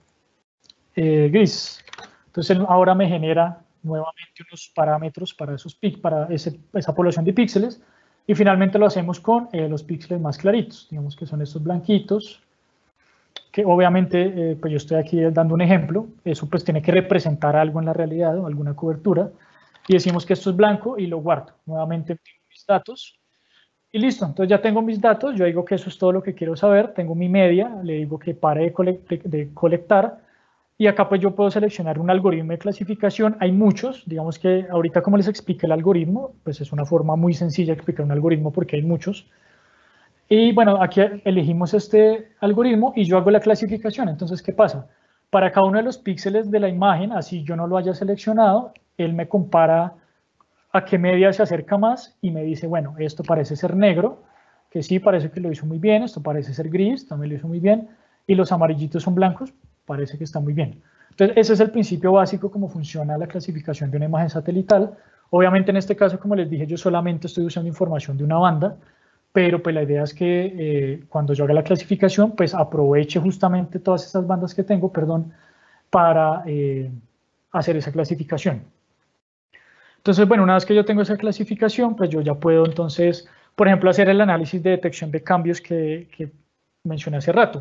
Gris. Entonces ahora me genera nuevamente unos parámetros para esa población de píxeles. Y finalmente lo hacemos con los píxeles más claritos. Digamos que son estos blanquitos. Que obviamente, pues yo estoy aquí dando un ejemplo. Eso pues tiene que representar algo en la realidad o alguna cobertura. Y decimos que esto es blanco y lo guardo. Nuevamente mis datos y listo, entonces ya tengo mis datos, yo digo que eso es todo lo que quiero saber, tengo mi media, le digo que pare de colectar y acá pues yo puedo seleccionar un algoritmo de clasificación, hay muchos, digamos que ahorita como les expliqué el algoritmo, pues es una forma muy sencilla de explicar un algoritmo porque hay muchos. Y bueno, aquí elegimos este algoritmo y yo hago la clasificación, entonces ¿qué pasa? Para cada uno de los píxeles de la imagen, así yo no lo haya seleccionado, él me compara a qué media se acerca más y me dice, bueno, esto parece ser negro, que sí, parece que lo hizo muy bien, esto parece ser gris, también lo hizo muy bien, y los amarillitos son blancos, parece que está muy bien. Entonces, ese es el principio básico, cómo funciona la clasificación de una imagen satelital. Obviamente, en este caso, como les dije, yo solamente estoy usando información de una banda, pero pues la idea es que cuando yo haga la clasificación, pues aproveche justamente todas esas bandas que tengo, perdón, para hacer esa clasificación. Entonces, bueno, una vez que yo tengo esa clasificación, pues yo ya puedo entonces, por ejemplo, hacer el análisis de detección de cambios que mencioné hace rato.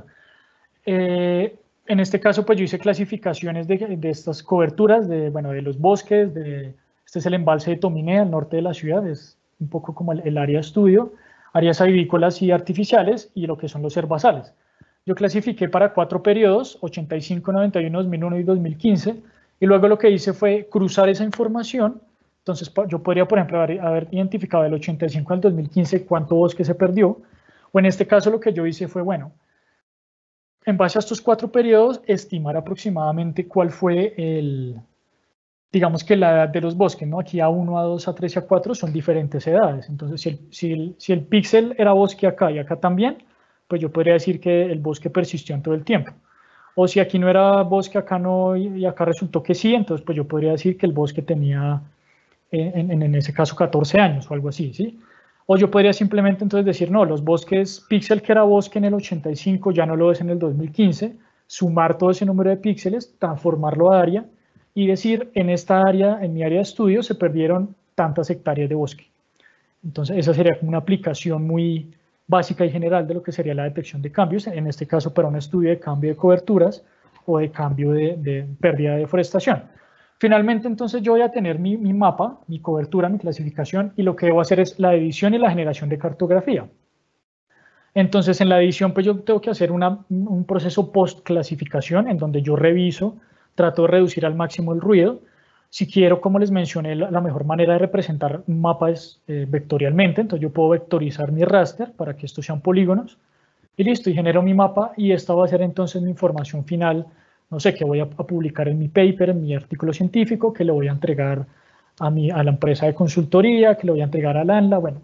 En este caso, pues yo hice clasificaciones de estas coberturas, bueno, de los bosques, este es el embalse de Tominé, al norte de la ciudad, es un poco como el área de estudio, áreas avícolas y artificiales, y lo que son los herbazales. Yo clasifiqué para 4 periodos, 85, 91, 2001 y 2015, y luego lo que hice fue cruzar esa información. Entonces, yo podría, por ejemplo, haber identificado del 85 al 2015 cuánto bosque se perdió, o en este caso lo que yo hice fue, bueno, en base a estos 4 periodos, estimar aproximadamente cuál fue digamos que la edad de los bosques, ¿no? Aquí A1, A2, A3 y A4 son diferentes edades. Entonces, si el píxel era bosque acá y acá también, pues yo podría decir que el bosque persistió en todo el tiempo. O si aquí no era bosque, acá no, y acá resultó que sí, entonces pues yo podría decir que el bosque tenía, en ese caso, 14 años o algo así, ¿sí? O yo podría simplemente entonces decir, no, los bosques, píxel que era bosque en el 85 ya no lo es en el 2015, sumar todo ese número de píxeles, transformarlo a área y decir, en esta área, en mi área de estudio, se perdieron tantas hectáreas de bosque. Entonces, esa sería como una aplicación muy básica y general de lo que sería la detección de cambios, en este caso para un estudio de cambio de coberturas o de cambio de pérdida de deforestación. Finalmente, entonces, yo voy a tener mi mapa, mi cobertura, mi clasificación, y lo que debo hacer es la edición y la generación de cartografía. Entonces, en la edición, pues yo tengo que hacer un proceso post-clasificación en donde yo reviso, trato de reducir al máximo el ruido. Si quiero, como les mencioné, la mejor manera de representar un mapa es vectorialmente, entonces yo puedo vectorizar mi raster para que estos sean polígonos, y listo, y genero mi mapa, y esta va a ser entonces mi información final, no sé, que voy a publicar en mi paper, en mi artículo científico, que le voy a entregar a la empresa de consultoría, que le voy a entregar al ANLA, bueno,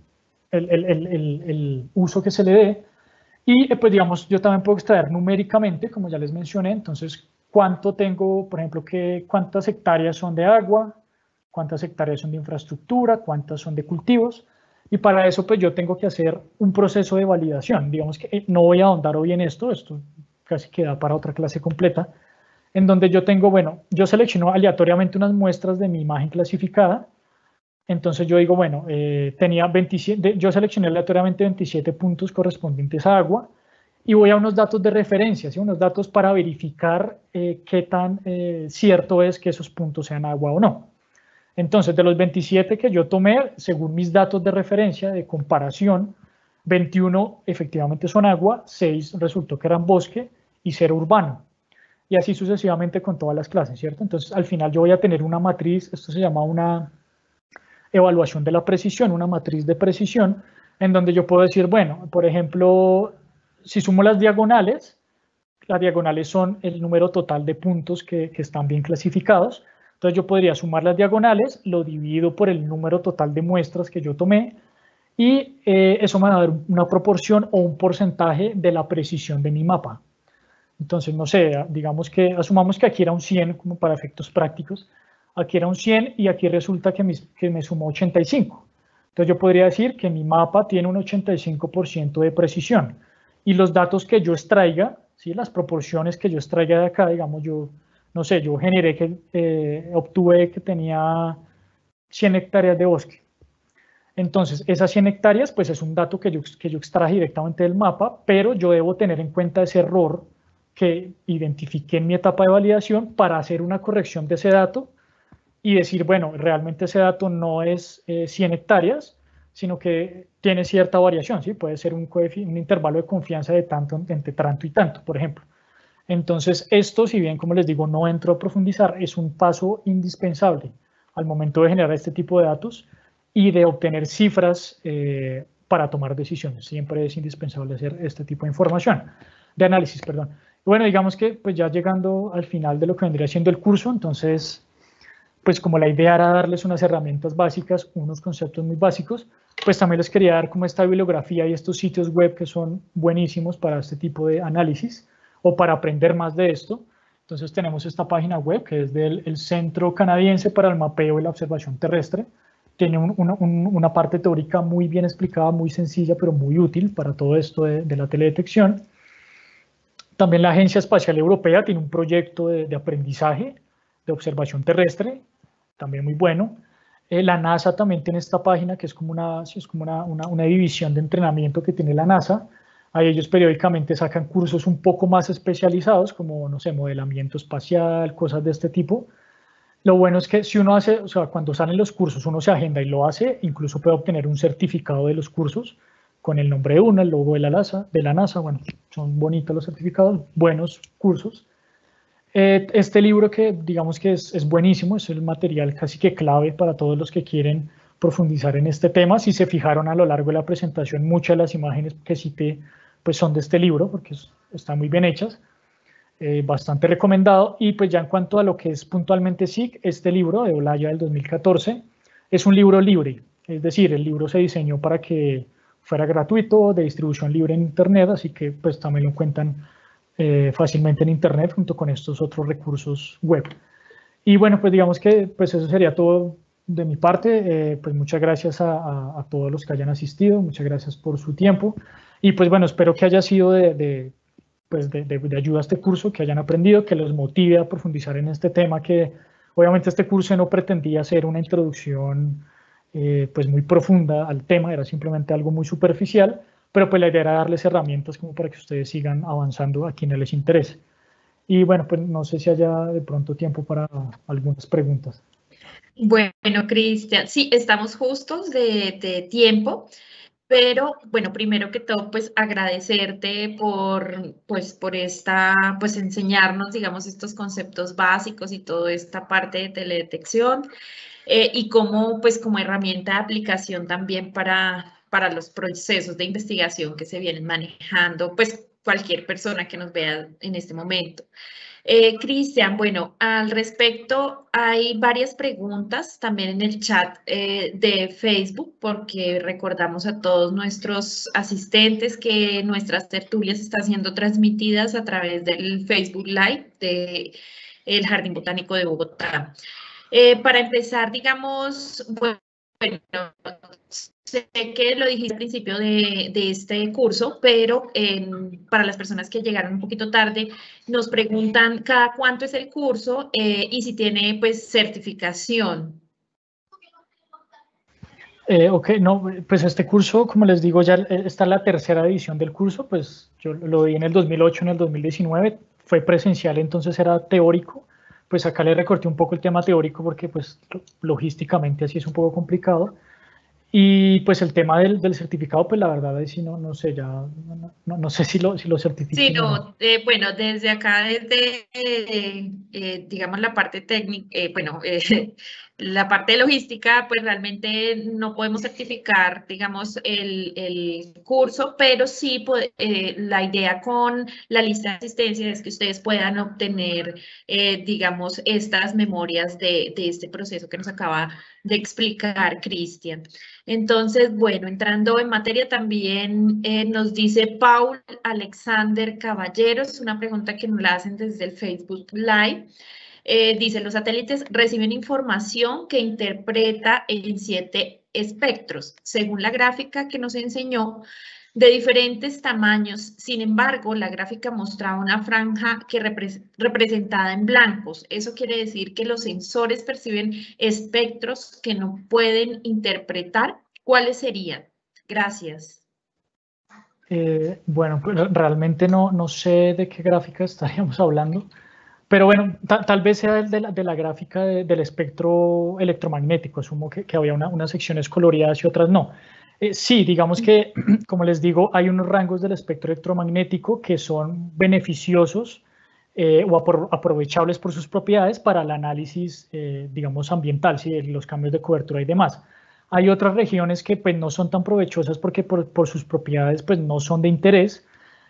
el uso que se le dé. Y pues digamos, yo también puedo extraer numéricamente, como ya les mencioné, entonces cuánto tengo, por ejemplo, cuántas hectáreas son de agua, cuántas hectáreas son de infraestructura, cuántas son de cultivos, y para eso pues yo tengo que hacer un proceso de validación. Digamos que no voy a ahondar hoy en esto casi queda para otra clase completa, en donde yo tengo, bueno, yo selecciono aleatoriamente unas muestras de mi imagen clasificada. Entonces yo digo, bueno, tenía 27, yo seleccioné aleatoriamente 27 puntos correspondientes a agua y voy a unos datos de referencia, ¿sí? Unos datos para verificar qué tan cierto es que esos puntos sean agua o no. Entonces, de los 27 que yo tomé, según mis datos de referencia, de comparación, 21 efectivamente son agua, 6 resultó que eran bosque y 0 urbano. Y así sucesivamente con todas las clases, ¿cierto? Entonces, al final yo voy a tener una matriz, esto se llama una evaluación de la precisión, una matriz de precisión, en donde yo puedo decir, bueno, por ejemplo, si sumo las diagonales son el número total de puntos que están bien clasificados. Entonces yo podría sumar las diagonales, lo divido por el número total de muestras que yo tomé y eso me va a dar una proporción o un porcentaje de la precisión de mi mapa. Entonces, no sé, digamos que asumamos que aquí era un 100 como para efectos prácticos, aquí era un 100 y aquí resulta que me sumó 85. Entonces yo podría decir que mi mapa tiene un 85% de precisión y los datos que yo extraiga, ¿sí? Las proporciones que yo extraiga de acá, digamos yo, no sé, yo generé que obtuve que tenía 100 hectáreas de bosque. Entonces, esas 100 hectáreas, pues es un dato que yo extraje directamente del mapa, pero yo debo tener en cuenta ese error que identifiqué en mi etapa de validación para hacer una corrección de ese dato y decir, bueno, realmente ese dato no es 100 hectáreas, sino que tiene cierta variación, ¿sí? Puede ser un intervalo de confianza de tanto entre tanto y tanto, por ejemplo. Entonces, esto, si bien, como les digo, no entro a profundizar, es un paso indispensable al momento de generar este tipo de datos y de obtener cifras para tomar decisiones. Siempre es indispensable hacer este tipo de información, de análisis, perdón. Bueno, digamos que pues ya llegando al final de lo que vendría siendo el curso, entonces pues como la idea era darles unas herramientas básicas, unos conceptos muy básicos, pues también les quería dar como esta bibliografía y estos sitios web que son buenísimos para este tipo de análisis o para aprender más de esto. Entonces tenemos esta página web que es del Centro Canadiense para el Mapeo y la Observación Terrestre. Tiene una parte teórica muy bien explicada, muy sencilla, pero muy útil para todo esto de la teledetección. También la Agencia Espacial Europea tiene un proyecto de aprendizaje de observación terrestre, también muy bueno. La NASA también tiene esta página que es como una división de entrenamiento que tiene la NASA. Ahí ellos periódicamente sacan cursos un poco más especializados, como, no sé, modelamiento espacial, cosas de este tipo. Lo bueno es que si uno hace, o sea, cuando salen los cursos, uno se agenda y lo hace, incluso puede obtener un certificado de los cursos con el nombre de uno, el logo de la NASA. Bueno, son bonitos los certificados, buenos cursos. Este libro que digamos que es buenísimo, es el material casi que clave para todos los que quieren profundizar en este tema. Si se fijaron a lo largo de la presentación, muchas de las imágenes que cité pues son de este libro, porque están muy bien hechas. Bastante recomendado. Y pues ya en cuanto a lo que es puntualmente SIG, este libro de Olaya del 2014 es un libro libre, es decir, el libro se diseñó para que fuera gratuito, de distribución libre en internet, así que pues también lo encuentran fácilmente en internet junto con estos otros recursos web. Y bueno, pues digamos que pues eso sería todo de mi parte. Pues muchas gracias a todos los que hayan asistido, muchas gracias por su tiempo y pues bueno, espero que haya sido de ayuda a este curso, que hayan aprendido, que los motive a profundizar en este tema, que obviamente este curso no pretendía ser una introducción pues muy profunda al tema, era simplemente algo muy superficial, pero pues la idea era darles herramientas como para que ustedes sigan avanzando a quienes les interese. Y bueno, pues no sé si haya de pronto tiempo para algunas preguntas. Bueno, Cristian, sí, estamos justos de tiempo. Pero, bueno, primero que todo, pues agradecerte por enseñarnos, digamos, estos conceptos básicos y toda esta parte de teledetección y como herramienta de aplicación también para los procesos de investigación que se vienen manejando, pues cualquier persona que nos vea en este momento. Cristian, bueno, al respecto hay varias preguntas también en el chat de Facebook, porque recordamos a todos nuestros asistentes que nuestras tertulias están siendo transmitidas a través del Facebook Live del Jardín Botánico de Bogotá. Para empezar, digamos, bueno, sé que lo dijiste al principio de este curso, pero para las personas que llegaron un poquito tarde, nos preguntan cada cuánto es el curso y si tiene pues certificación. Ok, no, pues este curso, como les digo, ya está la tercera edición del curso, pues yo lo di en el 2008, en el 2019, fue presencial, entonces era teórico, pues acá le recorté un poco el tema teórico porque pues logísticamente así es un poco complicado. Y pues el tema del certificado, pues la verdad es si no sé, ya no sé si lo certifico. Sí, no, bueno, desde acá, desde, digamos, la parte técnica, la parte de logística, pues realmente no podemos certificar, digamos, el curso, pero sí la idea con la lista de asistencia es que ustedes puedan obtener, digamos, estas memorias de este proceso que nos acaba de explicar Cristian. Entonces, bueno, entrando en materia también nos dice Paul Alexander Caballeros, una pregunta que nos la hacen desde el Facebook Live. Dice, los satélites reciben información que interpreta en 7 espectros, según la gráfica que nos enseñó, de diferentes tamaños. Sin embargo, la gráfica mostraba una franja que representada en blancos. Eso quiere decir que los sensores perciben espectros que no pueden interpretar. ¿Cuáles serían? Gracias. Bueno, pues realmente no sé de qué gráfica estaríamos hablando, pero bueno, tal vez sea el de la gráfica del espectro electromagnético. Asumo que había unas secciones coloreadas y otras no. Sí, digamos que, como les digo, hay unos rangos del espectro electromagnético que son beneficiosos o aprovechables por sus propiedades para el análisis, digamos, ambiental, ¿sí? Los cambios de cobertura y demás. Hay otras regiones que pues, no son tan provechosas porque por sus propiedades pues, no son de interés.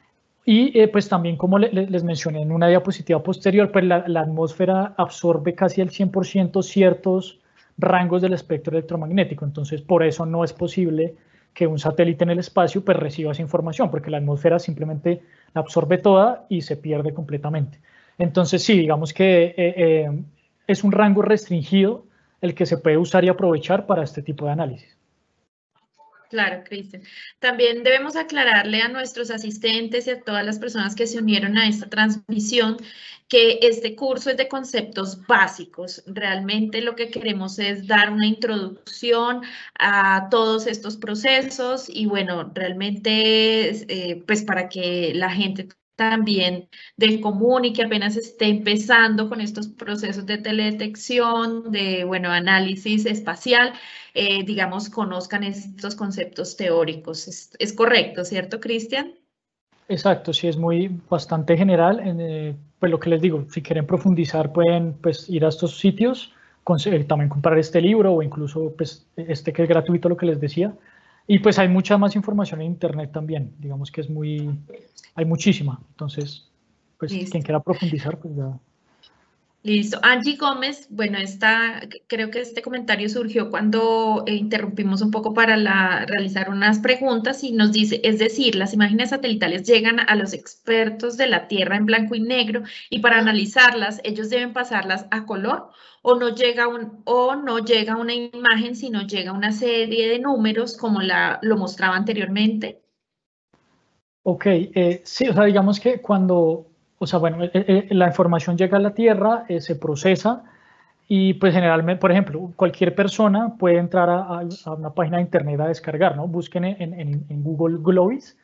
Y pues también, como les mencioné en una diapositiva posterior, pues la atmósfera absorbe casi el 100% ciertos rangos del espectro electromagnético. Entonces, por eso no es posible que un satélite en el espacio pues reciba esa información, porque la atmósfera simplemente la absorbe toda y se pierde completamente. Entonces, sí, digamos que es un rango restringido el que se puede usar y aprovechar para este tipo de análisis. Claro, Cristian. También debemos aclararle a nuestros asistentes y a todas las personas que se unieron a esta transmisión que este curso es de conceptos básicos. Realmente lo que queremos es dar una introducción a todos estos procesos y bueno, realmente pues para que la gente también del común y que apenas esté empezando con estos procesos de teledetección, de, bueno, análisis espacial, digamos, conozcan estos conceptos teóricos. Es correcto, ¿cierto, Cristian? Exacto, sí, es bastante general. Pues lo que les digo, si quieren profundizar pueden pues, ir a estos sitios, también comprar este libro o incluso pues, este que es gratuito, lo que les decía. Y pues hay mucha más información en internet también, digamos que hay muchísima. Entonces, pues Listo. quien quiera profundizar, pues ya. Listo. Angie Gómez, bueno, creo que este comentario surgió cuando interrumpimos un poco para realizar unas preguntas y nos dice, es decir, las imágenes satelitales llegan a los expertos de la Tierra en blanco y negro y para analizarlas ellos deben pasarlas a color o no llega una imagen, sino llega una serie de números como lo mostraba anteriormente. Ok, sí, o sea, digamos que cuando, o sea, bueno, la información llega a la Tierra, se procesa. Y pues generalmente, por ejemplo, cualquier persona puede entrar a una página de internet a descargar, ¿no? Busquen en Google Glovis,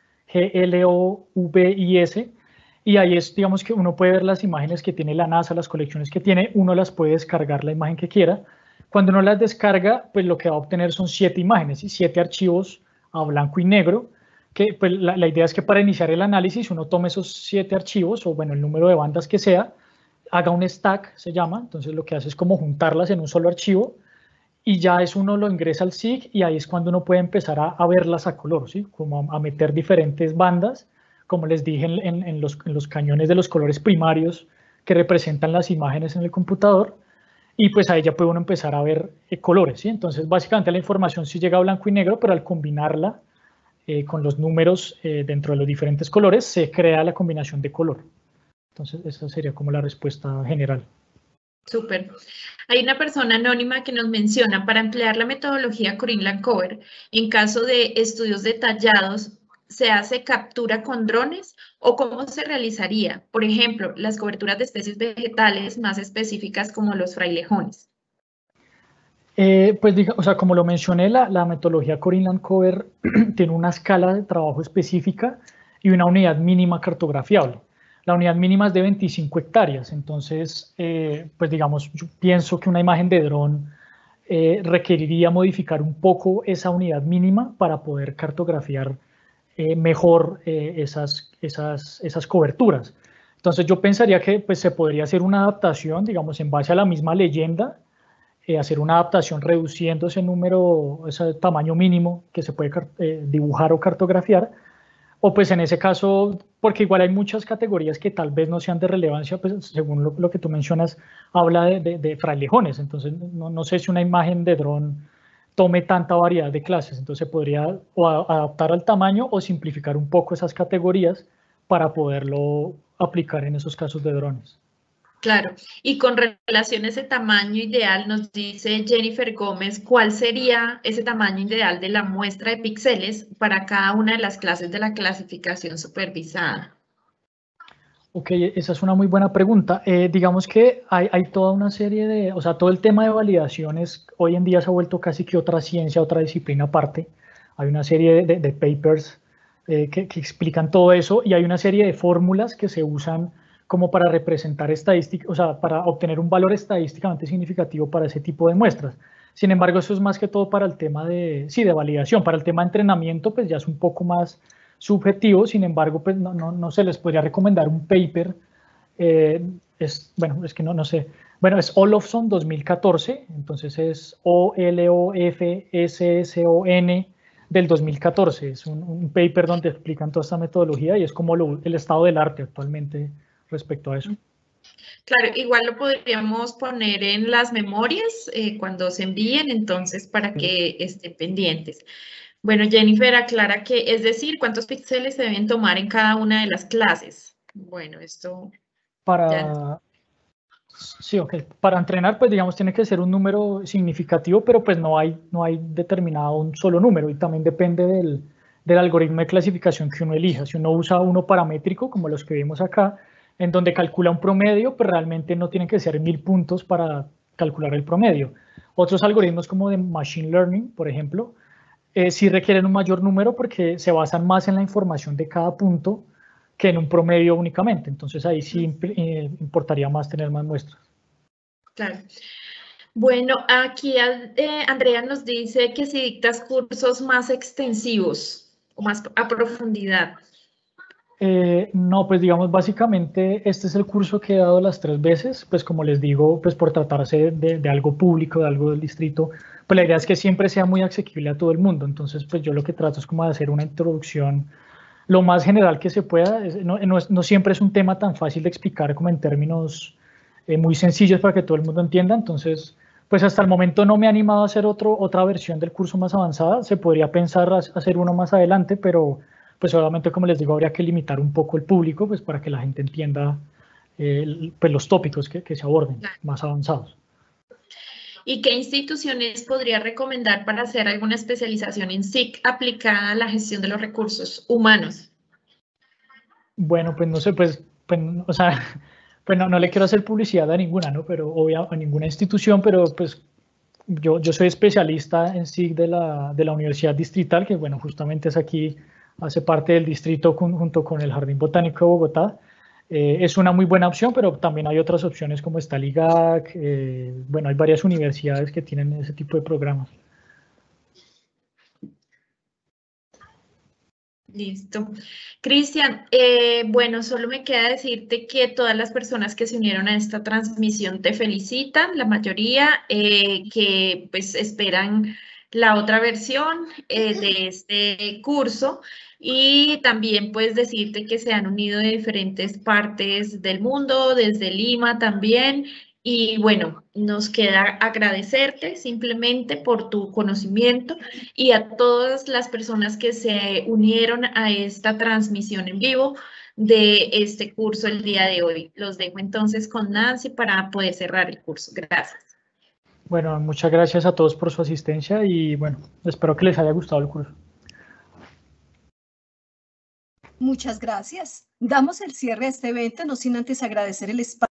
Glovis, y ahí es, digamos que uno puede ver las imágenes que tiene la NASA, las colecciones que tiene, uno las puede descargar la imagen que quiera. Cuando uno las descarga, pues lo que va a obtener son 7 imágenes y 7 archivos a blanco y negro, que pues la idea es que para iniciar el análisis uno tome esos 7 archivos, o bueno, el número de bandas que sea, haga un stack, se llama, entonces lo que hace es como juntarlas en un solo archivo y ya es uno lo ingresa al SIG y ahí es cuando uno puede empezar a verlas a color, ¿sí? Como a meter diferentes bandas, como les dije en los cañones de los colores primarios que representan las imágenes en el computador y pues ahí ya puede uno empezar a ver colores, ¿sí? Entonces básicamente la información sí llega a blanco y negro, pero al combinarla con los números dentro de los diferentes colores se crea la combinación de color. Entonces, esa sería como la respuesta general. Súper. Hay una persona anónima que nos menciona, para emplear la metodología Corin-Lancover, en caso de estudios detallados, ¿se hace captura con drones o cómo se realizaría? Por ejemplo, las coberturas de especies vegetales más específicas como los frailejones. Pues, o sea, como lo mencioné, la metodología Corin-Lancover tiene una escala de trabajo específica y una unidad mínima cartografiable. La unidad mínima es de 25 hectáreas, entonces, pues digamos, yo pienso que una imagen de dron requeriría modificar un poco esa unidad mínima para poder cartografiar mejor esas coberturas. Entonces yo pensaría que pues, se podría hacer una adaptación, digamos, en base a la misma leyenda, hacer una adaptación reduciendo ese número, ese tamaño mínimo que se puede dibujar o cartografiar, o pues en ese caso, porque igual hay muchas categorías que tal vez no sean de relevancia, pues según lo que tú mencionas, habla de frailejones, entonces no sé si una imagen de dron tome tanta variedad de clases, entonces se podría o adaptar al tamaño o simplificar un poco esas categorías para poderlo aplicar en esos casos de drones. Claro, y con relación a ese tamaño ideal, nos dice Jennifer Gómez, ¿cuál sería ese tamaño ideal de la muestra de píxeles para cada una de las clases de la clasificación supervisada? Ok, esa es una muy buena pregunta. Digamos que hay toda una serie o sea, todo el tema de validaciones hoy en día se ha vuelto casi que otra ciencia, otra disciplina aparte. Hay una serie de papers que explican todo eso y hay una serie de fórmulas que se usan como para representar estadísticas, o sea, para obtener un valor estadísticamente significativo para ese tipo de muestras. Sin embargo, eso es más que todo para el tema de validación. Para el tema de entrenamiento, pues ya es un poco más subjetivo, sin embargo, pues no se les podría recomendar un paper, bueno, es que no sé, bueno, es Olofsson 2014, entonces es Olofsson del 2014. Es un paper donde explican toda esta metodología y es como el estado del arte actualmente respecto a eso. Claro, igual lo podríamos poner en las memorias cuando se envíen, entonces para que estén pendientes. Bueno, Jennifer aclara que, es decir, ¿cuántos píxeles se deben tomar en cada una de las clases? Bueno, esto... Sí, ok. Para entrenar, pues digamos, tiene que ser un número significativo, pero pues no hay determinado un solo número y también depende del algoritmo de clasificación que uno elija. Si uno usa uno paramétrico, como los que vimos acá, en donde calcula un promedio, pues realmente no tienen que ser 1000 puntos para calcular el promedio. Otros algoritmos como de Machine Learning, por ejemplo, sí requieren un mayor número porque se basan más en la información de cada punto que en un promedio únicamente. Entonces ahí sí importaría más tener más muestras. Claro. Bueno, aquí Andrea nos dice que si dictas cursos más extensivos o más a profundidad. No, pues digamos, básicamente este es el curso que he dado las 3 veces, pues como les digo, pues por tratarse de algo público, de algo del distrito, pues la idea es que siempre sea muy asequible a todo el mundo. Entonces, pues yo lo que trato es como de hacer una introducción lo más general que se pueda. No siempre es un tema tan fácil de explicar como en términos muy sencillos para que todo el mundo entienda. Entonces, pues hasta el momento no me he animado a hacer otra versión del curso más avanzada. Se podría pensar hacer uno más adelante, pero pues obviamente, como les digo, habría que limitar un poco el público pues para que la gente entienda pues los tópicos que se aborden más avanzados. ¿Y qué instituciones podría recomendar para hacer alguna especialización en SIC aplicada a la gestión de los recursos humanos? Bueno, pues no sé, o sea, pues no le quiero hacer publicidad a ninguna, ¿no? Pero a ninguna institución, pero pues yo soy especialista en SIC de la Universidad Distrital, que bueno, justamente es aquí, hace parte del distrito junto con el Jardín Botánico de Bogotá. Es una muy buena opción, pero también hay otras opciones como está el IGAC, bueno, hay varias universidades que tienen ese tipo de programas. Listo. Cristian, bueno, solo me queda decirte que todas las personas que se unieron a esta transmisión te felicitan, la mayoría, que pues esperan la otra versión de este curso y también pues decirte que se han unido de diferentes partes del mundo, desde Lima también. Y bueno, nos queda agradecerte simplemente por tu conocimiento y a todas las personas que se unieron a esta transmisión en vivo de este curso el día de hoy. Los dejo entonces con Nancy para poder cerrar el curso. Gracias. Bueno, muchas gracias a todos por su asistencia y bueno, espero que les haya gustado el curso. Muchas gracias. Damos el cierre a este evento, no sin antes agradecer el espacio